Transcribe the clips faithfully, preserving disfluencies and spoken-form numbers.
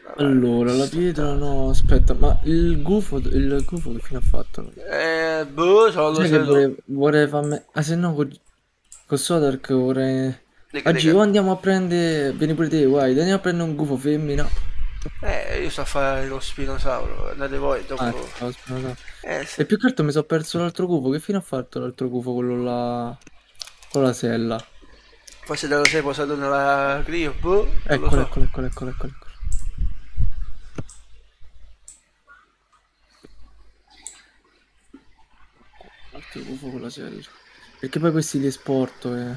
Allora, la pietra no, aspetta, ma il gufo, il gufo che fine ha fatto? Eh, boh, solo lo Sai che sai tu. vorrei, vorrei farmi... Ah, se no, con, con Sodark vorrei... Dica, Oggi o dica. andiamo a prendere... Vieni pure te, guai, andiamo a prendere un gufo femmina. Eh, io sto a fare lo spinosauro, andate voi Ah, dopo. stavo aspettando. Eh sì. E più che altro mi sono perso l'altro gufo, che fine ha fatto l'altro gufo, quello là... Con la sella. Poi se te lo sei posato nella Clio, boh, non lo Eccolo, so. eccolo, eccolo, eccolo, eccolo, eccolo. L'altro gufo con la sella. Perché poi questi li esporto e...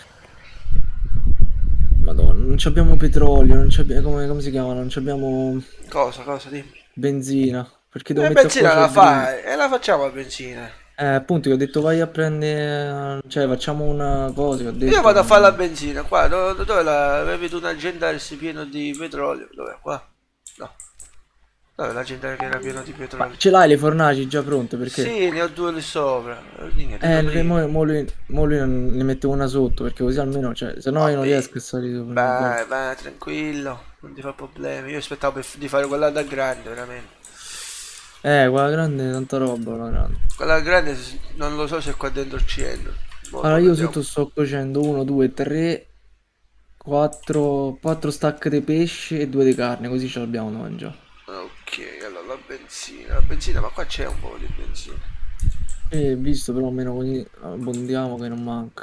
Madonna, non ci abbiamo petrolio, non ci abbiamo... Come, come si chiamano? Non ci abbiamo Cosa, cosa, dimmi. benzina. Perché devo E mettere a benzina cuocere la il grill. fai, e la facciamo a benzina. Eh, appunto, io ho detto vai a prendere... Cioè, facciamo una cosa, io ho Io detto... vado a fare la non- benzina, qua, do- do- dove la... avevi tu un agendarsi pieno di petrolio? Dov'è? Qua? No. Dove l'agendario che era pieno di Ma petrolio? ce l'hai le fornaci già pronte? Perché... Sì, ne ho due lì sopra. Niente, Eh, dillo le- prima. mo, mo lui, mo lui non- ne mette una sotto, perché così almeno... Cioè, se no io non Vabbè, riesco a salire sopra ogni vai, volta. vai, tranquillo, non ti fa problemi. Io aspettavo per- di fare quella da grande, veramente. Eh, quella grande, tanta roba, quella grande. Quella grande s- non lo so se qua dentro ci entro. Boh, Allora, lo io vediamo. sotto sto cuocendo uno, due, tre, quattro, quattro stack di pesce e due di carne, così ce l'abbiamo da mangiare. Ok, allora la benzina, la benzina, ma qua c'è un po' di benzina. E visto però almeno così abbondiamo che non manca.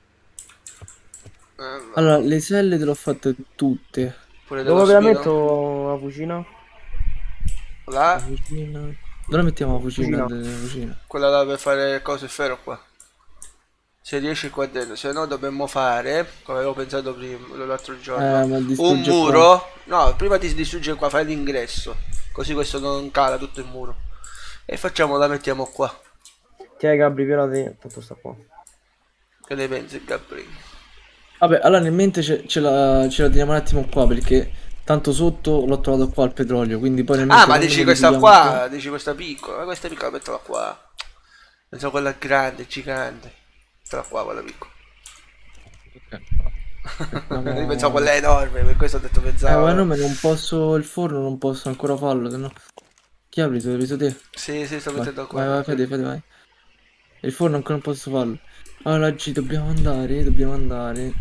Allora, Allora, le selle te le ho fatte tutte. pure dello Dove ve la spino. metto la cucina? Là, La cucina. Dove mettiamo la cucina? Cucina. Della cucina? quella là per fare cose ferro qua. Se riesci qua dentro, se no dobbiamo fare, come avevo pensato prima, l'altro giorno, Eh, ma un distrugge qua. muro. No, prima di distruggere qua, fai l'ingresso. Così questo non cala tutto il muro. E facciamo, la mettiamo qua. Ti hai Gabri, viola te, tanto sta qua. Che ne pensi, Gabri? Vabbè, allora nel mente ce, ce la, ce la teniamo un attimo qua perché tanto sotto l'ho trovato qua il petrolio, quindi poi nel Ah, mente ma quando dici questa modifichiamo qua... qua, dici questa piccola, ma questa piccola metterla qua. Penso quella grande, gigante. Metterla qua, quella piccola. Ok. Io pensavo Mettiamo... quella enorme, per questo ho detto Eh, guarda, pensavo. no, ma non posso... Il forno non posso ancora farlo, se no... Chi ha preso? L'hai preso te? Sì, sì, sto Vai, mettendo qua, vai, vai, tranquillo. fate, fate, vai. Il forno ancora non posso farlo. Allora, oggi dobbiamo andare, dobbiamo andare...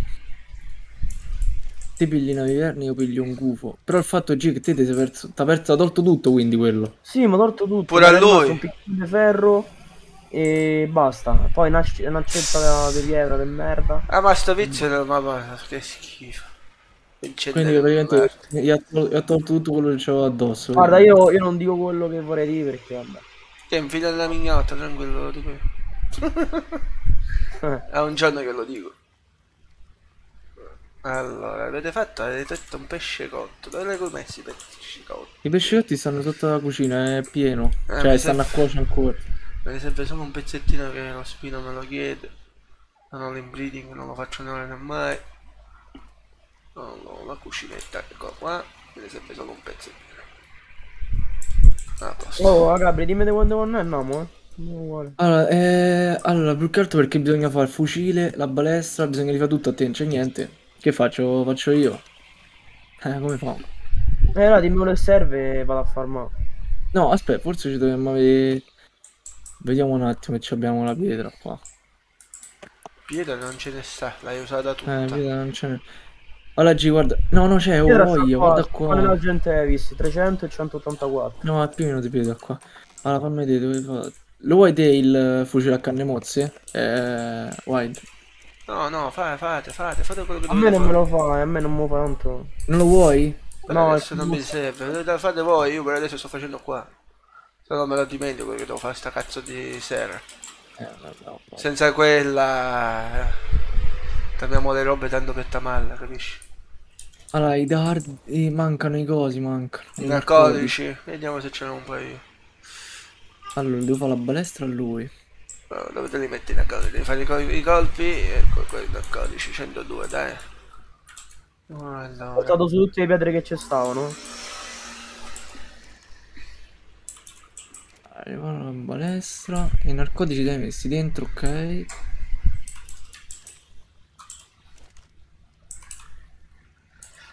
Te pigli una viverna, io piglio un gufo. Però il fatto G che te ti sei perso... T'ha perso, t'ha tolto tutto quindi quello. Sì, mi ho tolto tutto, Pure mi a era rimasto un lui. picchino di ferro e basta. Poi una, sc- una accetta di pietra di merda. Ah, ma sto vizio, no, ma, ma che schifo. Quindi Incendere di praticamente merda. gli ha, tol- gli ha tolto tutto quello che c'avevo addosso, Guarda, praticamente. io, io non dico quello che vorrei dire perché vabbè. Che infila nella mignotta, tranquillo, lo dico io. È un giorno che lo dico. Allora, avete fatto, avete detto un pesce cotto. Dove l'hai messi i pesci cotti? I pesciotti stanno sotto la cucina, è pieno. Eh, Cioè, mi stanno serve, a cuocere ancora. mi serve solo un pezzettino che lo spino me lo chiede. Non ho l'inbreeding, non lo faccio neanche mai. No, no, la cucinetta, ecco qua. Mi serve solo un pezzettino. A posto. Oh, Gabri, dimmi di quando ne andiamo, eh. Non è uguale. Allora, eh, allora, più che altro perché bisogna fare il fucile, la balestra, bisogna rifare tutto a te, non c'è niente. Che faccio? Faccio io. Eh, come fa? Eh, là, dimmi quello che serve e vado a farmare. No, aspetta, forse ci dobbiamo avere... Vediamo un attimo che ci abbiamo la pietra qua. Pietra non ce ne sta, l'hai usata Eh, tutta. pietra non ce n'è. Allora, G, guarda... No, no, c'è, oh, Pietra sta voglia, qua, guarda sta qua nella qua. gente Evis, trecento e centottantaquattro. No, è pieno di pietra qua. Allora, fammi vedere dove fa... Lo vuoi te il fucile a canne mozze? Eh, wide. No, no, fate, fate, fate, fate quello che A me dovete non me fare. lo fa, a me non me lo fa tanto. Non lo vuoi? Per No, è adesso più non mi brutto. serve, dovete fate voi, io per adesso sto facendo qua. Se no me lo dimentico che devo fare sta cazzo di sera. Eh, vabbè, vabbè. Senza quella... Cambiamo le robe tanto per tamarla, capisci? Allora, i dardi... Mancano i cosi, mancano. I I narcotici. narcotici, vediamo se ce n'è un paio. Allora, devo fare la balestra a lui. No, dove te li metti i narcotici? Devi fare i, col- i colpi, ecco qua i narcotici, centodue, dai. Ho Allora, portato su tutte le pietre che ci stavano. Arrivare alla balestra. I narcotici li hai messi dentro, ok.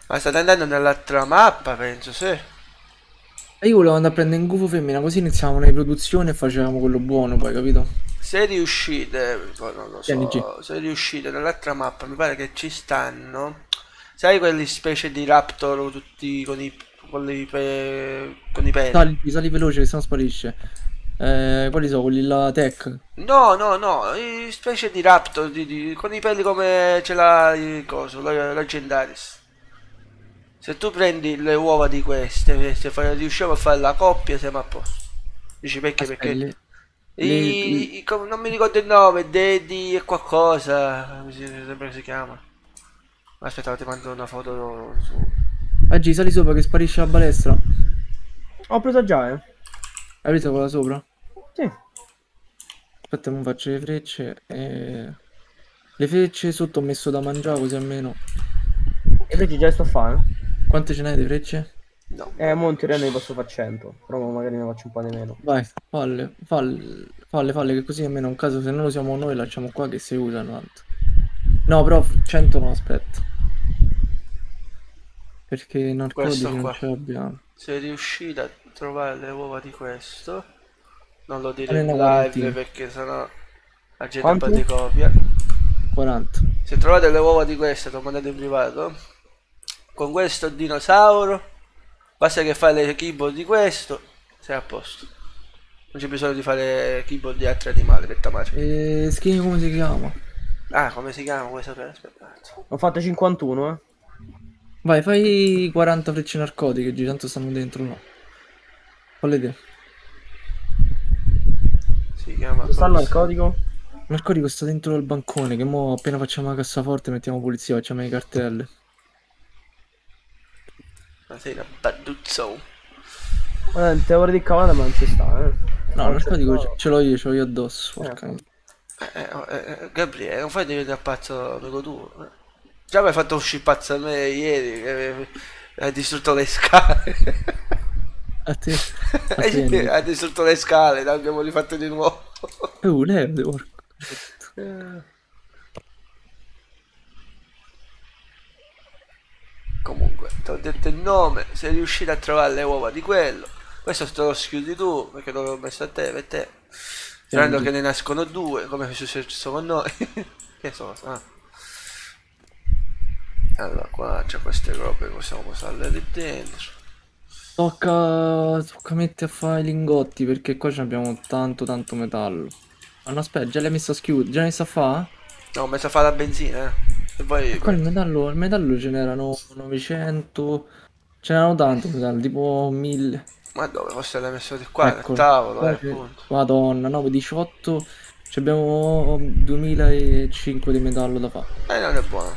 Ma state andando nell'altra mappa, penso, sì. E io volevo andare a prendere un gufo femmina, così iniziavamo le produzioni e facevamo quello buono poi, capito? Se riuscite, poi non lo Tieni G. so, se riuscite nell'altra mappa, mi pare che ci stanno. Sai quelli specie di raptor tutti con i, con i, pe- con i peli? Sali, sali veloce che sennò sparisce. Eh, quali sono? Quelli là tech? No, no, no, i specie di raptor di- di- con i peli come ce l'ha il coso, la Leggendaris. Se tu prendi le uova di queste, se fai- riusciamo a fare la coppia, siamo a posto. Dici perché? Aspetta, Perché le, le, i, i- com- non mi ricordo il nome, Daddy e qualcosa, mi si- sembra che si chiama. Aspetta, ti mando una foto su. Aggi, sali sopra che sparisce la balestra. Ho preso già, eh. Hai visto quella sopra? Sì. Aspetta, mi faccio le frecce. E... Le frecce sotto ho messo da mangiare così almeno. E invece già sto a fare. Quante ce n'hai di frecce? No. Eh, mo in teoria ne posso fare cento. Però magari ne faccio un po' di meno. Vai, falle, falle, falle, falle, che così almeno in caso se non lo siamo noi lasciamo qua che si usano tanto. No, però cento non aspetto. Perché narcotici Questo non qua. ce l'abbiamo. Se riuscite a trovare le uova di questo, non lo dire Ne in ho live quarantina. perché sennò la gente Quanti? un po' di copia. quaranta. Se trovate le uova di questo, lo mandate in privato. Con questo dinosauro, basta che fai le keyboard di questo, sei a posto. Non c'è bisogno di fare keyboard di altri animali per tamare. E skin come si chiama? Ah, come si chiama? Vuoi sapere? Aspetta. Ho fatto cinquantuno, eh. Vai, fai quaranta frecce narcotiche, G, tanto stanno dentro, no. Falle te. Si chiama Dove sta il così. narcotico? Narcotico sta dentro il bancone, che mo appena facciamo la cassaforte mettiamo polizia, facciamo le cartelle. Ma sei una badduzzo. Eh, te vorrei di cavallo ma non ci sta, eh. No, Non il c'è narcotico sta. ce- ce l'ho io, ce l'ho io addosso, porca Eh. miseria. Eh, eh, eh, Gabriele, non fai diventare pazzo amico tuo. eh. Già mi hai fatto uscire pazzo a me ieri, che hai distrutto le scale. A te, a Eh te. sì, hai distrutto le scale, ne abbiamo rifatto di nuovo. Uh, leve, porco. Comunque, ti ho detto il nome, se riuscite a trovare le uova di quello, questo te lo schiudi tu, perché l'ho messo a te, per te. Sperando che ne nascono due, come è successo con noi. Che so, ah. Allora, qua c'è queste robe, possiamo posarle lì dentro. Tocca, tocca mettere a fare i lingotti, perché qua ci abbiamo tanto, tanto metallo. Ah, no, aspetta, già l'hai messo a schiudere, già l'hai messo a fare? No, ho messo a fare la benzina, eh. E poi... Qua il metallo, il metallo ce n'erano novecento, ce n'erano tanto metallo, tipo mille. Ma dove? Forse l'hai messo di qua, nel Eccolo. tavolo, eh, Qua c'è- appunto. Madonna, nove, diciotto, ci abbiamo duemilacinque di metallo da fare. Eh, non è buono.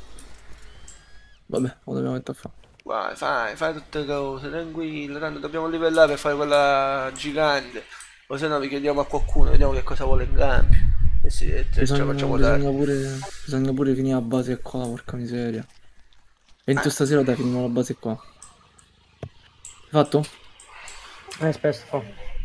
Vabbè, lo dobbiamo mettere a fare. Vai, fai, fai tutte cose, tranquillo, tanto dobbiamo livellare per fare quella gigante. O se no vi chiediamo a qualcuno, vediamo che cosa vuole in cambio. E sì, e ce ce la Bisogna, facciamo bisogna dare. pure, bisogna pure finire la base qua, porca miseria. Entro stasera dai, finiamo la base qua. Hai fatto? Eh, spesso fa.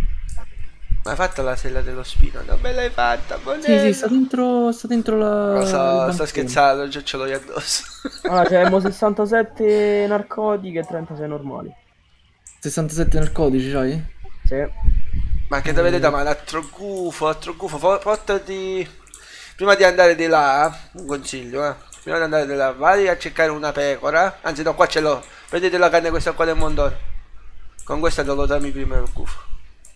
Ma hai fatto la sella dello spino? Non me l'hai fatta, Sì, Bonello? sì, sta dentro, sta dentro la... Lo il so, bancone. sto scherzando, già ce l'ho io addosso. Allora, c'abbiamo sessantasette narcotiche e trentasei normali. sessantasette narcotici, c'hai? Sì. Ma che dovete dare? Ma l'altro gufo, l'altro gufo, fo- portati... Prima di andare di là, un consiglio, eh. Prima di andare di là, vai a cercare una pecora. Anzi no, qua ce l'ho. Prendete la carne questa qua del mondone. Con questa te lo dammi prima il gufo.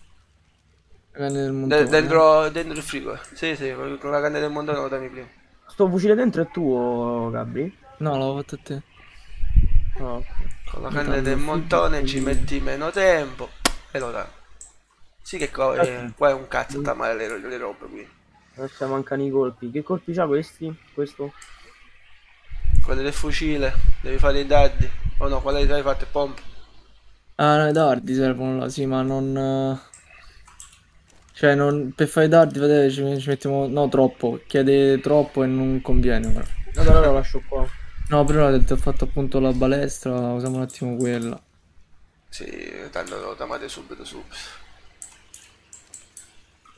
La carne del De- montone. dentro, dentro il frigo. Sì, sì, con la carne del mondone lo dammi prima. Sto fucile dentro è tuo, Gabri? No, l'avevo fatto a te. No. Con la Mi carne danno del il montone frigo, ci quindi- metti meno tempo e lo dai. Sì che co- eh, qua è un cazzo tamare le, le robe qui. Adesso mancano i colpi. Che colpi c'ha questi? Questo? Quelli del fucile, devi fare i dardi. O no, quali hai fatto? Pomp. Ah, no, i dardi servono là, sì, ma non... eh, Cioè, non... per fare i dardi, vedete, ci, ci mettiamo... No, troppo. Chiede troppo e non conviene, però. Allora lo lascio qua. No, però ti ho fatto appunto la balestra, usiamo un attimo quella. Sì, tanto lo tamate subito subito.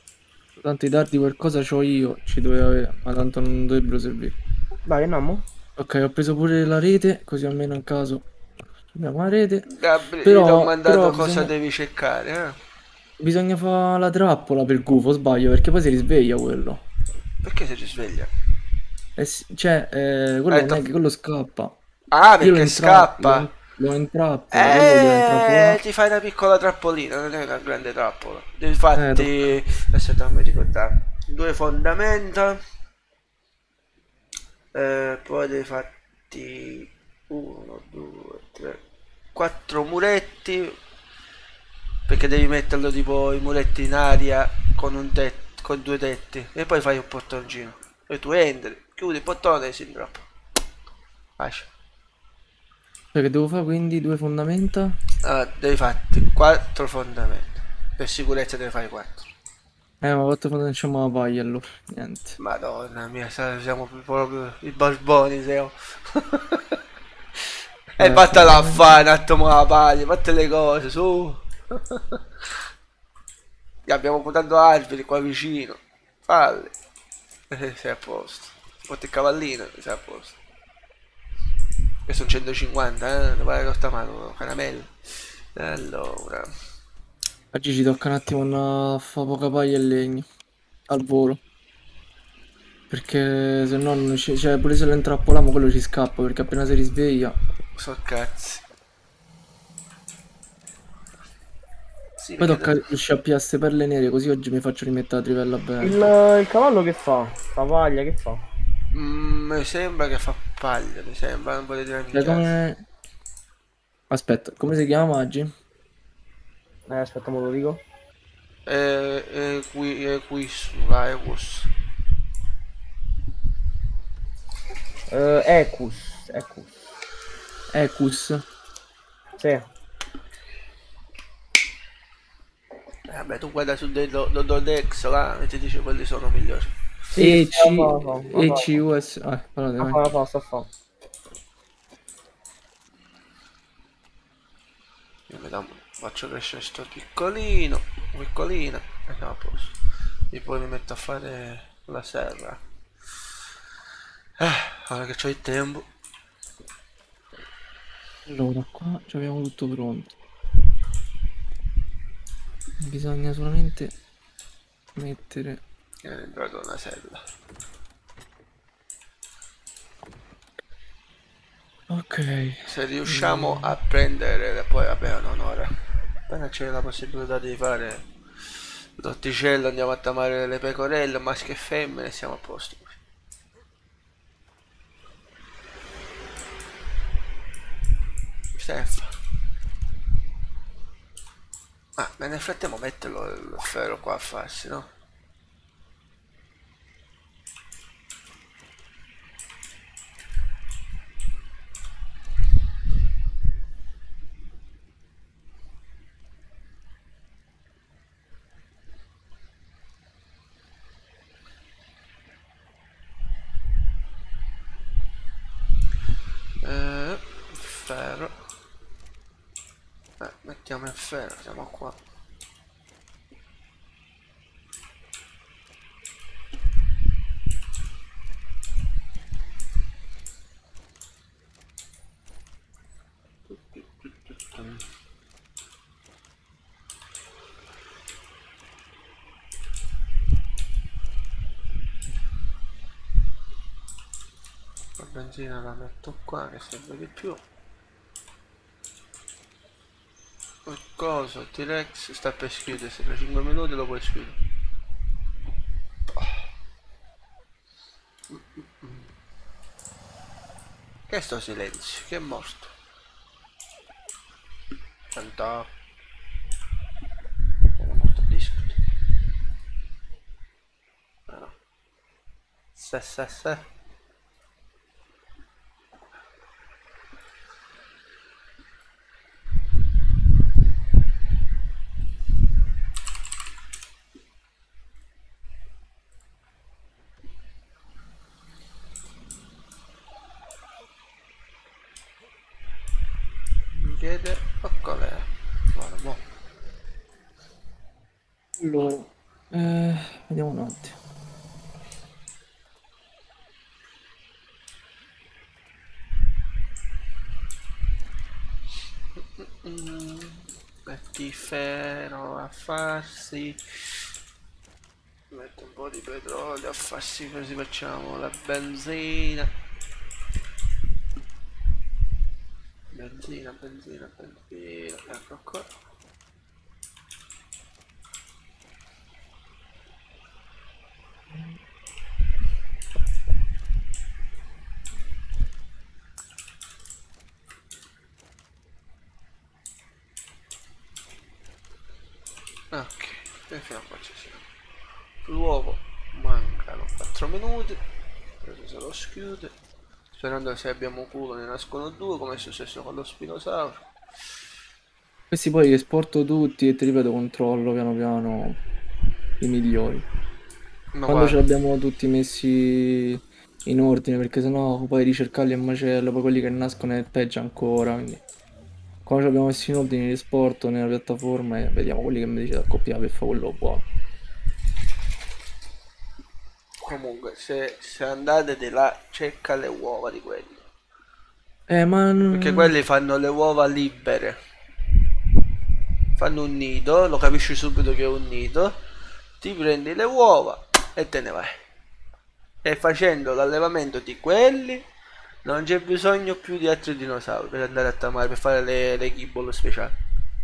Tanto i dardi qualcosa c'ho io, ci dovevo avere, ma tanto non dovrebbero servire. Vai, andiamo. Ok, ho preso pure la rete, così almeno in caso abbiamo la rete. Gabri, io ti ho Però, mandato però cosa bisogna, devi cercare, eh? bisogna fare la trappola per il gufo, sbaglio, perché poi si risveglia quello. Perché si risveglia? Eh sì, cioè, eh, Ha quello non detto... è che quello scappa. Ah, Io lo, perché intra lo, scappa! in- lo intrappolo, quello deve Eh, intrappolare. ti fai una piccola trappolina, non è una grande trappola. Devi Eh, tocca. fatti... Aspetta, non mi ricordare. Due fondamenta. Eh, poi devi fatti... Uno, due, tre... Quattro muretti. Perché devi metterlo tipo i muretti in aria con un tetto, con due tetti. E poi fai un portoncino. E tu entri, chiudi il portone e si intrappola. Facile. Cioè, che devo fare quindi due fondamenta? Ah, devi farti quattro fondamenta. Per sicurezza devi fare quattro. Eh, ma quattro fondamenta non c'è la paglia allora. Niente. Madonna mia, sa- siamo proprio i barboni, siamo. E Eh, vattela a fondamenta. fare un attimo la paglia, fatte le cose, su. E abbiamo tanto alberi qua vicino. Falli. E sei a posto. Porti il cavallino e sei a posto. E sono centocinquanta, eh? Dove costa mano, caramelle. Allora. Oggi ci tocca un attimo a fare poca paglia e legno. Al volo. Perché se no non ci... Cioè, pure se lo intrappoliamo quello ci scappa, perché appena si risveglia... So cazzi. Sì, Poi perché... tocca da- riuscire a pigliare queste perle nere, così oggi mi faccio rimettere la trivella bene. Il, il cavallo che fa? La paglia che fa? Mm, mi sembra che fa paglia, mi sembra, non potete dire Cioè, minchiate. come... Aspetta, come si chiama oggi? Eh, aspetta, me lo dico. E, e qui, e qui, va, Equus. Eh, Ecus. Ecus. Ecus. Sì. Eh, vabbè, tu guarda su dei do- Dododex là e ti dice quelli sono migliori. Sì, E sì, C... la fa, la E fa, C U S... Ah, parlate, la vai. fa, la fa, sta a fa. Io mi dà- faccio crescere sto piccolino, piccolina, e no, a posto. E poi mi metto a fare la serra. Eh, ora che c'ho il tempo. Allora, qua ci abbiamo tutto pronto. Bisogna solamente mettere... È entrata una sella. Ok. Se riusciamo Mm, a prendere, poi vabbè, non ora. Appena c'è la possibilità di fare l'otticello, andiamo a tamare le pecorelle, maschi e femmine, e siamo a posto. Steffa. Ah, ma nel frattempo mettelo il ferro qua a farsi, no? Eh, ferro. Eh, mettiamo il ferro, siamo qua. La benzina la metto qua che serve di più. Il coso, il T-Rex sta per schiudersi, tra cinque minuti lo puoi schiudere. Che è sto silenzio? Che è morto? Cantò. Era morto il disco. Ah, no. Se se se. Mi chiede ma qual è? Guarda, boh. allora, eh, vediamo un attimo. Mm, metti ferro a farsi. Metto un po' di petrolio a farsi, così facciamo la benzina. Benzina, benzina, benzina. Ecco qua. Ok, e fino a qua ci siamo. L'uovo mancano quattro minuti. Adesso se lo schiude. Sperando se abbiamo culo ne nascono due, come è successo con lo spinosauro. Questi poi li esporto tutti e ti ripeto, controllo piano piano i migliori. Ma Quando ce guarda, l'abbiamo tutti messi in ordine, perché sennò poi ricercarli è un macello, poi quelli che nascono è peggio ancora, quindi quando ce l'abbiamo messi in ordine li esporto nella piattaforma e vediamo quelli che mi dice da copiare per fare quello buono. comunque se, se andate di là cerca le uova di quelli. Eh, ma... Perché quelli fanno le uova libere. Fanno un nido, lo capisci subito che è un nido. Ti prendi le uova e te ne vai. E facendo l'allevamento di quelli non c'è bisogno più di altri dinosauri per andare a tamare, per fare le, le gibbole speciali.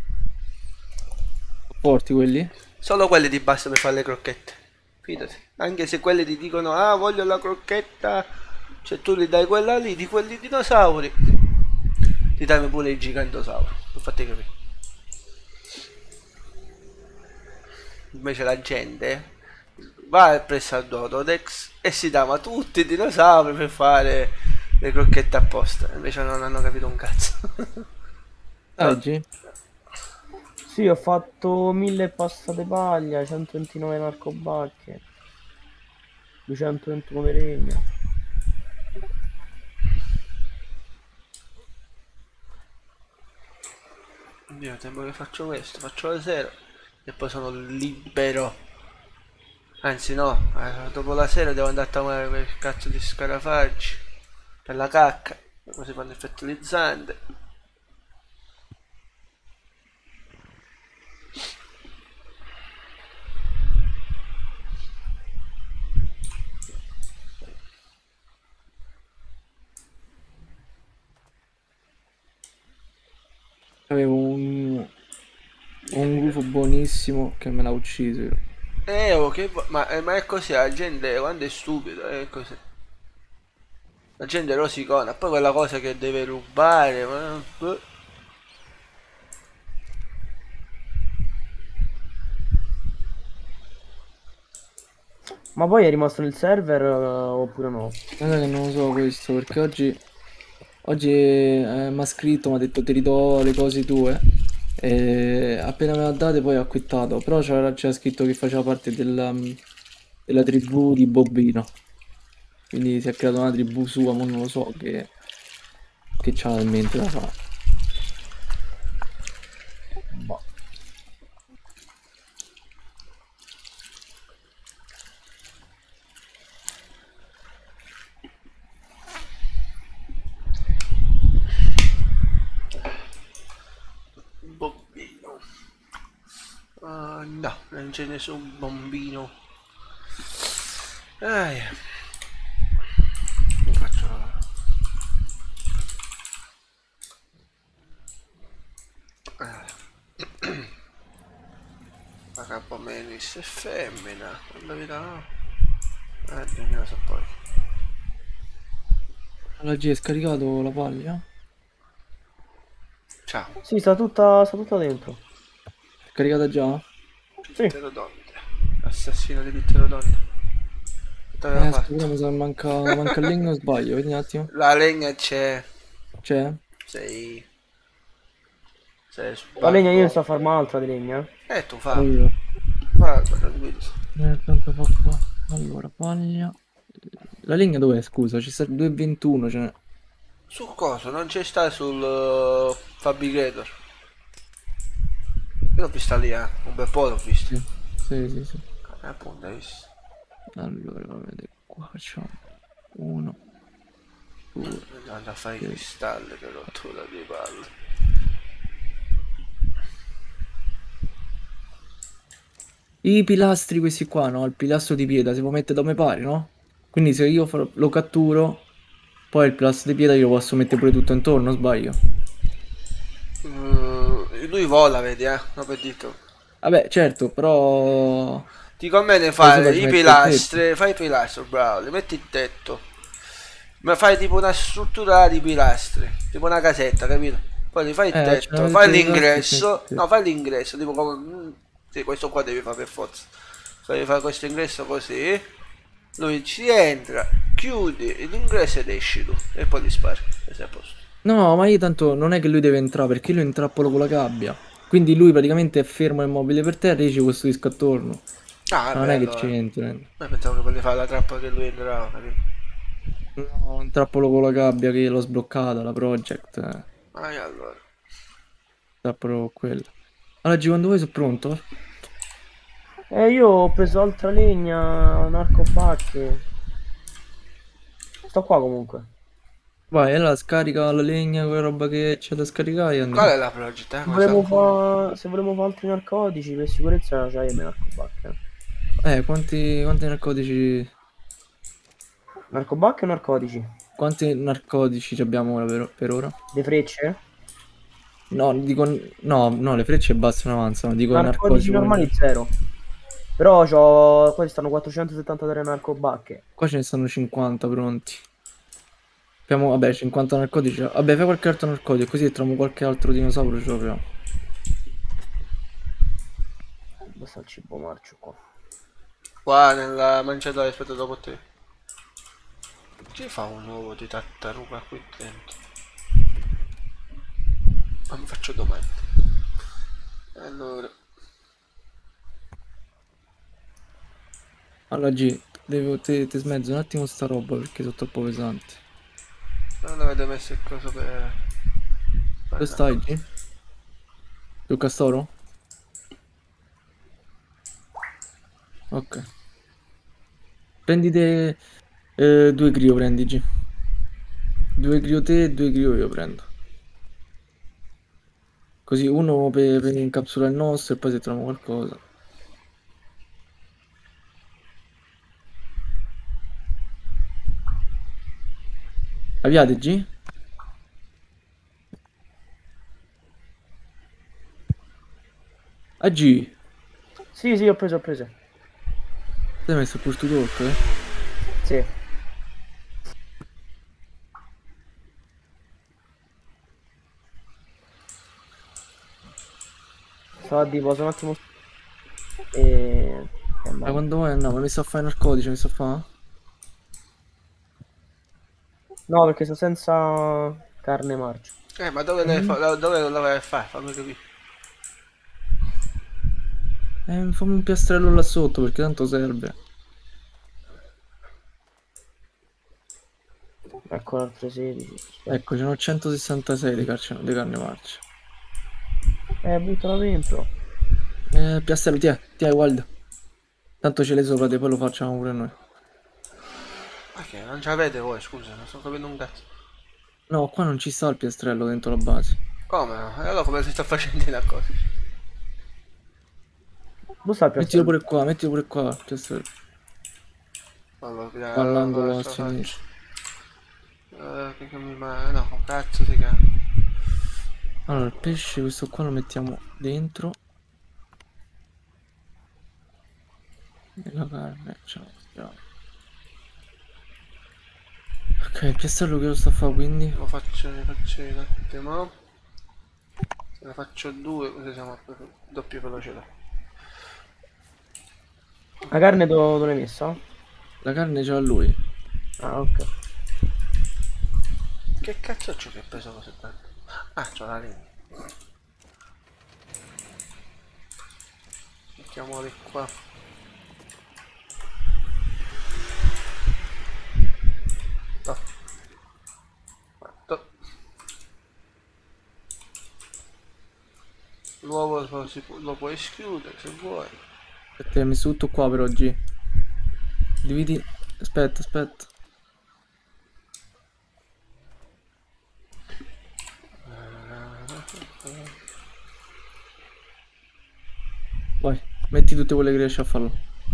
Forti quelli? Solo quelli ti basta per fare le crocchette. Fidati. Anche se quelli ti dicono ah voglio la crocchetta, se tu gli dai quella lì di quelli dinosauri, ti dai pure il gigantosauro. Per fatti capire. Invece la gente va presso al Dododex e si dava tutti i dinosauri per fare le crocchette apposta. Invece non hanno capito un cazzo. Oggi? Sì, ho fatto mille passate paglia, centoventinove narcobacche, duecentoventuno legna. Io tempo che faccio questo, faccio la sera e poi sono libero. Anzi no, eh, dopo la sera devo andare a tomare quel cazzo di scarafaggi per la cacca, così fanno il fertilizzante. Avevo un... un gufo buonissimo che me l'ha ucciso io. Eh, oh, che vo- ma, eh, ma è così, la gente quando è stupida, è così. La gente è rosicona, poi quella cosa che deve rubare, ma... boh. Ma poi è rimasto nel server eh, oppure no? Guarda che non lo so questo, perché oggi... Oggi eh, mi ha scritto, mi ha detto ti ridò le cose tue. E appena me le ha date poi ha quittato. Però c'era c'era scritto che faceva parte della, della tribù di Bobbino. Quindi si è creata una tribù sua, ma non lo so che, che c'ha in mente da fare. Boh. Bombino. Ah, no, non c'è nessun bombino. Ah, yeah. Mi faccio... Ah. Agapomenis è femmina, la verità no. Eh, Dio so poi. Allora, G, hai scaricato la paglia? Ciao. Sì, sta tutta, sta tutta dentro. È caricata già? Sì. Pterodonte. Assassino di pterodonte. T'aveva Eh, fatto. scusa, mi sa che manca, manca il legno o sbaglio, vedi un attimo. La legna c'è. C'è? Sei. Sei su La legna io ne balcone. sto a fare un'altra di legna. Eh, tu fa. Poi io. Va, tranquillo. Eh, tanto fa qua. Allora, paglia. La legna dov'è, scusa? Ci sta due e ventuno, ce n'è. Su cosa? Non c'è sta sul uh, Fabricator. Io l'ho vista lì, eh. Un bel po' l'ho vista. Sì, sì, sì, sì. Eh, appunto, hai visto. Allora, vedete qua facciamo uno, due, Andando a fare i tre, cristalli, che rottura di palle. I pilastri questi qua, no? Il pilastro di pietra si può mettere dove pare, no? Quindi se io fa- lo catturo, poi il pilastro di pietra io lo posso mettere pure tutto intorno, o sbaglio? Uh, lui vola, vedi, eh, non per dito. Vabbè, certo, però... Ti conviene Poi sopra fare ci i metto il tetto. pilastri, fai i pilastri, bravo, li metti il tetto. Ma fai tipo una struttura di pilastri, tipo una casetta, capito? Poi li fai il Eh, ce tetto, l'hanno fai detto i pilastri, ci metto il l'ingresso, no, tetto. fai l'ingresso, tipo come... mm, sì, questo qua devi fare per forza. Devi fare questo ingresso così, lui ci entra, chiudi l'ingresso ed esci tu, e poi li spari, e sei a posto. No, ma io tanto non è che lui deve entrare, perché io lo intrappolo con la gabbia. Quindi lui praticamente è fermo e immobile per terra e io ci costruisco attorno. Ah, è Ma non è che bello, ci eh. entra. Ma pensavo che volevi fare la trappola che lui entrava, capito? No, intrappolo con la gabbia che l'ho sbloccata, la project. Eh. Ah, e allora. Intrappolo con quella. Allora, G, quando vuoi sono pronto? Eh, io ho preso altra legna, un arcobacche. Sto qua comunque. Vai, allora scarica la legna, quella roba che c'è da scaricare e Qual andiamo. è la project, eh? Se Come sta volevamo ancora? fa... se volevamo fare altri narcotici, per sicurezza c'hai un arcobacche. Eh, quanti, quanti narcotici... Narcobacche o narcotici? Quanti narcotici abbiamo ora per, per ora? Le frecce? No, dico... No, no, le frecce bastano, avanzano. Dico i Narcotici narcotici normali come... zero. Però c'ho... questi stanno quattrocentosettantatré narcobacche. Qua ce ne stanno cinquanta pronti. Abbiamo, vabbè, cinquanta narcotici. Vabbè, fai qualche altro narcotico, così troviamo qualche altro dinosauro, ce l'abbiamo. Dove sta il cibo marcio qua? Qua nella manciata aspetta dopo te. Ci fa un uovo di tartaruga qui dentro? Ma mi faccio domande. Allora, Allora, G, devo, te, te smezzo un attimo sta roba perché sono troppo pesante. dove avete messo il coso per... Dove Guarda, stai, G? Sul castoro? Ok. Prendite eh, due grio, prendi, G. Due grio te e due grio io prendo. Così uno per, per incapsulare il nostro e poi se troviamo qualcosa. Abbiate, G? Ah, G! Sì, sì, ho preso, ho preso. Ti hai messo il push to talk, eh? Sì. Stavo a dire, poso un attimo... E... e Ma andiamo. quando vuoi andiamo? Mi messo a fare narcotici, mi sto a fare? No, perché sto senza carne marcia. eh, ma dove, le Mm. fa... dove lo vai a fare? Fammi capire. Eh, fammi un piastrello là sotto perché tanto serve. Ecco altre sedici. Aspetta. Ecco, ce n'ho centosessantasei di, carce- di carne marcia. Eh, buttala dentro. Eh, piastrello, ti è, ti è, guarda. Tanto ce l'hai sopra te, poi lo facciamo pure noi. Ma che, non ce l'avete voi, scusa, non sto capendo un cazzo. No, qua non ci sta il piastrello dentro la base. Come? E allora come si sta facendo una cosa? Dove sta il Mettilo piastrello? pure qua, mettilo pure qua, il piastrello. Allora, Qua allora all'angolo a cosa faccio? sinistra. Eh, che, che mi ma... no, un cazzo si chiama. Allora, il pesce, questo qua lo mettiamo dentro. E la carne, ce la mettiamo. Ok, il piastrello che lo sta a fare quindi? Lo faccio, ne faccio un attimo. Se ne faccio due, così siamo a doppia velocità. La carne do- dove l'hai messa? La carne ce l'ha lui. Ah, ok. Che cazzo c'ho che peso così tanto? Ah, c'ho la linea. Mettiamoli qua. No. Fatto. L'uovo lo, si pu- lo puoi escludere se vuoi. Aspetta, hai messo tutto qua per oggi. Dividi. Aspetta, aspetta. Vai. Metti tutte quelle che riesci a farlo.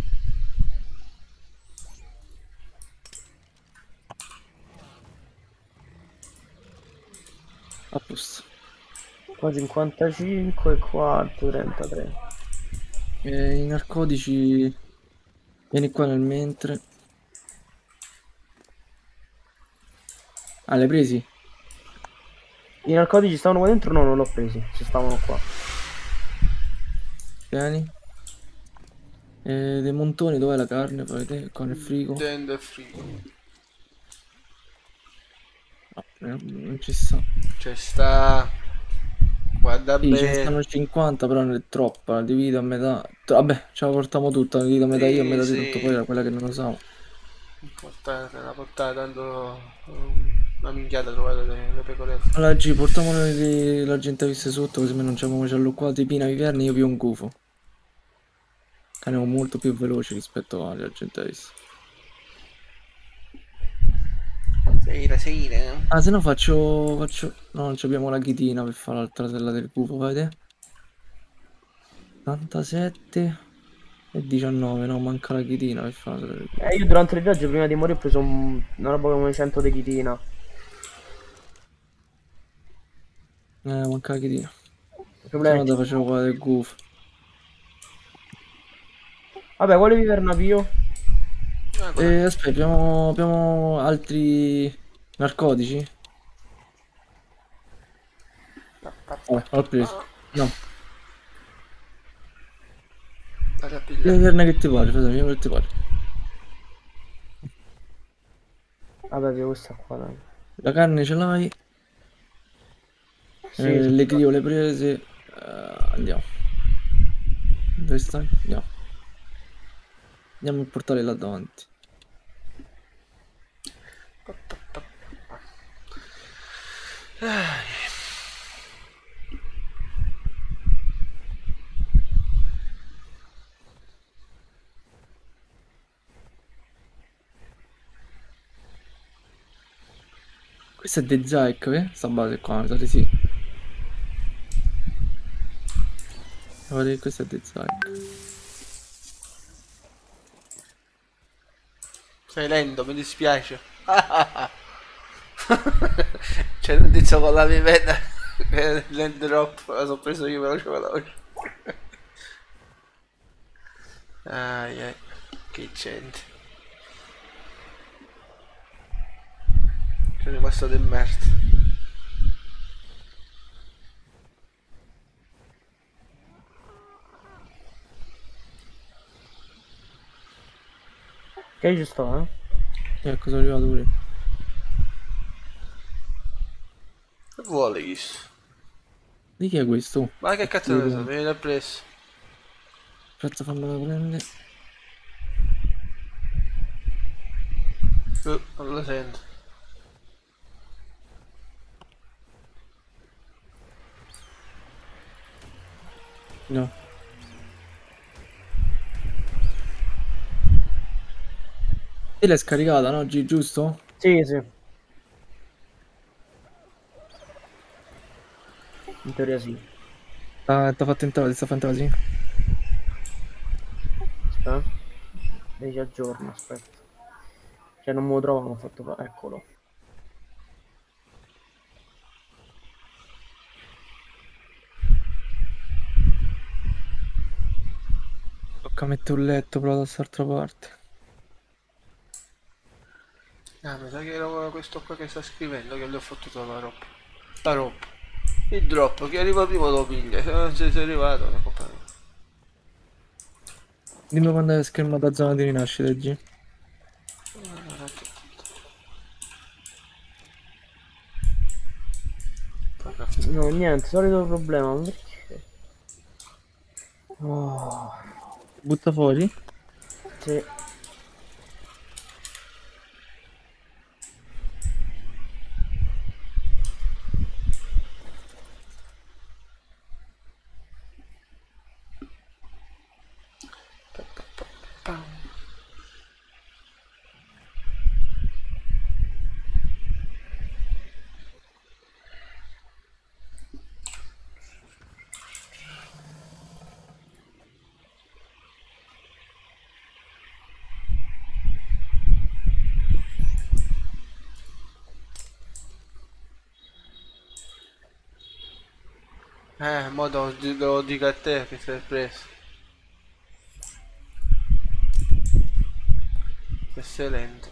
A posto. Qua cinquantacinque e qua trentatré. E i narcotici... Vieni qua nel mentre. Ah, l'hai presi? I narcotici stavano qua dentro? No, non l'ho presi. Se stavano qua. Vieni. E dei montoni, dov'è la carne? Poi te, qua nel frigo. Dentro il frigo. No, eh, non ci sta. C'è sta. Guarda Sì, ce ne bene. stanno cinquanta, però non è troppa. La divido a metà. Vabbè, ce la portiamo tutta. La divido a metà io, a Sì, metà di tutto. Poi sì. era quella che non usavo. Portate, la portate tanto. um, Una minchiata trovate le, le pecorelle. Allora, G, portiamolo lì, la gente visse sotto, così almeno non c'è come c'è qua. Ti pina i verni, io più un gufo. Caniamo molto più veloci rispetto alle gente visse. Sera, sera. Ah, se no faccio, faccio... No, non abbiamo la chitina per fare l'altra sella del gufo, vai te? ottantasette e diciannove, no, manca la chitina per fare la sella del gufo. Eh, io durante il viaggio prima di morire ho preso un- una roba come cento di chitina. Eh, manca la chitina. Il Se problema no è te che... facevo quella del gufo. Vabbè, quale vivernavio? Ah, quella. E aspetta, abbiamo, abbiamo altri narcotici? Pa, pa, pa, Oh, pa, l'ho preso. pa. No, Vado a devi pigliare. averne che ti pare, fratello, vediamo che ti pare. Vabbè, che questa qua, dai. La carne ce l'hai, Sì, eh, sì. le crio le prese, eh, andiamo. Dove stai? Andiamo. Andiamo a portare là davanti. Pa, pa, pa, pa. Ah, Questa è De Zyke, eh? Sta base qua, mi sa di sì. Guarda che questa è De Zyke. sei lento, mi dispiace. C'è un tizio con la pipetta. L'end drop, la so preso io veloce veloce. Ai ai, che gente. C'è rimasto del merda. Che ci sto, eh? Ecco, sono arrivato pure. Che vuole questo? Di chi è questo? Ma che cazzo ne so, mi viene preso. Aspetta, fammela prendere. Uh, non lo sento. No. E l'hai scaricata, no, G, giusto? Sì, sì. In teoria sì. Ah, ti ha fatto entrare, ti sta facendo entrare, sì. Aspetta. E ci aggiorno, aspetta. Cioè non me lo trovo, ho fatto... fa- Eccolo. Tocca mettere un letto però da quest'altra parte. Ah, mi sa che era questo qua che sta scrivendo che gli ho fottuto la roba. La roba. Il drop, chi arriva prima lo piglia, se non sei arrivato non può prendere. Dimmi quando è schermata zona di rinascita, G. No, niente, solito problema. Ma perché? Oh, Butta fuori? sì. Pam. Eh, mo lo, lo dico a te che sei preso. Che sei lento.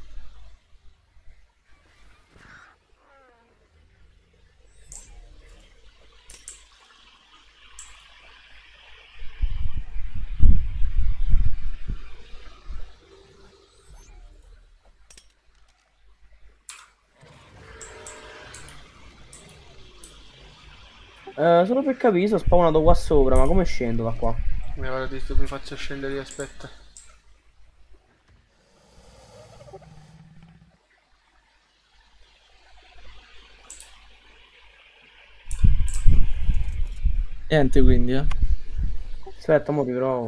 Eh, solo per capire, sono spawnato qua sopra, ma come scendo da qua? Mi ora ti mi faccio scendere io, aspetta. Niente quindi, eh. Aspetta, mo riprovo.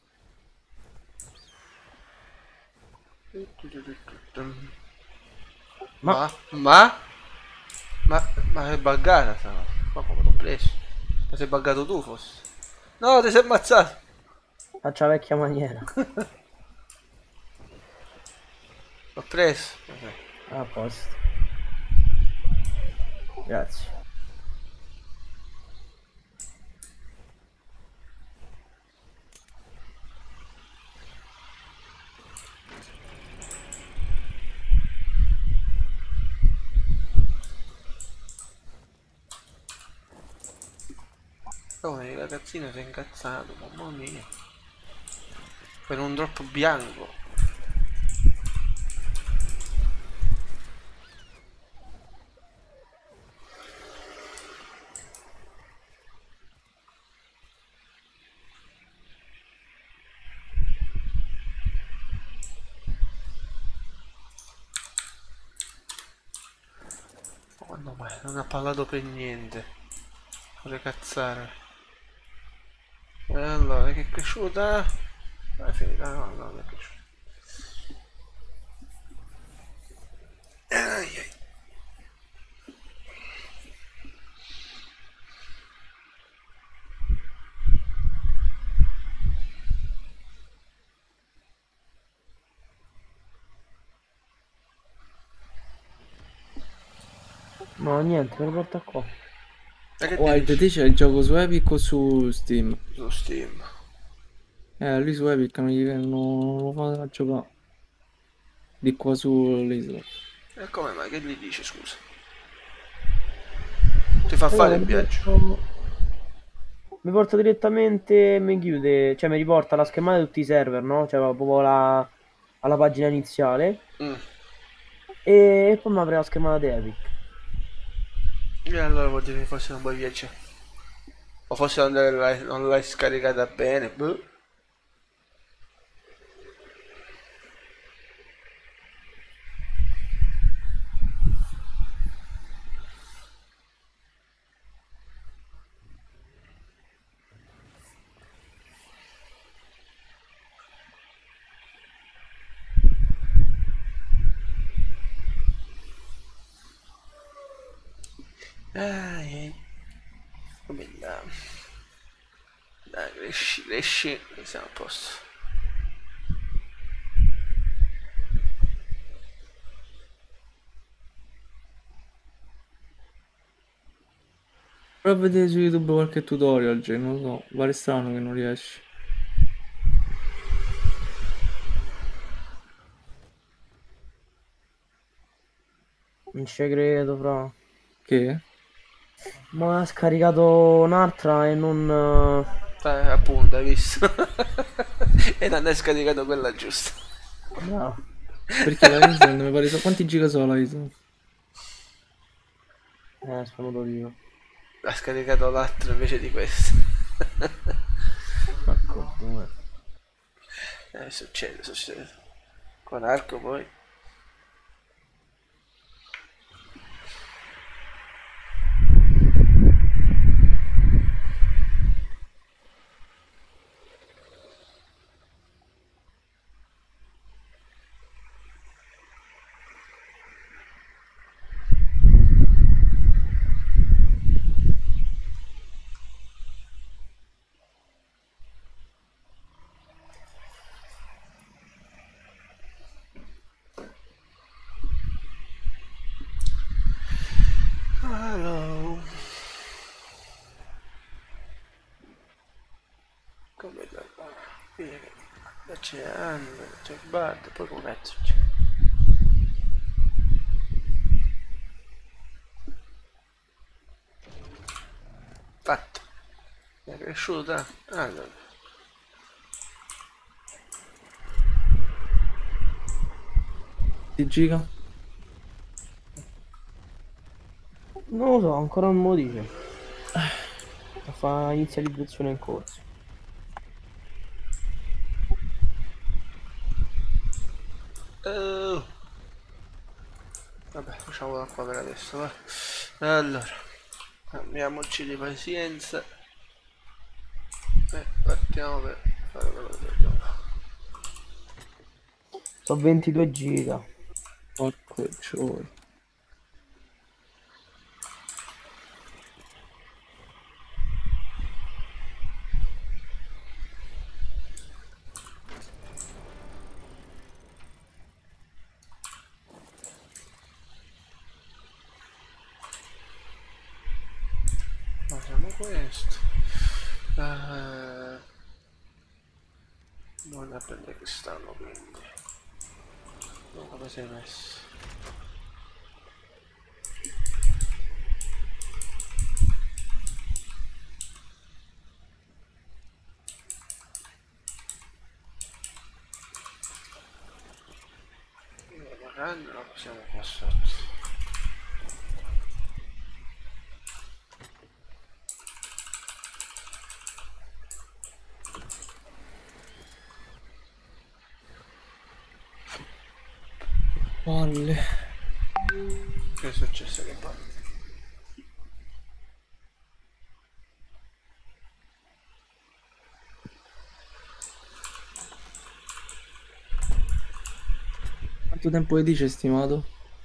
Ma Ma? Ma? Ma, ma è buggata sta cosa. Ma come l'ho preso? Ma sei buggato tu forse? No, ti sei ammazzato! faccia la vecchia maniera. L'ho preso. Ok. Ah, a posto. Grazie. Oh, il ragazzino si è incazzato, mamma mia. Per un drop bianco. Oh no, ma non ha parlato per niente. Vuole cazzare. E allora, che è cresciuta? Ma è finita, no, no, non è cresciuta. Ai, ai. No, niente, me lo porta qua. Ma che Wild, dici? te c'è il gioco su Epic o su Steam? Su Steam. Eh, lui su Epic non, gli, non, non lo fa giocare. Di qua sull'isola. E come mai? Che gli dici, scusa? Ti fa fare Allora, il mi viaggio. porto... mi porta direttamente, mi chiude, cioè mi riporta la schermata di tutti i server, no? Cioè proprio la... alla pagina iniziale. Mm. E poi mi apre la schermata di Epic. E allora vuol dire che forse non vuoi viaggiare. O forse non l'hai, non l'hai scaricata bene. Boh. Ai, ai. Come andiamo? Dai, cresci, cresci, siamo a posto. Prova a vedere su YouTube qualche tutorial, cioè, non lo so, pare strano che non riesci. Non ci credo, fra. Che? Ma ha scaricato un'altra e non... Eh, appunto, hai visto? E non hai scaricato quella giusta. No. Perché la Island mi pare so quanti giga sono la Island? Eh, sono io. Ha scaricato l'altro invece di questo. Ecco, due. Eh, succede, succede. Con arco poi. Hello. c'è Anna, c'è Bart, poi come cazzo c'è? Fatto. È cresciuta? Allora. Di giga? Non lo so, ancora non me lo dice. A fa inizializzazione in corso. Uh, vabbè, facciamola qua per adesso, va. Allora, cambiamoci di pazienza e partiamo per fare quello che dobbiamo fare. Sono ventidue giga. Porco giorno. Facciamo questo. Uh, non da prendere che stanno quindi. Non come sei messo. Magari lo possiamo qua sotto. Palle. Che è successo che poi? Quanto tempo gli dice stimato?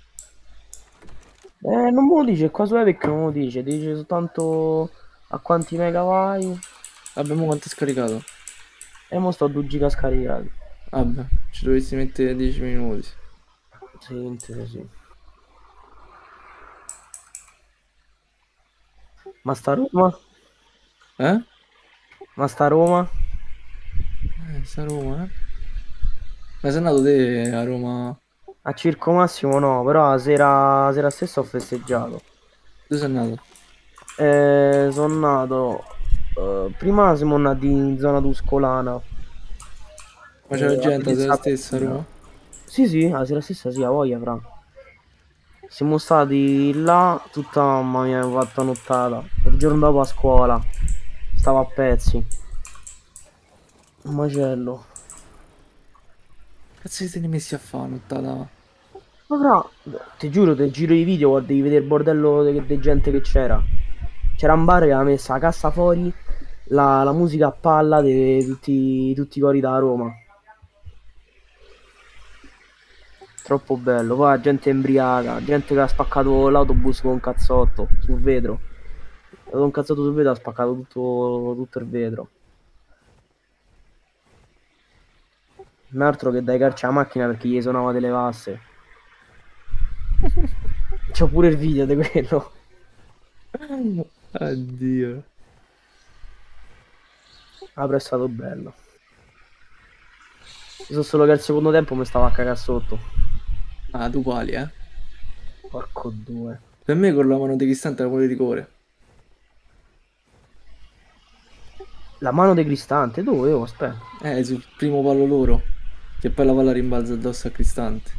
Eh, non me lo dice, qua su Epic non me lo dice, dice soltanto a quanti mega vai. Vabbè, mo quanto è scaricato? E mo sto a due giga scaricati. Vabbè, ci dovresti mettere dieci minuti. Sì, intendo sì. Ma sta a Roma? Eh? Ma sta a Roma? Eh, sta a Roma, eh? Ma sei andato te a Roma? A Circo Massimo no, però la sera, la sera stessa ho festeggiato. Dove sei andato? Eh, sono nato. Eh, prima siamo nati in zona tuscolana. Ma c'era Eh, a gente la sera Piazza stessa a Pessina. Roma? Sì, sì, la sera stessa sì, a voglia, fra. Siamo stati là tutta, mamma mia, ho fatto nottata. Il giorno dopo a scuola. Stavo a pezzi. Un macello. Cazzo siete messi a fare nottata? Ma fra, ti giuro, te giro i video, guarda, devi vedere il bordello di gente che c'era. C'era un bar che aveva messo la cassa fuori, la, la musica a palla di tutti, tutti i cori da Roma. Troppo bello. Poi la gente embriaca, gente che ha spaccato l'autobus con un cazzotto sul vetro. Ha dato un cazzotto sul vetro, ha spaccato tutto, tutto il vetro. Un altro che dai calci alla macchina perché gli suonava delle vasse. C'ho pure il video di quello. Addio. Ah, però è stato bello. Io so solo che al secondo tempo mi stava a cagare sotto. Ah, tu quali, eh? Porco due. Per me con la mano degistante era pure rigore. La mano di Cristante, dove? Oh, aspetta. Eh, sul primo palo loro. Che poi la palla rimbalza addosso a Cristante.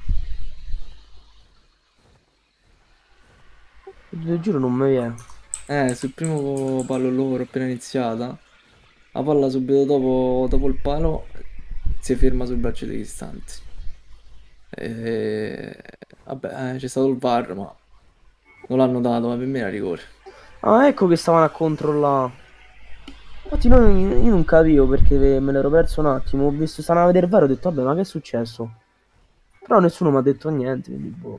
Ti giuro non mi viene. Eh, sul primo palo loro appena iniziata. La palla subito dopo, dopo il palo si ferma sul braccio dei Cristante. E... Vabbè, eh, c'è stato il V A R, ma non l'hanno dato, ma per me era rigore. Ah, ecco che stavano a controllare. Infatti no, io non capivo perché me l'ero perso un attimo. Ho visto, stavano a vedere il V A R, ho detto vabbè, ma che è successo? Però nessuno mi ha detto niente, quindi boh.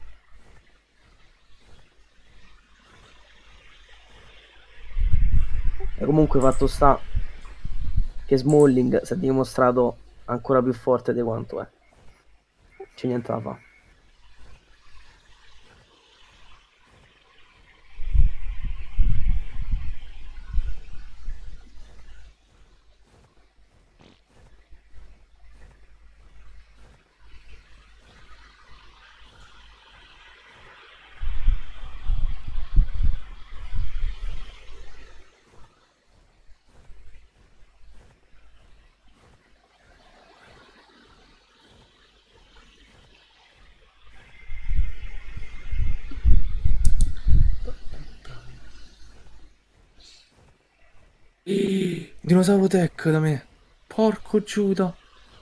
E comunque fatto sta che Smalling si è dimostrato ancora più forte di quanto è. C'è niente da fare. Eh, Dinosauro Tech da me. Porco Giuda.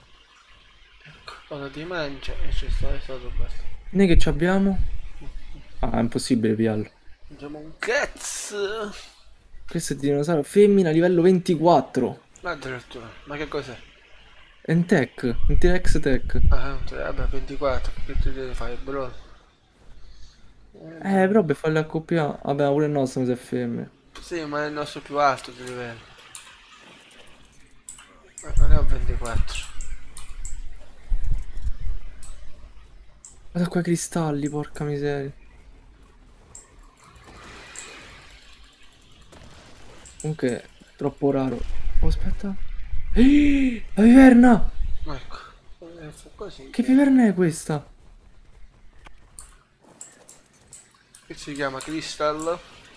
Ora ti mangia e ci sta, è stato bello. Noi che ci abbiamo? Ah, è impossibile piarlo. Mangiamo un cazzo. Questo è il dinosauro femmina livello ventiquattro. Ma addirittura, ma che cos'è? È un tech, un T-Rex tech. Ah, cioè, vabbè, ventiquattro, che ti devi fare, bro? Eh, però per farle accoppiare. Vabbè, pure il nostro mi sa è femmina. Sì, ma è il nostro più alto di livello. Ma non è un ventiquattro. Guarda qua i cristalli, porca miseria. Comunque, è troppo raro. Oh, aspetta. Ehi, la viverna! Ecco, eh, fa così. Che viverna è questa? Che si chiama Crystal.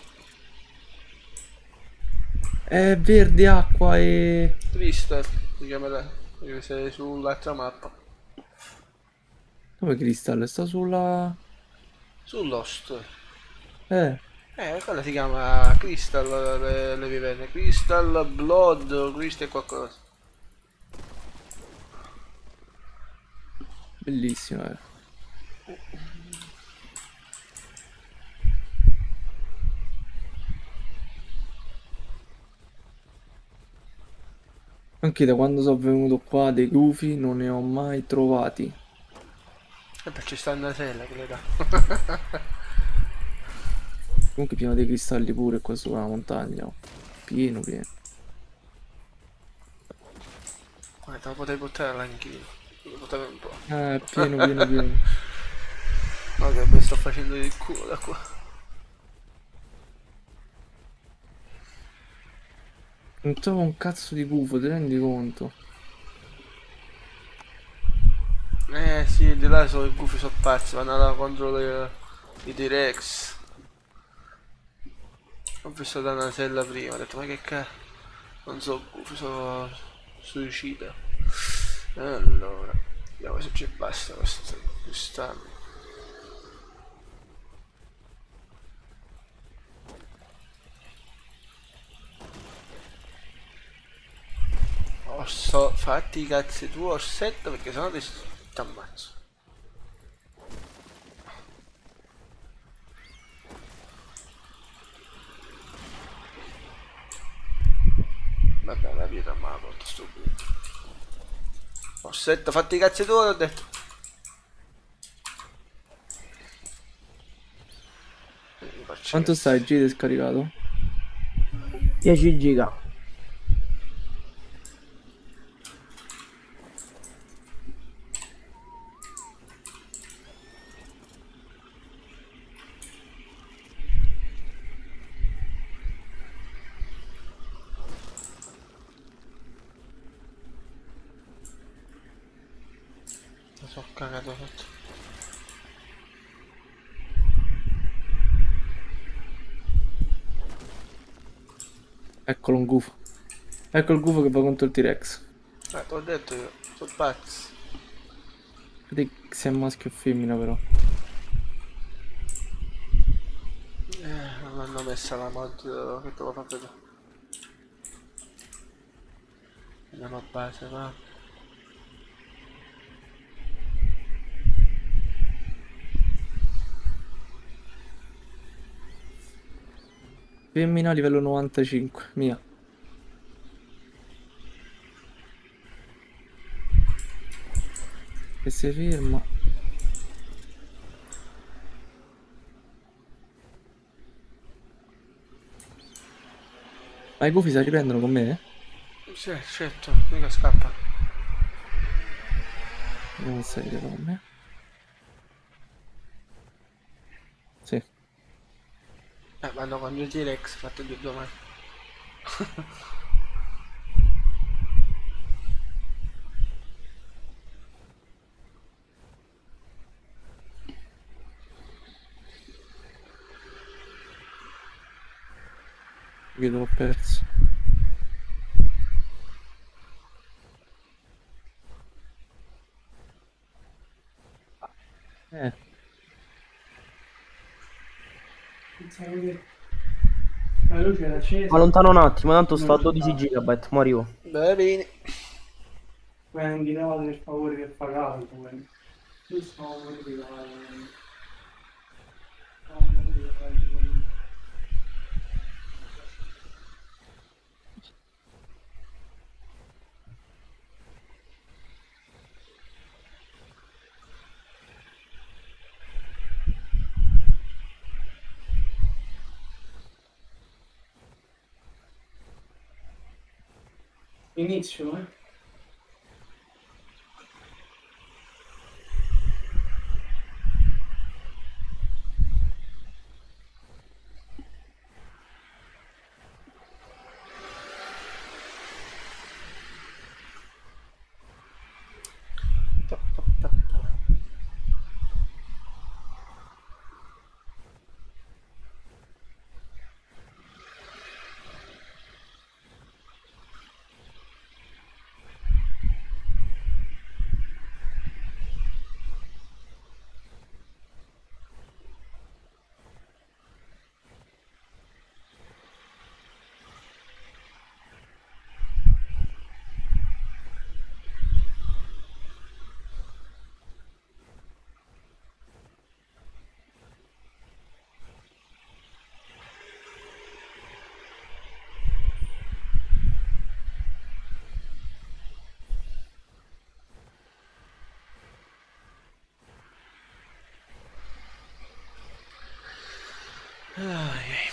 È verde, acqua e... Crystal si chiamerà, perché sei sull'altra mappa. Come cristallo? Sta sulla... Sull'host. Eh, Eh, quella si chiama Crystal, le, le viverne. Crystal, Blood, Crystal qualcosa. bellissima, eh. Anche da quando sono venuto qua dei gufi non ne ho mai trovati. E poi ci sta una sella che le dà. Comunque pieno dei cristalli pure qua sulla montagna. Oh. Pieno, pieno. Guarda, lo potrei portare all'anchino. Lo potrei un po'. Eh, pieno, pieno, pieno. Ok, mi sto facendo il culo da qua. Non trovo un cazzo di gufo, ti rendi conto? Eh sì, di là sono i gufi sono pazzi, vanno là contro le, i T-Rex. Ho visto da una sella prima, ho detto ma che cazzo. Non so, gufi sono suicida. Allora, vediamo se ci basta questo quest'anno. Orso, fatti i cazzi tu orsetto perché sennò ti ti ammazzo. Vabbè, la vita ma la porto sto qui. Orsetto, fatti i cazzi tu, ho detto. Eh, mi faccio i Quanto cazzi. stai, G scaricato? dieci giga. Mi sono cagato tutto. Eccolo un gufo. Ecco il gufo che va contro il T-Rex. Eh, te l'ho detto io, sono pazzi. Vedi se è maschio o femmina però. Eh, non hanno messa la mod eh, che te lo fa vedere. Andiamo a base, va. Femmina livello novantacinque, mia. Che si ferma. Ma i gufi si riprendono con me? Sì, certo, mica scappa. Vediamo se si riprendono con me. Sì. Eh, vanno con due T-Rex, fate due domani. Vedo l'ho perso. Eh. La luce era accesa. Allontano un attimo, tanto sto a Non c'è dodici stato. gigabyte, mo arrivo. Bene. Poi non mi dava del favore che pagavi pure. Io stavo morendo di stavo morendo di fare. Inizio, eh? Ai,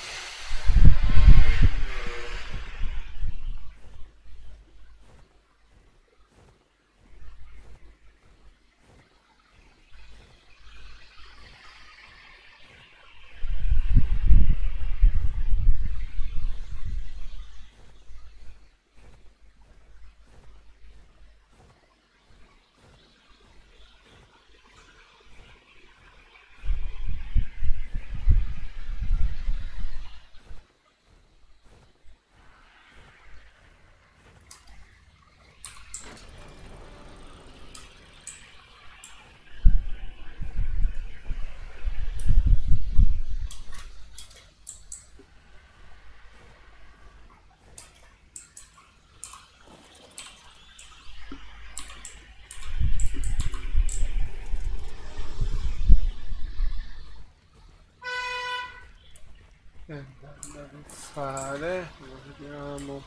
eh, da fare, vediamo.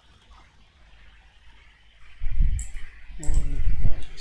Un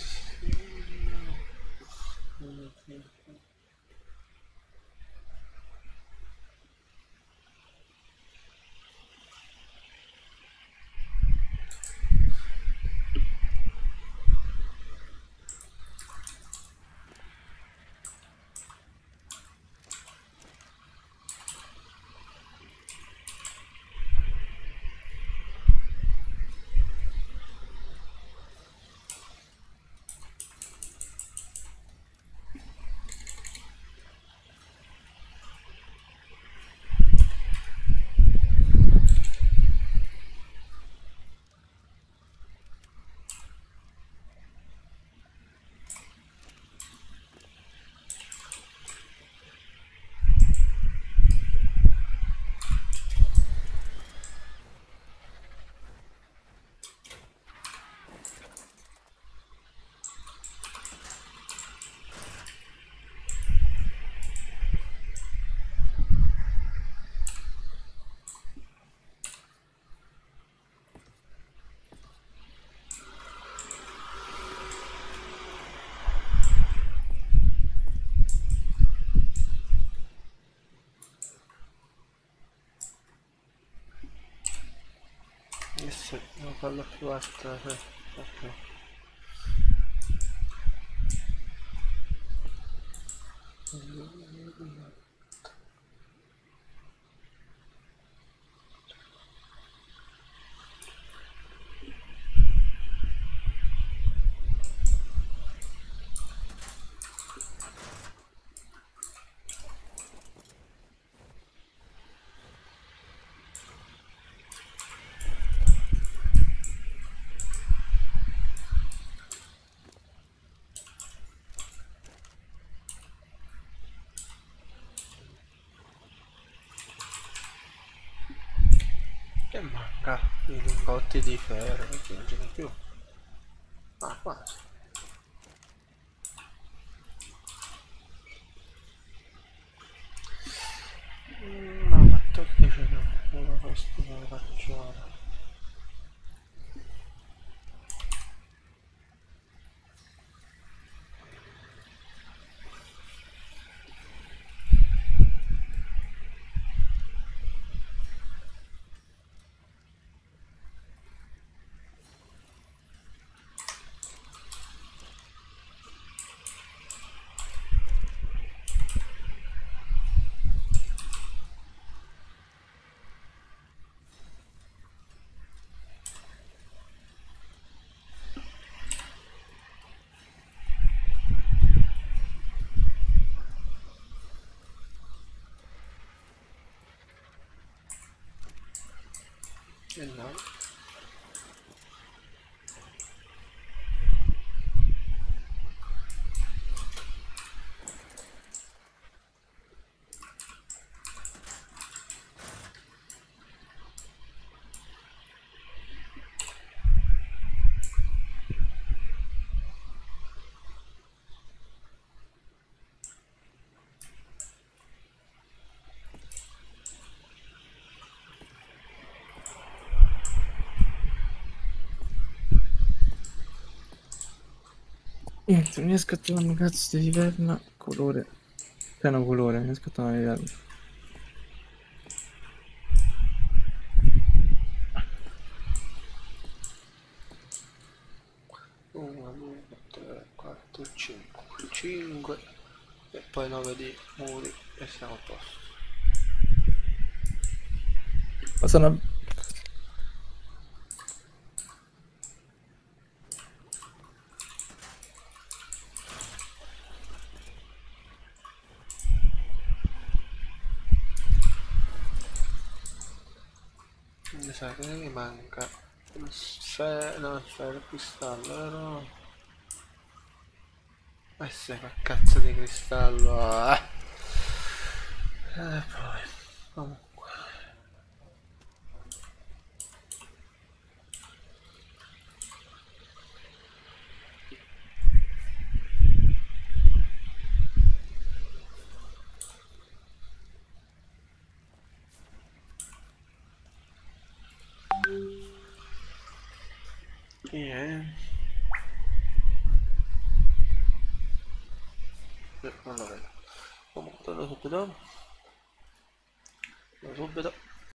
Adesso devo farlo più alta, eh. Ok. Che manca? I lingotti di ferro, perché non ce n'è più. Ah, quasi. Mm, no, quattordici no, uno questo me lo faccio ora. E no. Niente, mi è scattato un cazzo di liverna colore. Pieno colore, mi è scattato una liverna. uno, due, tre, quattro, cinque. cinque e poi nove di muri e siamo a posto. Ma sono... Mi sa che mi manca una sfera, no, sfera cristallo, vero? Eh sì, che cazzo di cristallo, ah. E poi, comunque. Yeah. Eh, non lo vedo. Comunque, torno subito. Torno subito.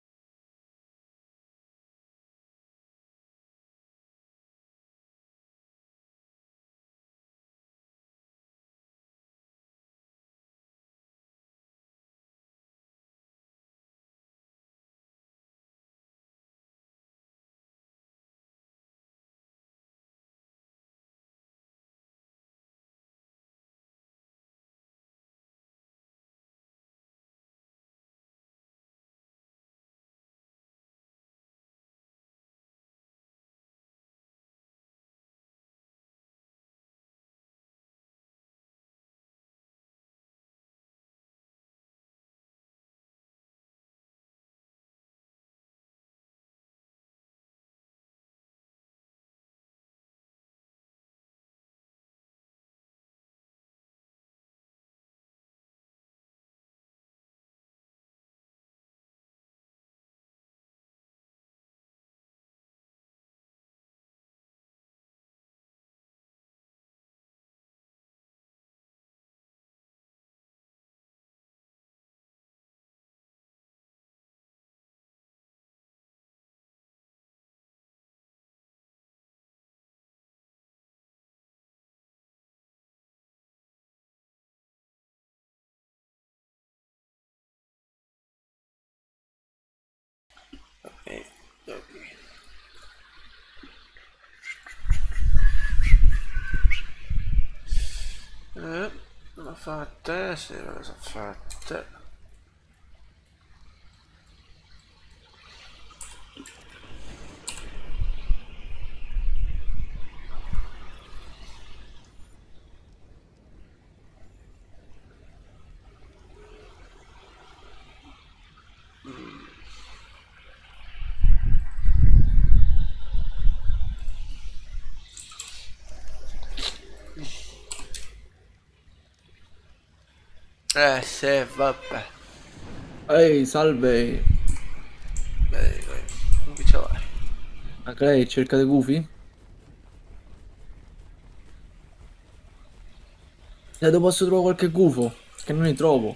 Ok, ok. Eh, l'ho fatte, sì, me le sono fatte. Eh sì, vabbè. Ehi, salve. Beh, non che ce vai? Anche lei cerca dei gufi? Vedo posso trovare qualche gufo, che non ne trovo.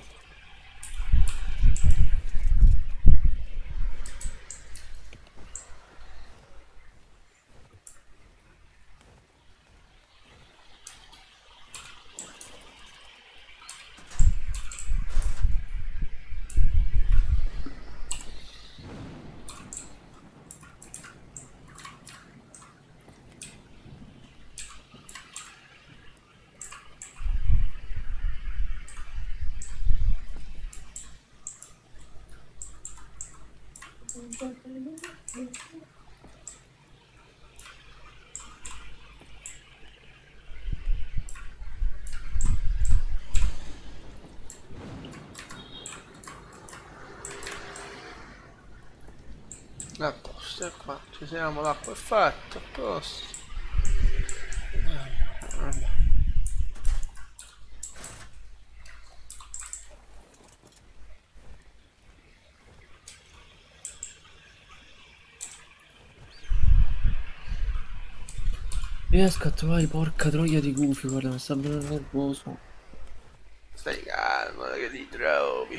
A posto, e qua ci siamo, l'acqua è fatta, a posto. Riesco a trovare porca troia di gufi, guarda, mi sta venendo nervoso. Stai calmo, che ti trovi.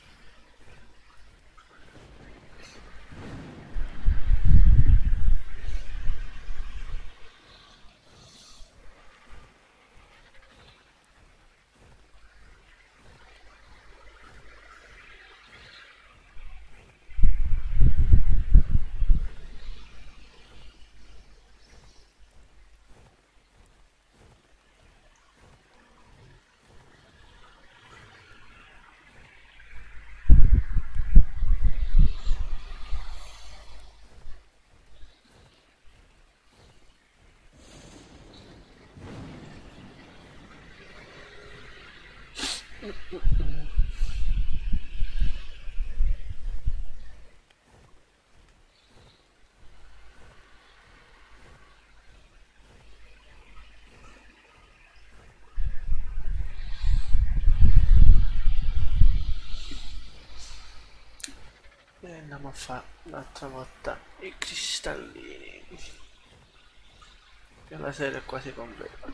E andiamo a fare un'altra volta i cristallini. Che la serie è quasi completa.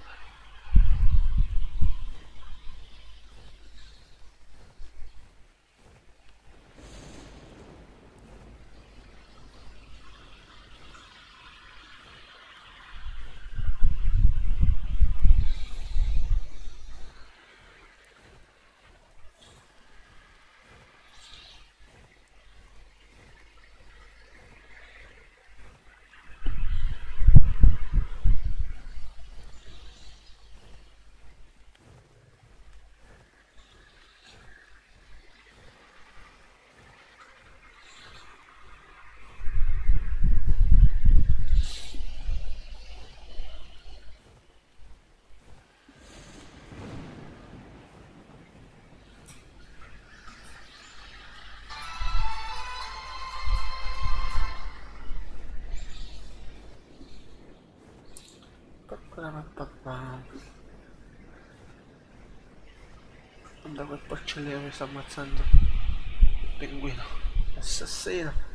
Guarda quel porcellino mi sta ammazzando. Il pinguino. Assassino.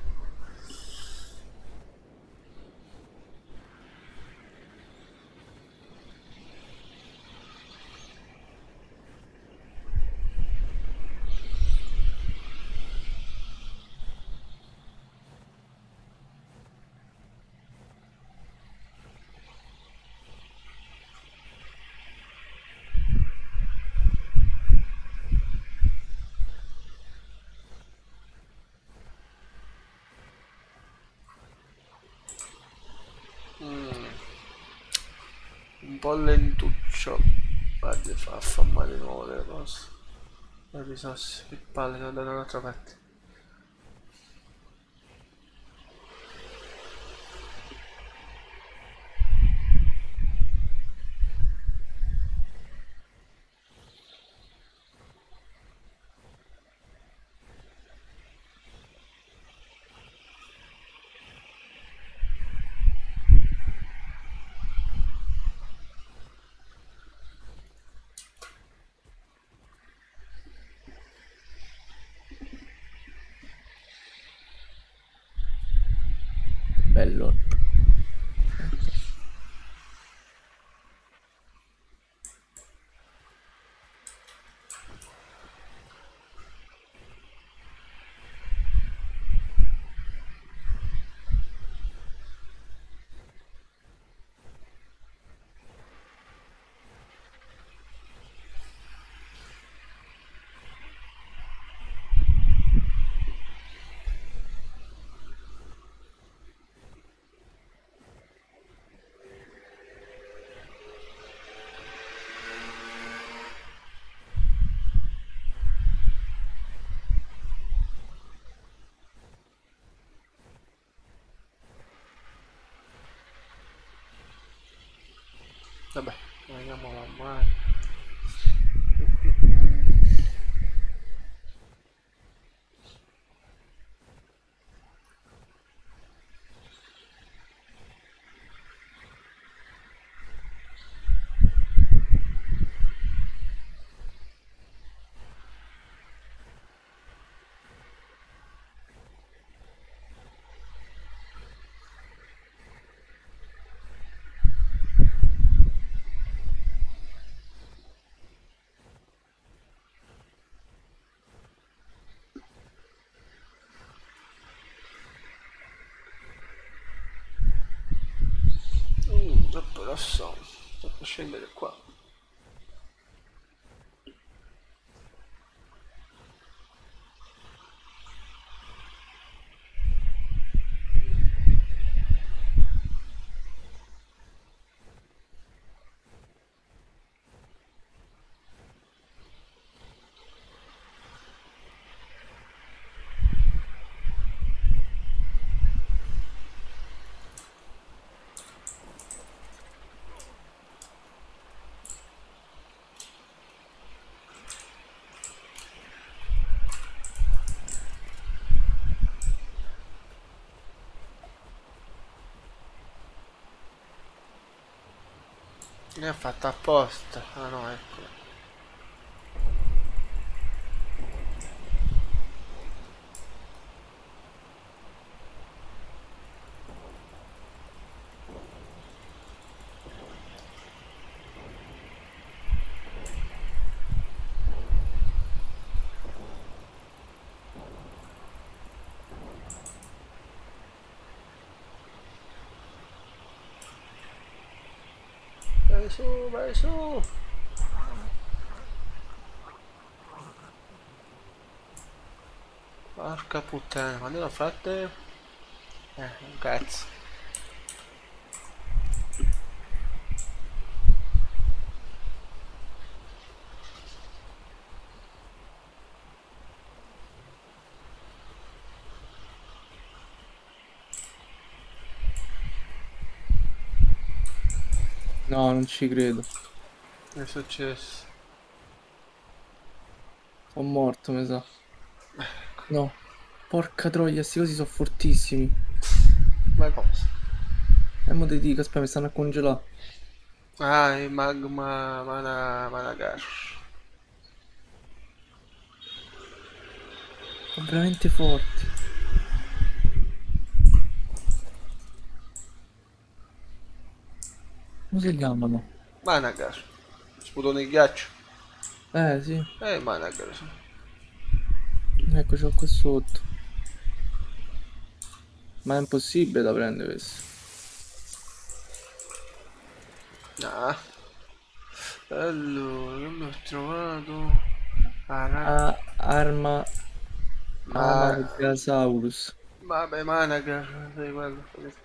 Mm. Un po' lentuccio. Guarda, fa affamare di nuovo le cose. Le risorse, che palle, sono da un'altra parte. bello. Aspetta. Vabbè, andiamo a mare. Uh, troppo rosso. Troppo scendere qua. Ne ha fatta apposta. Ah no, ecco. Vai su, vai su. Porca puttana, quando l'ho fatte? Eh, un cazzo. No, non ci credo. Che è successo? Sono morto, mi sa. No. Porca troia, sti cosi sono fortissimi. Ma cosa? E mo te dico, aspetta, mi stanno a congelare. Ah, il magma mana, Managash. Sono veramente forti. Come si chiamano? Managash. Sputone di ghiaccio. Eh, sì. Eh, Managash. Ecco, c'ho qua sotto. Ma è impossibile da prendere questo. Ah. Allora, che mi ho trovato? Ara... A arma Ma... Amargasaurus. Vabbè, Managash, sai quello.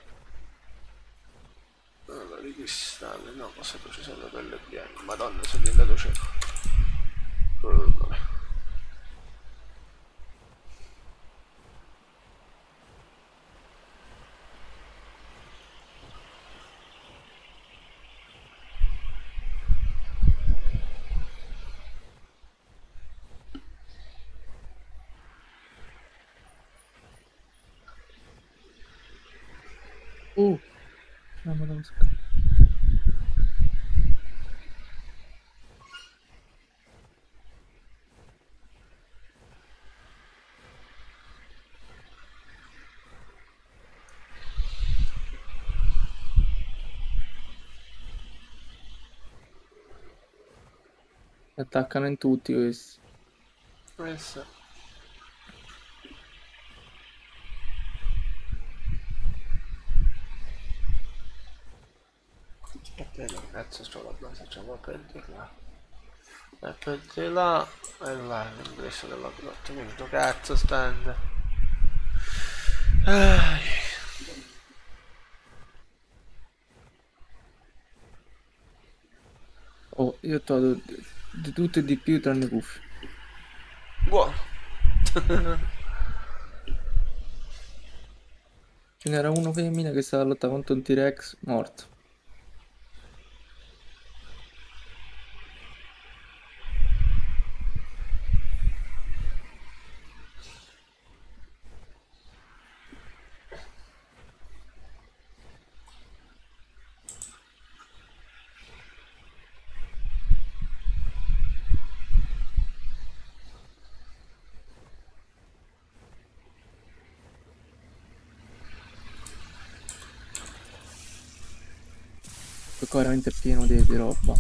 Allora, di cristalli, no, cosa ci sono le pelle bianche? Madonna, sono diventato cieco. Oh, Uh, no, madonna. Attaccano in tutti questi. Eh sì. Aspetta, che cazzo sto la base, c'è una per di là. E per di là e là l'ingresso della grotta. Minuto cazzo stand. Ai. Oh, io ho trovato di, di tutto e di più tranne cuffie. Buono. Ce n'era uno femmina che stava a lottare contro un T-Rex morto. Questo qua veramente è pieno di, di roba.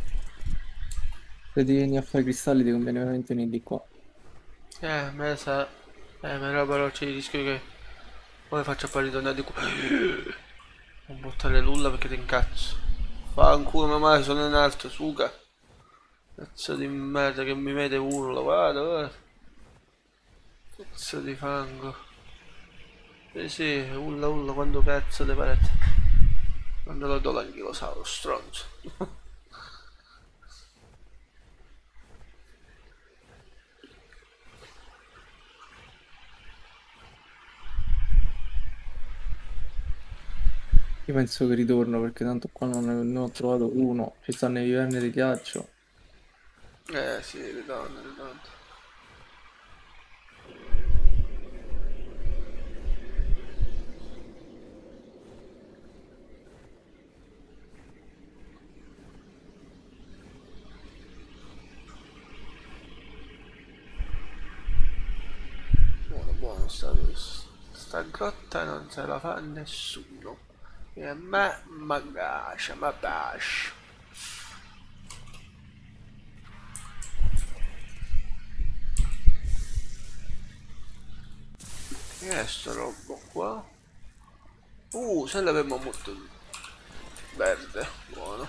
Se devi venire a fare i cristalli ti conviene veramente venire di qua. Eh, me sa. Eh, ma roba però c'è il rischio che poi faccio poi ritornare di qua. Non buttare l'ulla perché ti incazzo. Fa un culo, ma mai sono in alto, suga. Cazzo di merda che mi vede urla, guarda, guarda. Cazzo di fango. Eh sì, ulla ulla quando cazzo le parete. Quando lo do l'anchilosauro, stronzo. Io penso che ritorno perché tanto qua non ne, ne ho trovato uno. Ci stanno i viverni di ghiaccio. Eh sì, ritorno, ritorno. Buono, buono, sta, sta grotta non se la fa nessuno. E a me mi piace, mi piace. Che è sta roba qua? Uh, se l'avevamo molto verde, buono.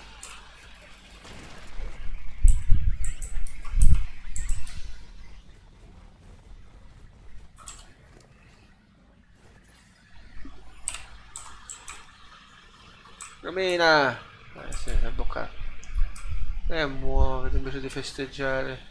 Romina! Eh sì, è bloccato. E muovete invece di festeggiare.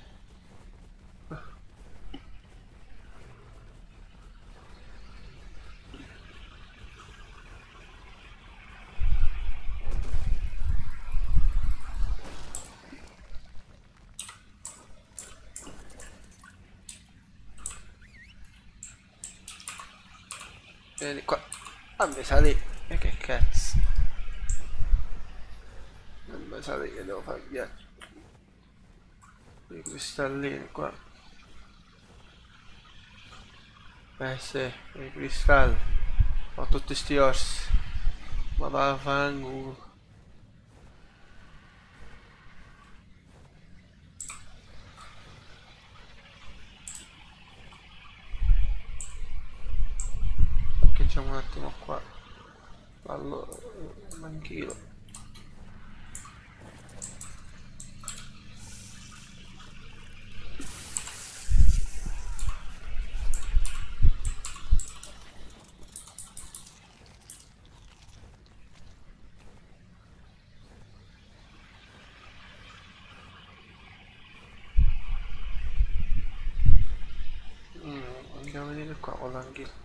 Vieni qua. Fammi salire. E che cazzo? Non mi salire che devo fare il ghiaccio. I cristallini qua. Eh sì, i cristalli. Ho tutti sti orsi. Ma va a fango. Parcheggiamo un attimo qua. Allora, anch'io. Mm, andiamo a vedere qua con l'anghilla.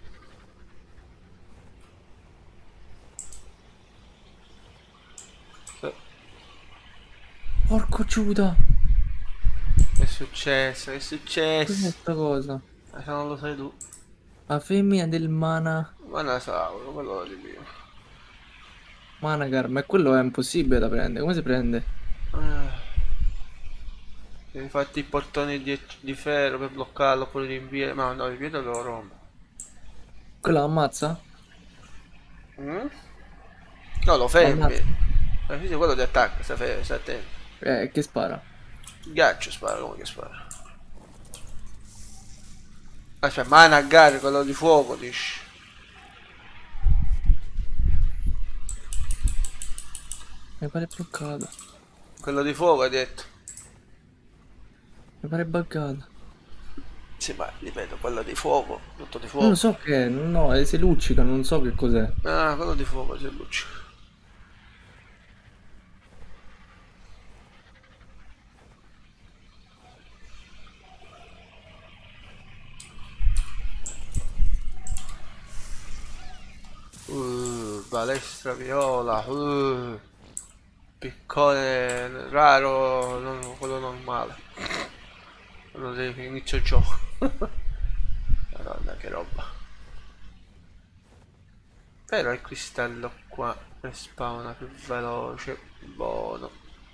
Porco Giuda! Che è successo? Che è Cos'è successo? sta cosa? Eh, se non lo sai tu. La femmina del mana... Ma ne sauro, quello di prima. Managar, ma quello è impossibile da prendere. Come si prende? Eh, devi farti i portoni di, di ferro per bloccarlo oppure rinviare. Ma no, il piede lo rompo. Quello ammazza? Mm? No, lo Ammazza. fermi. Ma sì, quello ti attacca, stai fe- stai attento. Eh, che spara? Ghiaccio spara, come che spara? Aspetta, mana gare, quello di fuoco, dici? Mi pare bloccata. Quello di fuoco hai detto? Mi pare buggata. Sì, ma ripeto, quello di fuoco, tutto di Non lo fuoco. so che è, no, è- si luccica, non so che cos'è. Ah, quello di fuoco, si luccica. Uh, balestra viola, uh, piccone raro, non, quello normale. Quello di inizio gioco. Madonna, che roba. Però il cristallo qua respawna più veloce. Buono.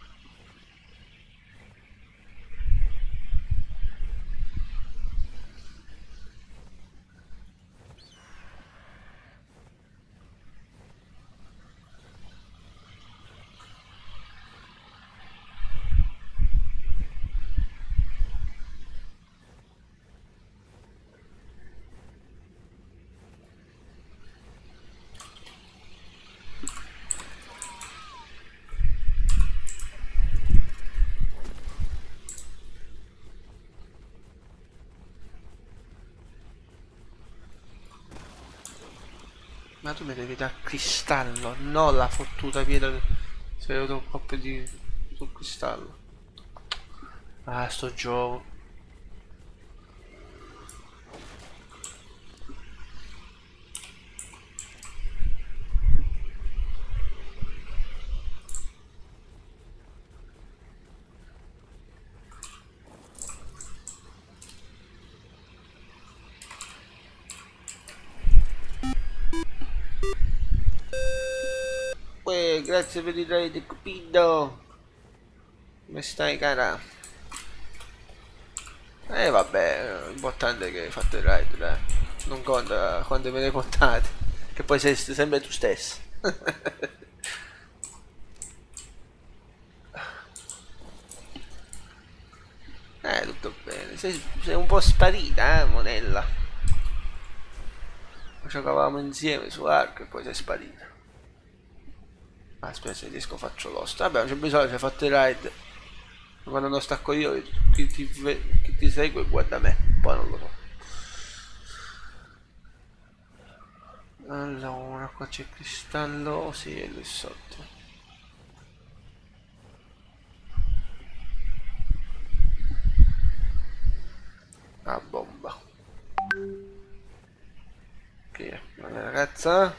Ma tu mi devi dare cristallo, non la fottuta pietra. Se vedo un po' di sul cristallo. Ah, sto gioco. Uè, grazie per il raid, Cupido. Come stai, cara? Eh vabbè, l'importante è che hai fatto il raid, dai. Non conta quante me ne hai portate. Che poi sei sempre tu stesso. Eh, tutto bene. Sei, sei un po' sparita, eh, Monella. Giocavamo insieme su Ark e poi sei sparita. Aspetta, se riesco faccio l'host. Vabbè, non c'è bisogno, se hai fatto il raid. Quando non stacco io, chi ti, chi ti segue guarda me. Poi non lo so. Allora, qua c'è il cristallo. Sì, è lì sotto. Ah, bomba. Chi è? La mia ragazza?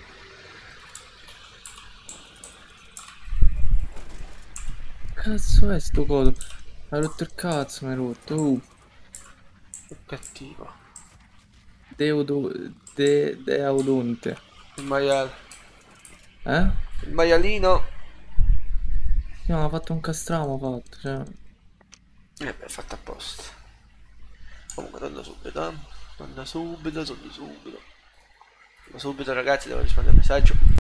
Cazzo è sto coso? Mi ha rotto il cazzo, mi ha rotto. Uh, Che cattivo. Deodo... De... Deodonte. Il maiale. Eh? Il maialino. No, ha fatto un castramo, ha fatto, cioè... E beh, fatto apposta. Comunque torno subito, eh. Torno subito, torno subito. Torno subito ragazzi, devo rispondere al messaggio.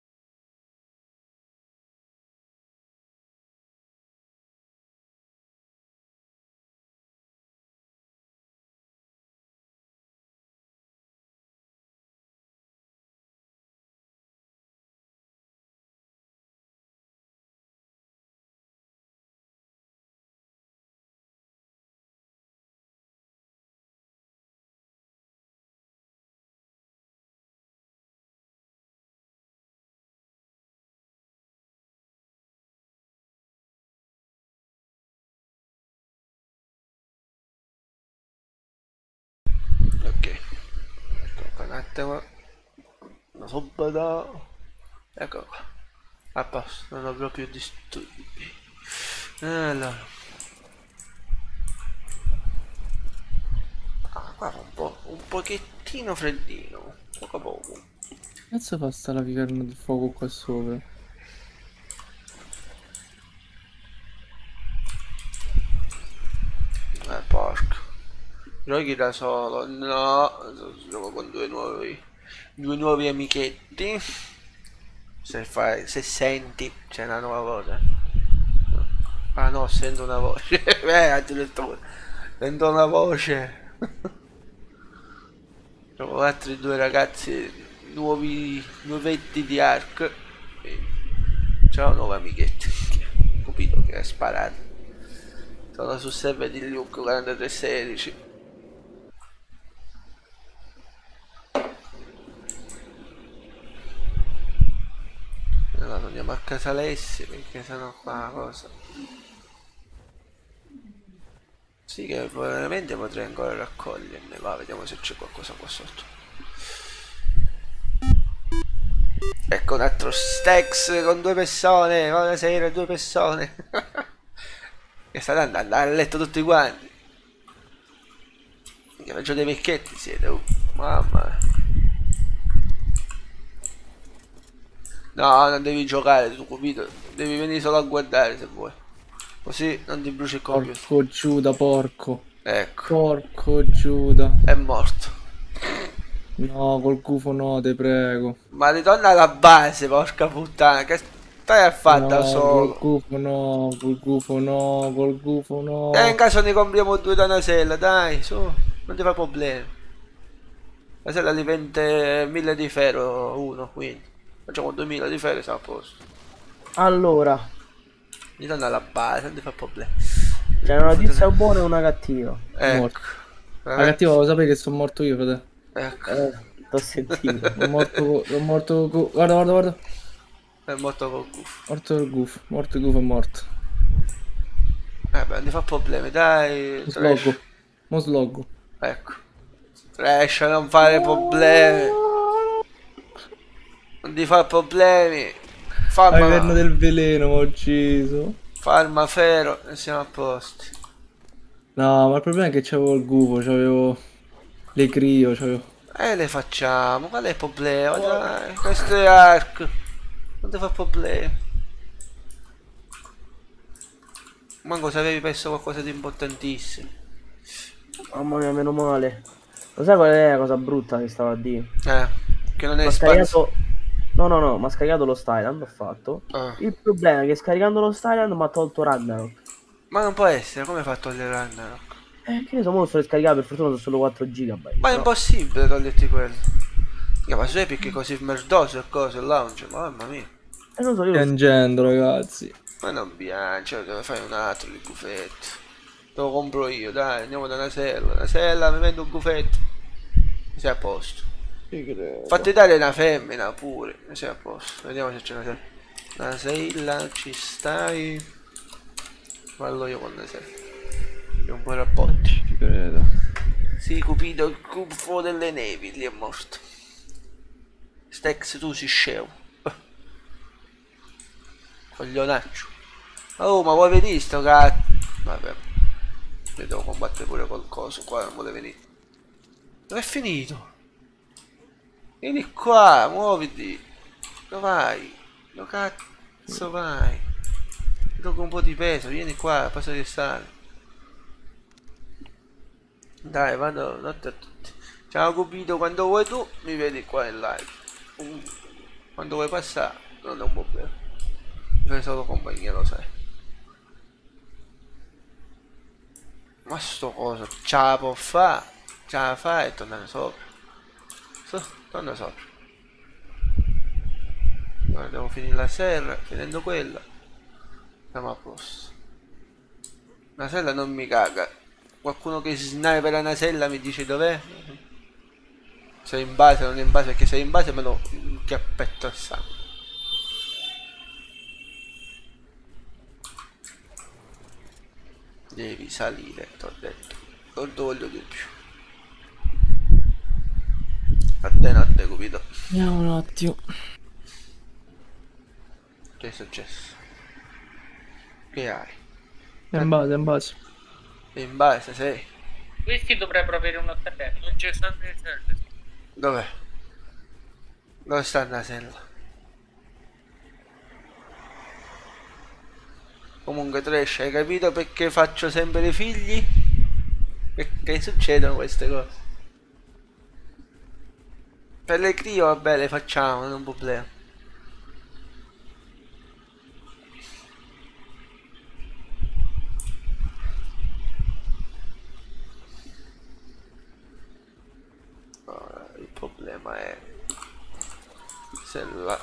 Ok. Ecco un attimo. Torno subito. Ecco qua. A posto, non avrò più disturbi. Allora. Ah, qua fa un po', un pochettino freddino. Poco a poco. Cazzo fa sta la viverna del fuoco qua sopra? Eh, porco. Giochi da solo? No, gioco con due nuovi, due nuovi amichetti. Se fai, se senti, c'è una nuova cosa. Ah no, sento una voce. Eh, addirittura. Sento una voce. Trovo altri due ragazzi nuovi, nuovetti di Ark. E ciao nuovi amichetti. Capito che è sparato. Sono su server di Luke quarantatré sedici. Allora andiamo a casa Alessi perché sennò qua la cosa. Sì che probabilmente potrei ancora raccoglierne. Va, vediamo se c'è qualcosa qua sotto. Ecco un altro Stex con due persone. Buonasera, due persone. Che state andando a letto tutti quanti. Che peggio dei vecchietti siete. Uh, mamma. No, non devi giocare, tu capito? Devi venire solo a guardare se vuoi. Così non ti bruci il computer. Porco Giuda, porco. Ecco, Porco Giuda. è morto. No, col gufo no, te prego. Ma ritorna alla base, porca puttana. Che stai a fare da No, solo? col gufo no, col gufo no, col gufo no. E in caso ne compriamo due da Nasella, dai, su. Non ti fa problemi. Nasella li vende mille di ferro uno, quindi. Facciamo duemila di ferro e siamo a posto. Allora, Ritorna alla base, non ti fa problemi. c'è una notizia buona e una cattiva. Ecco. Morto. La cattiva lo sapevi che sono morto io, frate. Ecco. Eh, t'ho sentito. Sono morto, co- sono morto, co- guarda, guarda, guarda. È morto col gufo. Morto il gufo, morto il gufo è morto. Eh beh, non ti fa problemi, dai. Sloggo, Trash. mo sloggo. Ecco. Trash, non fare problemi. Non ti fa problemi. All'interno Farma, del veleno mi ha ucciso. farma ferro e siamo a posto. No, ma il problema è che c'avevo il gufo, c'avevo le crio, c'avevo... E le facciamo, qual è il problema? Dai, questo è Ark. Non ti fa problemi. Manco se avevi perso qualcosa di importantissimo. Mamma mia, meno male. Lo sai qual è la cosa brutta che stavo a dire? Eh, che non è Ma spazio. scaricato... No, no, no, ma scaricato lo Styland, ho fatto. Ah. Il problema è che scaricando lo Styland mi ha tolto Ragnarok. Ma non può essere, come fa a togliere Ragnarok? Eh, che ne so, mo lo sto riscaricando, per fortuna sono solo quattro giga. Ma è impossibile toglierti quello. Yeah, ma su Epic è così merdoso e cose, il launch, mamma mia. E non so, io lo Piangendo, ragazzi. Ma non piace, dove fai un altro di gufetto. Te lo compro io, dai, andiamo da Nasella. Nasella, mi vendo un gufetto. Sei a posto. Fatti dare una femmina pure, sei a posto. Vediamo se c'è una Nasella, ci stai. Parlo io con Nasella. Abbiamo un po' di rapporti. Ci credo. Sì, Cupido, il gufo delle nevi, lì è morto. Stex, tu si scemo. Coglionaccio. Oh, ma vuoi venire sto cazzo? Vabbè. Io devo combattere pure col coso, qua non vuole venire. Dove è finito? Vieni qua, muoviti. Dove vai? Dove cazzo vai? Ti tocco un po' di peso, vieni qua, passa di stare. Dai, vado, notte a tutti. Ciao Cupido, quando vuoi tu mi vedi qua in live. Um, Quando vuoi passare, non è un problema. Mi fai solo compagnia, lo sai. Ma sto coso, ce la può fa, ce la fa e tornare sopra. So, torna sopra. Ora devo finire la serra, finendo quella. Siamo a posto. La sella non mi caga. Qualcuno che sniper una sella mi dice dov'è? Sei in base, non è in base, perché sei in base me lo chiappetto al sangue. Devi salire, ti ho detto. Non ti voglio di più. A te notte, Cupido. Andiamo un attimo. Che è successo? Che hai? È in base, è in base. In base sei? Questi dovrebbero avere un attaccante, non c'è stato niente. Dov'è? Dove sta Nasella? Comunque Trash, hai capito perché faccio sempre i figli? Perché succedono queste cose. Per le crio vabbè le facciamo, non è un problema. problema è se la...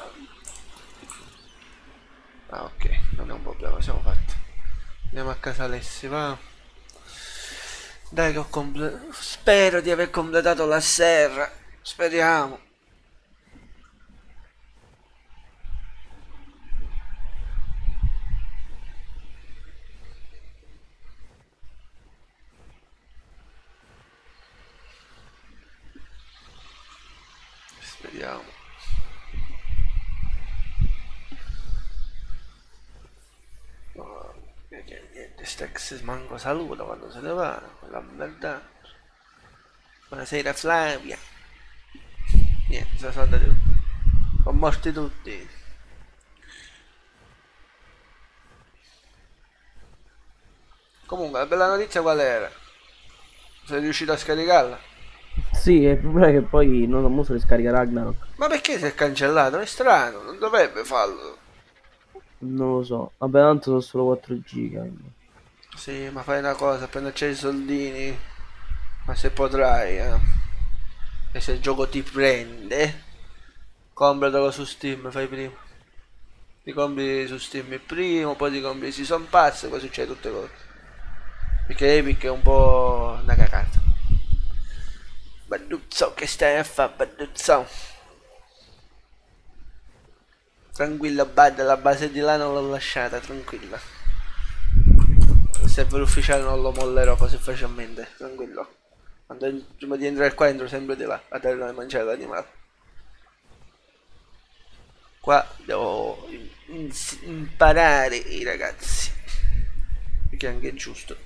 Ah ok, non è un problema, siamo fatti. Andiamo a casa Alessi, va. Dai che ho completato. Spero di aver completato la serra. Speriamo. Speriamo. No, niente, Stex manco saluta quando se ne va, la merda. Buonasera Flavia. Niente, se sono andati. Sono morti tutti. Comunque la bella notizia qual era? Sei riuscito a scaricarla? Sì, il problema è che poi non so, mo se riscarica Ragnarok. Ma perché si è cancellato? È strano, non dovrebbe farlo. Non lo so. Vabbè, tanto sono solo quattro giga. Sì, ma fai una cosa, appena c'hai i soldini, ma se potrai, eh. E se il gioco ti prende, compratelo su Steam, fai prima. Ti compri su Steam il primo, poi ti compri i Season Pass, poi succede tutte cose. Perché Epic è un po' una cagata. Baduzzo, che stai a fare, Baduzzo? Tranquillo, Bad, la base di là non l'ho lasciata, tranquilla. Il server ufficiale non lo mollerò così facilmente, tranquillo. Quando, prima di entrare qua entro sempre di là, a dare da mangiare l'animale. Qua devo imparare i ragazzi, perché è anche giusto.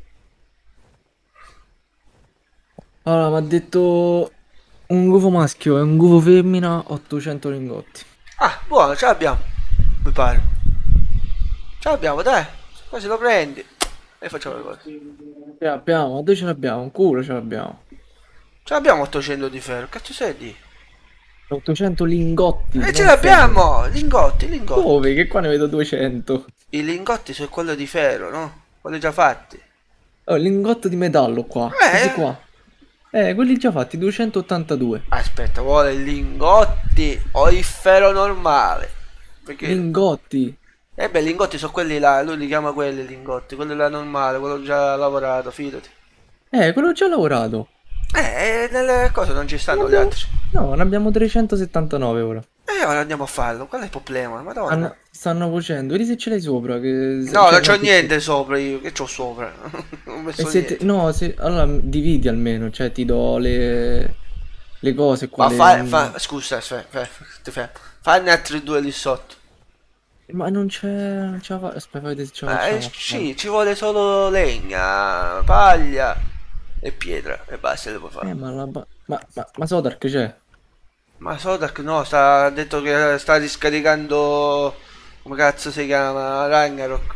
Allora, mi ha detto un gufo maschio e un gufo femmina, ottocento lingotti. Ah, buono, ce l'abbiamo, mi pare. Ce l'abbiamo, dai, quasi lo prendi e facciamo le cose. Ce l'abbiamo, ma dove ce l'abbiamo? Un culo ce l'abbiamo. Ce l'abbiamo ottocento di ferro, cazzo sei di? ottocento lingotti. E non ce ferro. l'abbiamo, lingotti, lingotti. Dove? Che qua ne vedo duecento. I lingotti sono quelli di ferro, no? Quelli già fatti. Oh, lingotto di metallo qua. Eh. Questi qua. Eh, quelli già fatti, duecentottantadue. Aspetta, vuole i lingotti o il ferro normale? Perché... Lingotti. Eh beh, i lingotti sono quelli là, lui li chiama quelli lingotti, quello là normale, quello già lavorato, fidati. Eh, quello ho già lavorato. Eh, nelle cose non ci stanno gli Abbiamo- altri. No, ne abbiamo trecentosettantanove ora. E ora andiamo a farlo, qual è il problema? Madonna. Stanno, stanno facendo, vedi se ce l'hai sopra. Che... No, cioè, non c'ho guardi- niente sopra io, che c'ho sopra? Non ho E messo se niente. te- no, se... allora dividi almeno, cioè ti do le, le cose Ma qua. le- fa, fa, scusa, aspetta, aspetta, ti fermo. Fanne altri due lì sotto. Ma non c'è... non ce la fa- Aspetta, fai vedere se ce la Eh, facciamo. a sì, ci vuole solo legna, paglia e pietra e basta, le puoi fare. fare. Eh, ma, la... ba- ma, ma, ma Sodark c'è? Ma Sodak no, sta, ha detto che sta riscaricando, come cazzo si chiama, Ragnarok.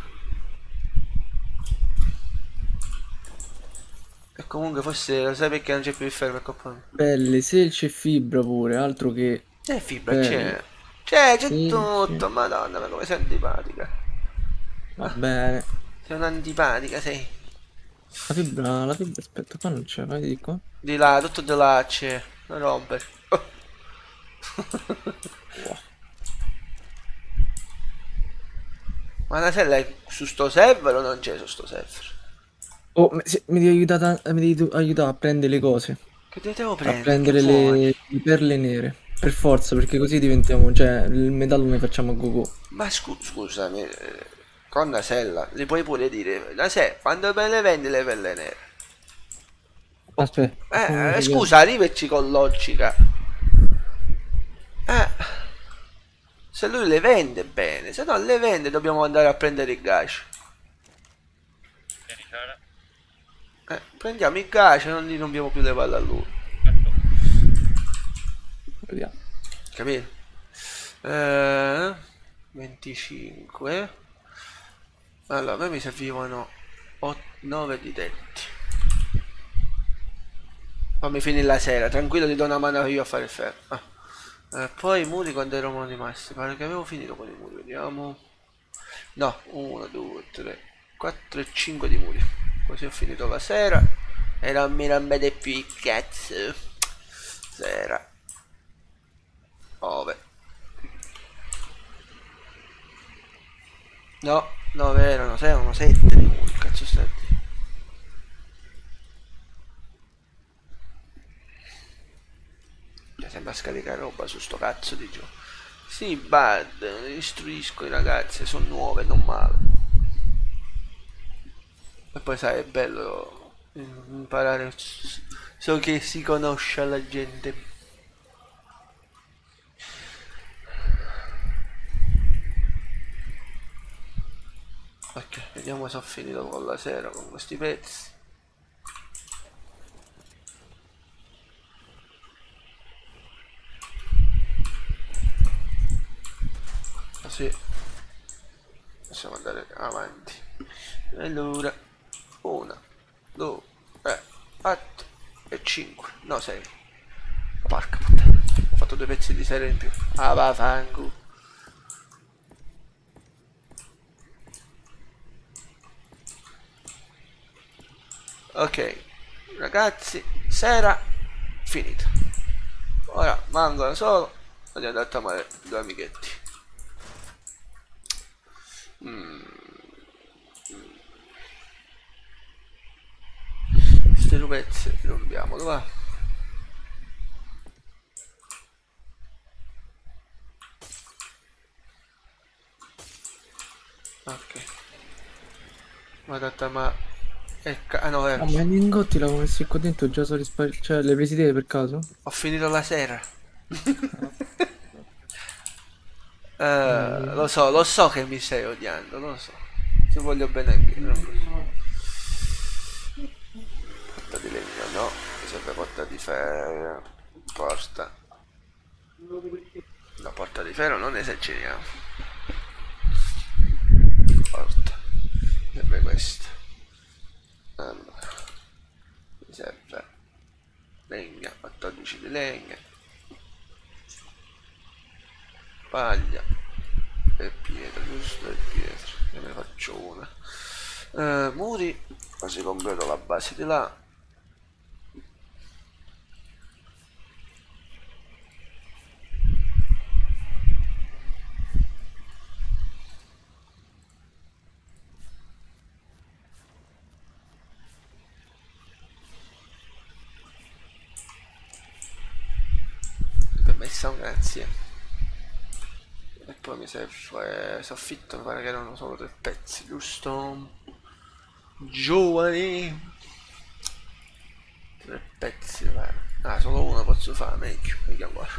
E comunque forse lo sai perché non c'è più il ferro per colpa mia. Pelle, selce e fibra pure, altro che... C'è fibra, Bello. c'è. C'è, c'è Sì, tutto, sì. madonna, ma come sei antipatica. Va bene. Sei un'antipatica, sei. La fibra, la fibra, aspetta, qua non c'è, vai di qua. Di là, tutto di là c'è. Non rompere. Ma la sella è su sto server o non c'è su sto server? Oh, mi, sì, mi devi aiutare, a- mi devi aiutare a prendere le cose. Che te devo A prendere? prendere Che vuoi? le, le perle nere. Per forza, perché così diventiamo, cioè, il metallo ne facciamo a go-go. Ma scu scusami, eh, con la sella, li puoi pure dire, la se, quando me le vendi le pelle nere? Aspetta. come Eh, si scusa, arrivaci con logica. Eh, se lui le vende bene, se non le vende dobbiamo andare a prendere il gas. Vieni, cara. Eh, prendiamo il gas e non gli rompiamo più le palle a lui. chiama? Vediamo. Capito? Eh, venticinque. Allora, a me mi servivano nove di denti. Fammi finire la sera, tranquillo, ti do una mano io a fare il ferro. Ah. Eh, poi i muri quando erano rimasti? Pare che avevo finito con i muri, vediamo. No, uno, due, tre, quattro e cinque di muri. Così ho finito la sera. E non mi rompete più il cazzo. Sera. nove. No, nove erano, sei erano sette. Che cazzo sta a dire? Mi sembra scaricare roba su sto cazzo di gioco. Sì, bad, istruisco i ragazzi, sono nuove, non male. E poi sai, è bello imparare, so che si conosce la gente. Ok, vediamo se ho finito con la sera con questi pezzi. Così possiamo andare avanti. Allora, una, due, tre, quattro e cinque, no sei. Porca puttana, ho fatto due pezzi di serie in più. Ah, va fango. Ok, ragazzi, sera finita. Ora mancano solo di andare a chiamare due amichetti. Mm. Questi due pezzi li rompiamo, dov'è? Ok, vado a chiamare. Ecco, ah no, Ah, vero. ma i lingotti l'avevo messi qua dentro già sono risparmiati. Cioè, le presi te per caso? Ho finito la sera. Eh, Eh, lo so, lo so che mi stai odiando, lo so. Ti voglio bene anche io. Porta di legno, no. Mi serve porta di ferro. Porta. La porta di ferro non esageriamo. Porta. Serve questa. Allora. Mi serve legna, quattordici di legna. Paglia e pietra, giusto? E pietra, io ne faccio una. Eh, muri, quasi completo la base di là. Permesso, grazie. E poi mi serve soffitto, mi pare che erano solo tre pezzi, giusto? Giovani! Tre pezzi, vero? Ah, solo uno posso fare, meglio, meglio ancora.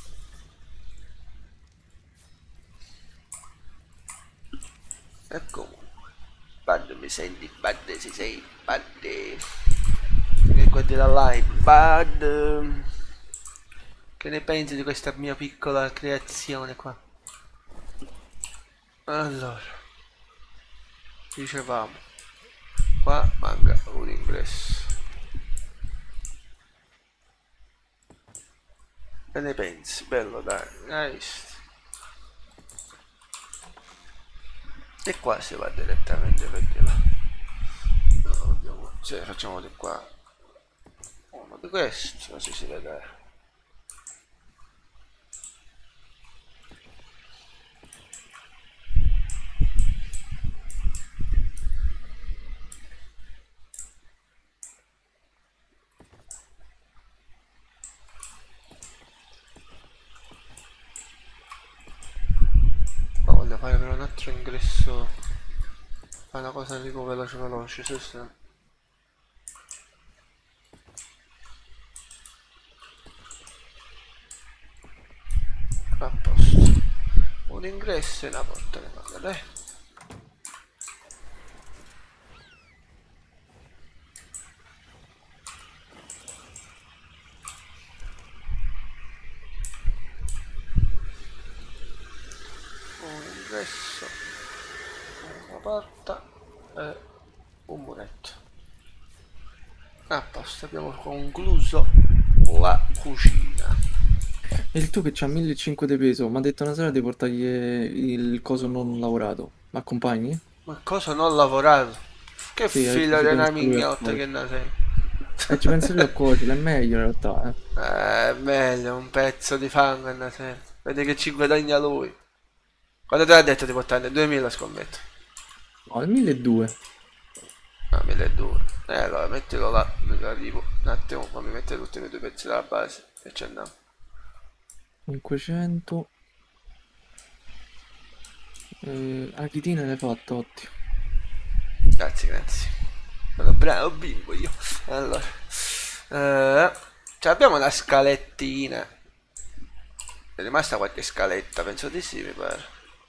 E comunque, Bad mi senti, Bad si sei, Bad. Che guardi la live, Bad. Che ne pensi di questa mia piccola creazione qua? Allora, dicevamo, qua manca un ingresso. Che ne pensi? Bello, dai, nice. E qua si va direttamente per di là. No, abbiamo... Sì, facciamo di qua uno di questo, così si vede. Voglio fare per un altro ingresso, fare una cosa tipo veloce veloce, sì, sì. A posto, un ingresso e una porta ne manca, dai. Ingresso, una porta e un muretto. A posto, abbiamo concluso la cucina. E il tuo che c'ha millecinquecento di peso, mi ha detto una sera di portargli il coso non lavorato. Mi accompagni? Ma cosa non ho lavorato? Che Sì, hai figlio detto di che una non stavi a mignotta scuola. che ne sei? E ci penso io a cuocere, è meglio in realtà, eh. Eh, è meglio, un pezzo di fango in sera. Vedi che ci guadagna lui. Quando te l'ha detto di portarne duemila scommetto? No, il milleduecento. Ah, milleduecento. Eh, allora mettilo là, mi arrivo. Un attimo, fammi mettere tutti i due pezzi della base e ci andiamo. cinquecento. Eh, la chitina l'hai fatta, ottimo. Grazie, grazie. Sono bravo bimbo io. Allora, eh, cioè abbiamo una scalettina. È rimasta qualche scaletta, penso di sì, mi pare.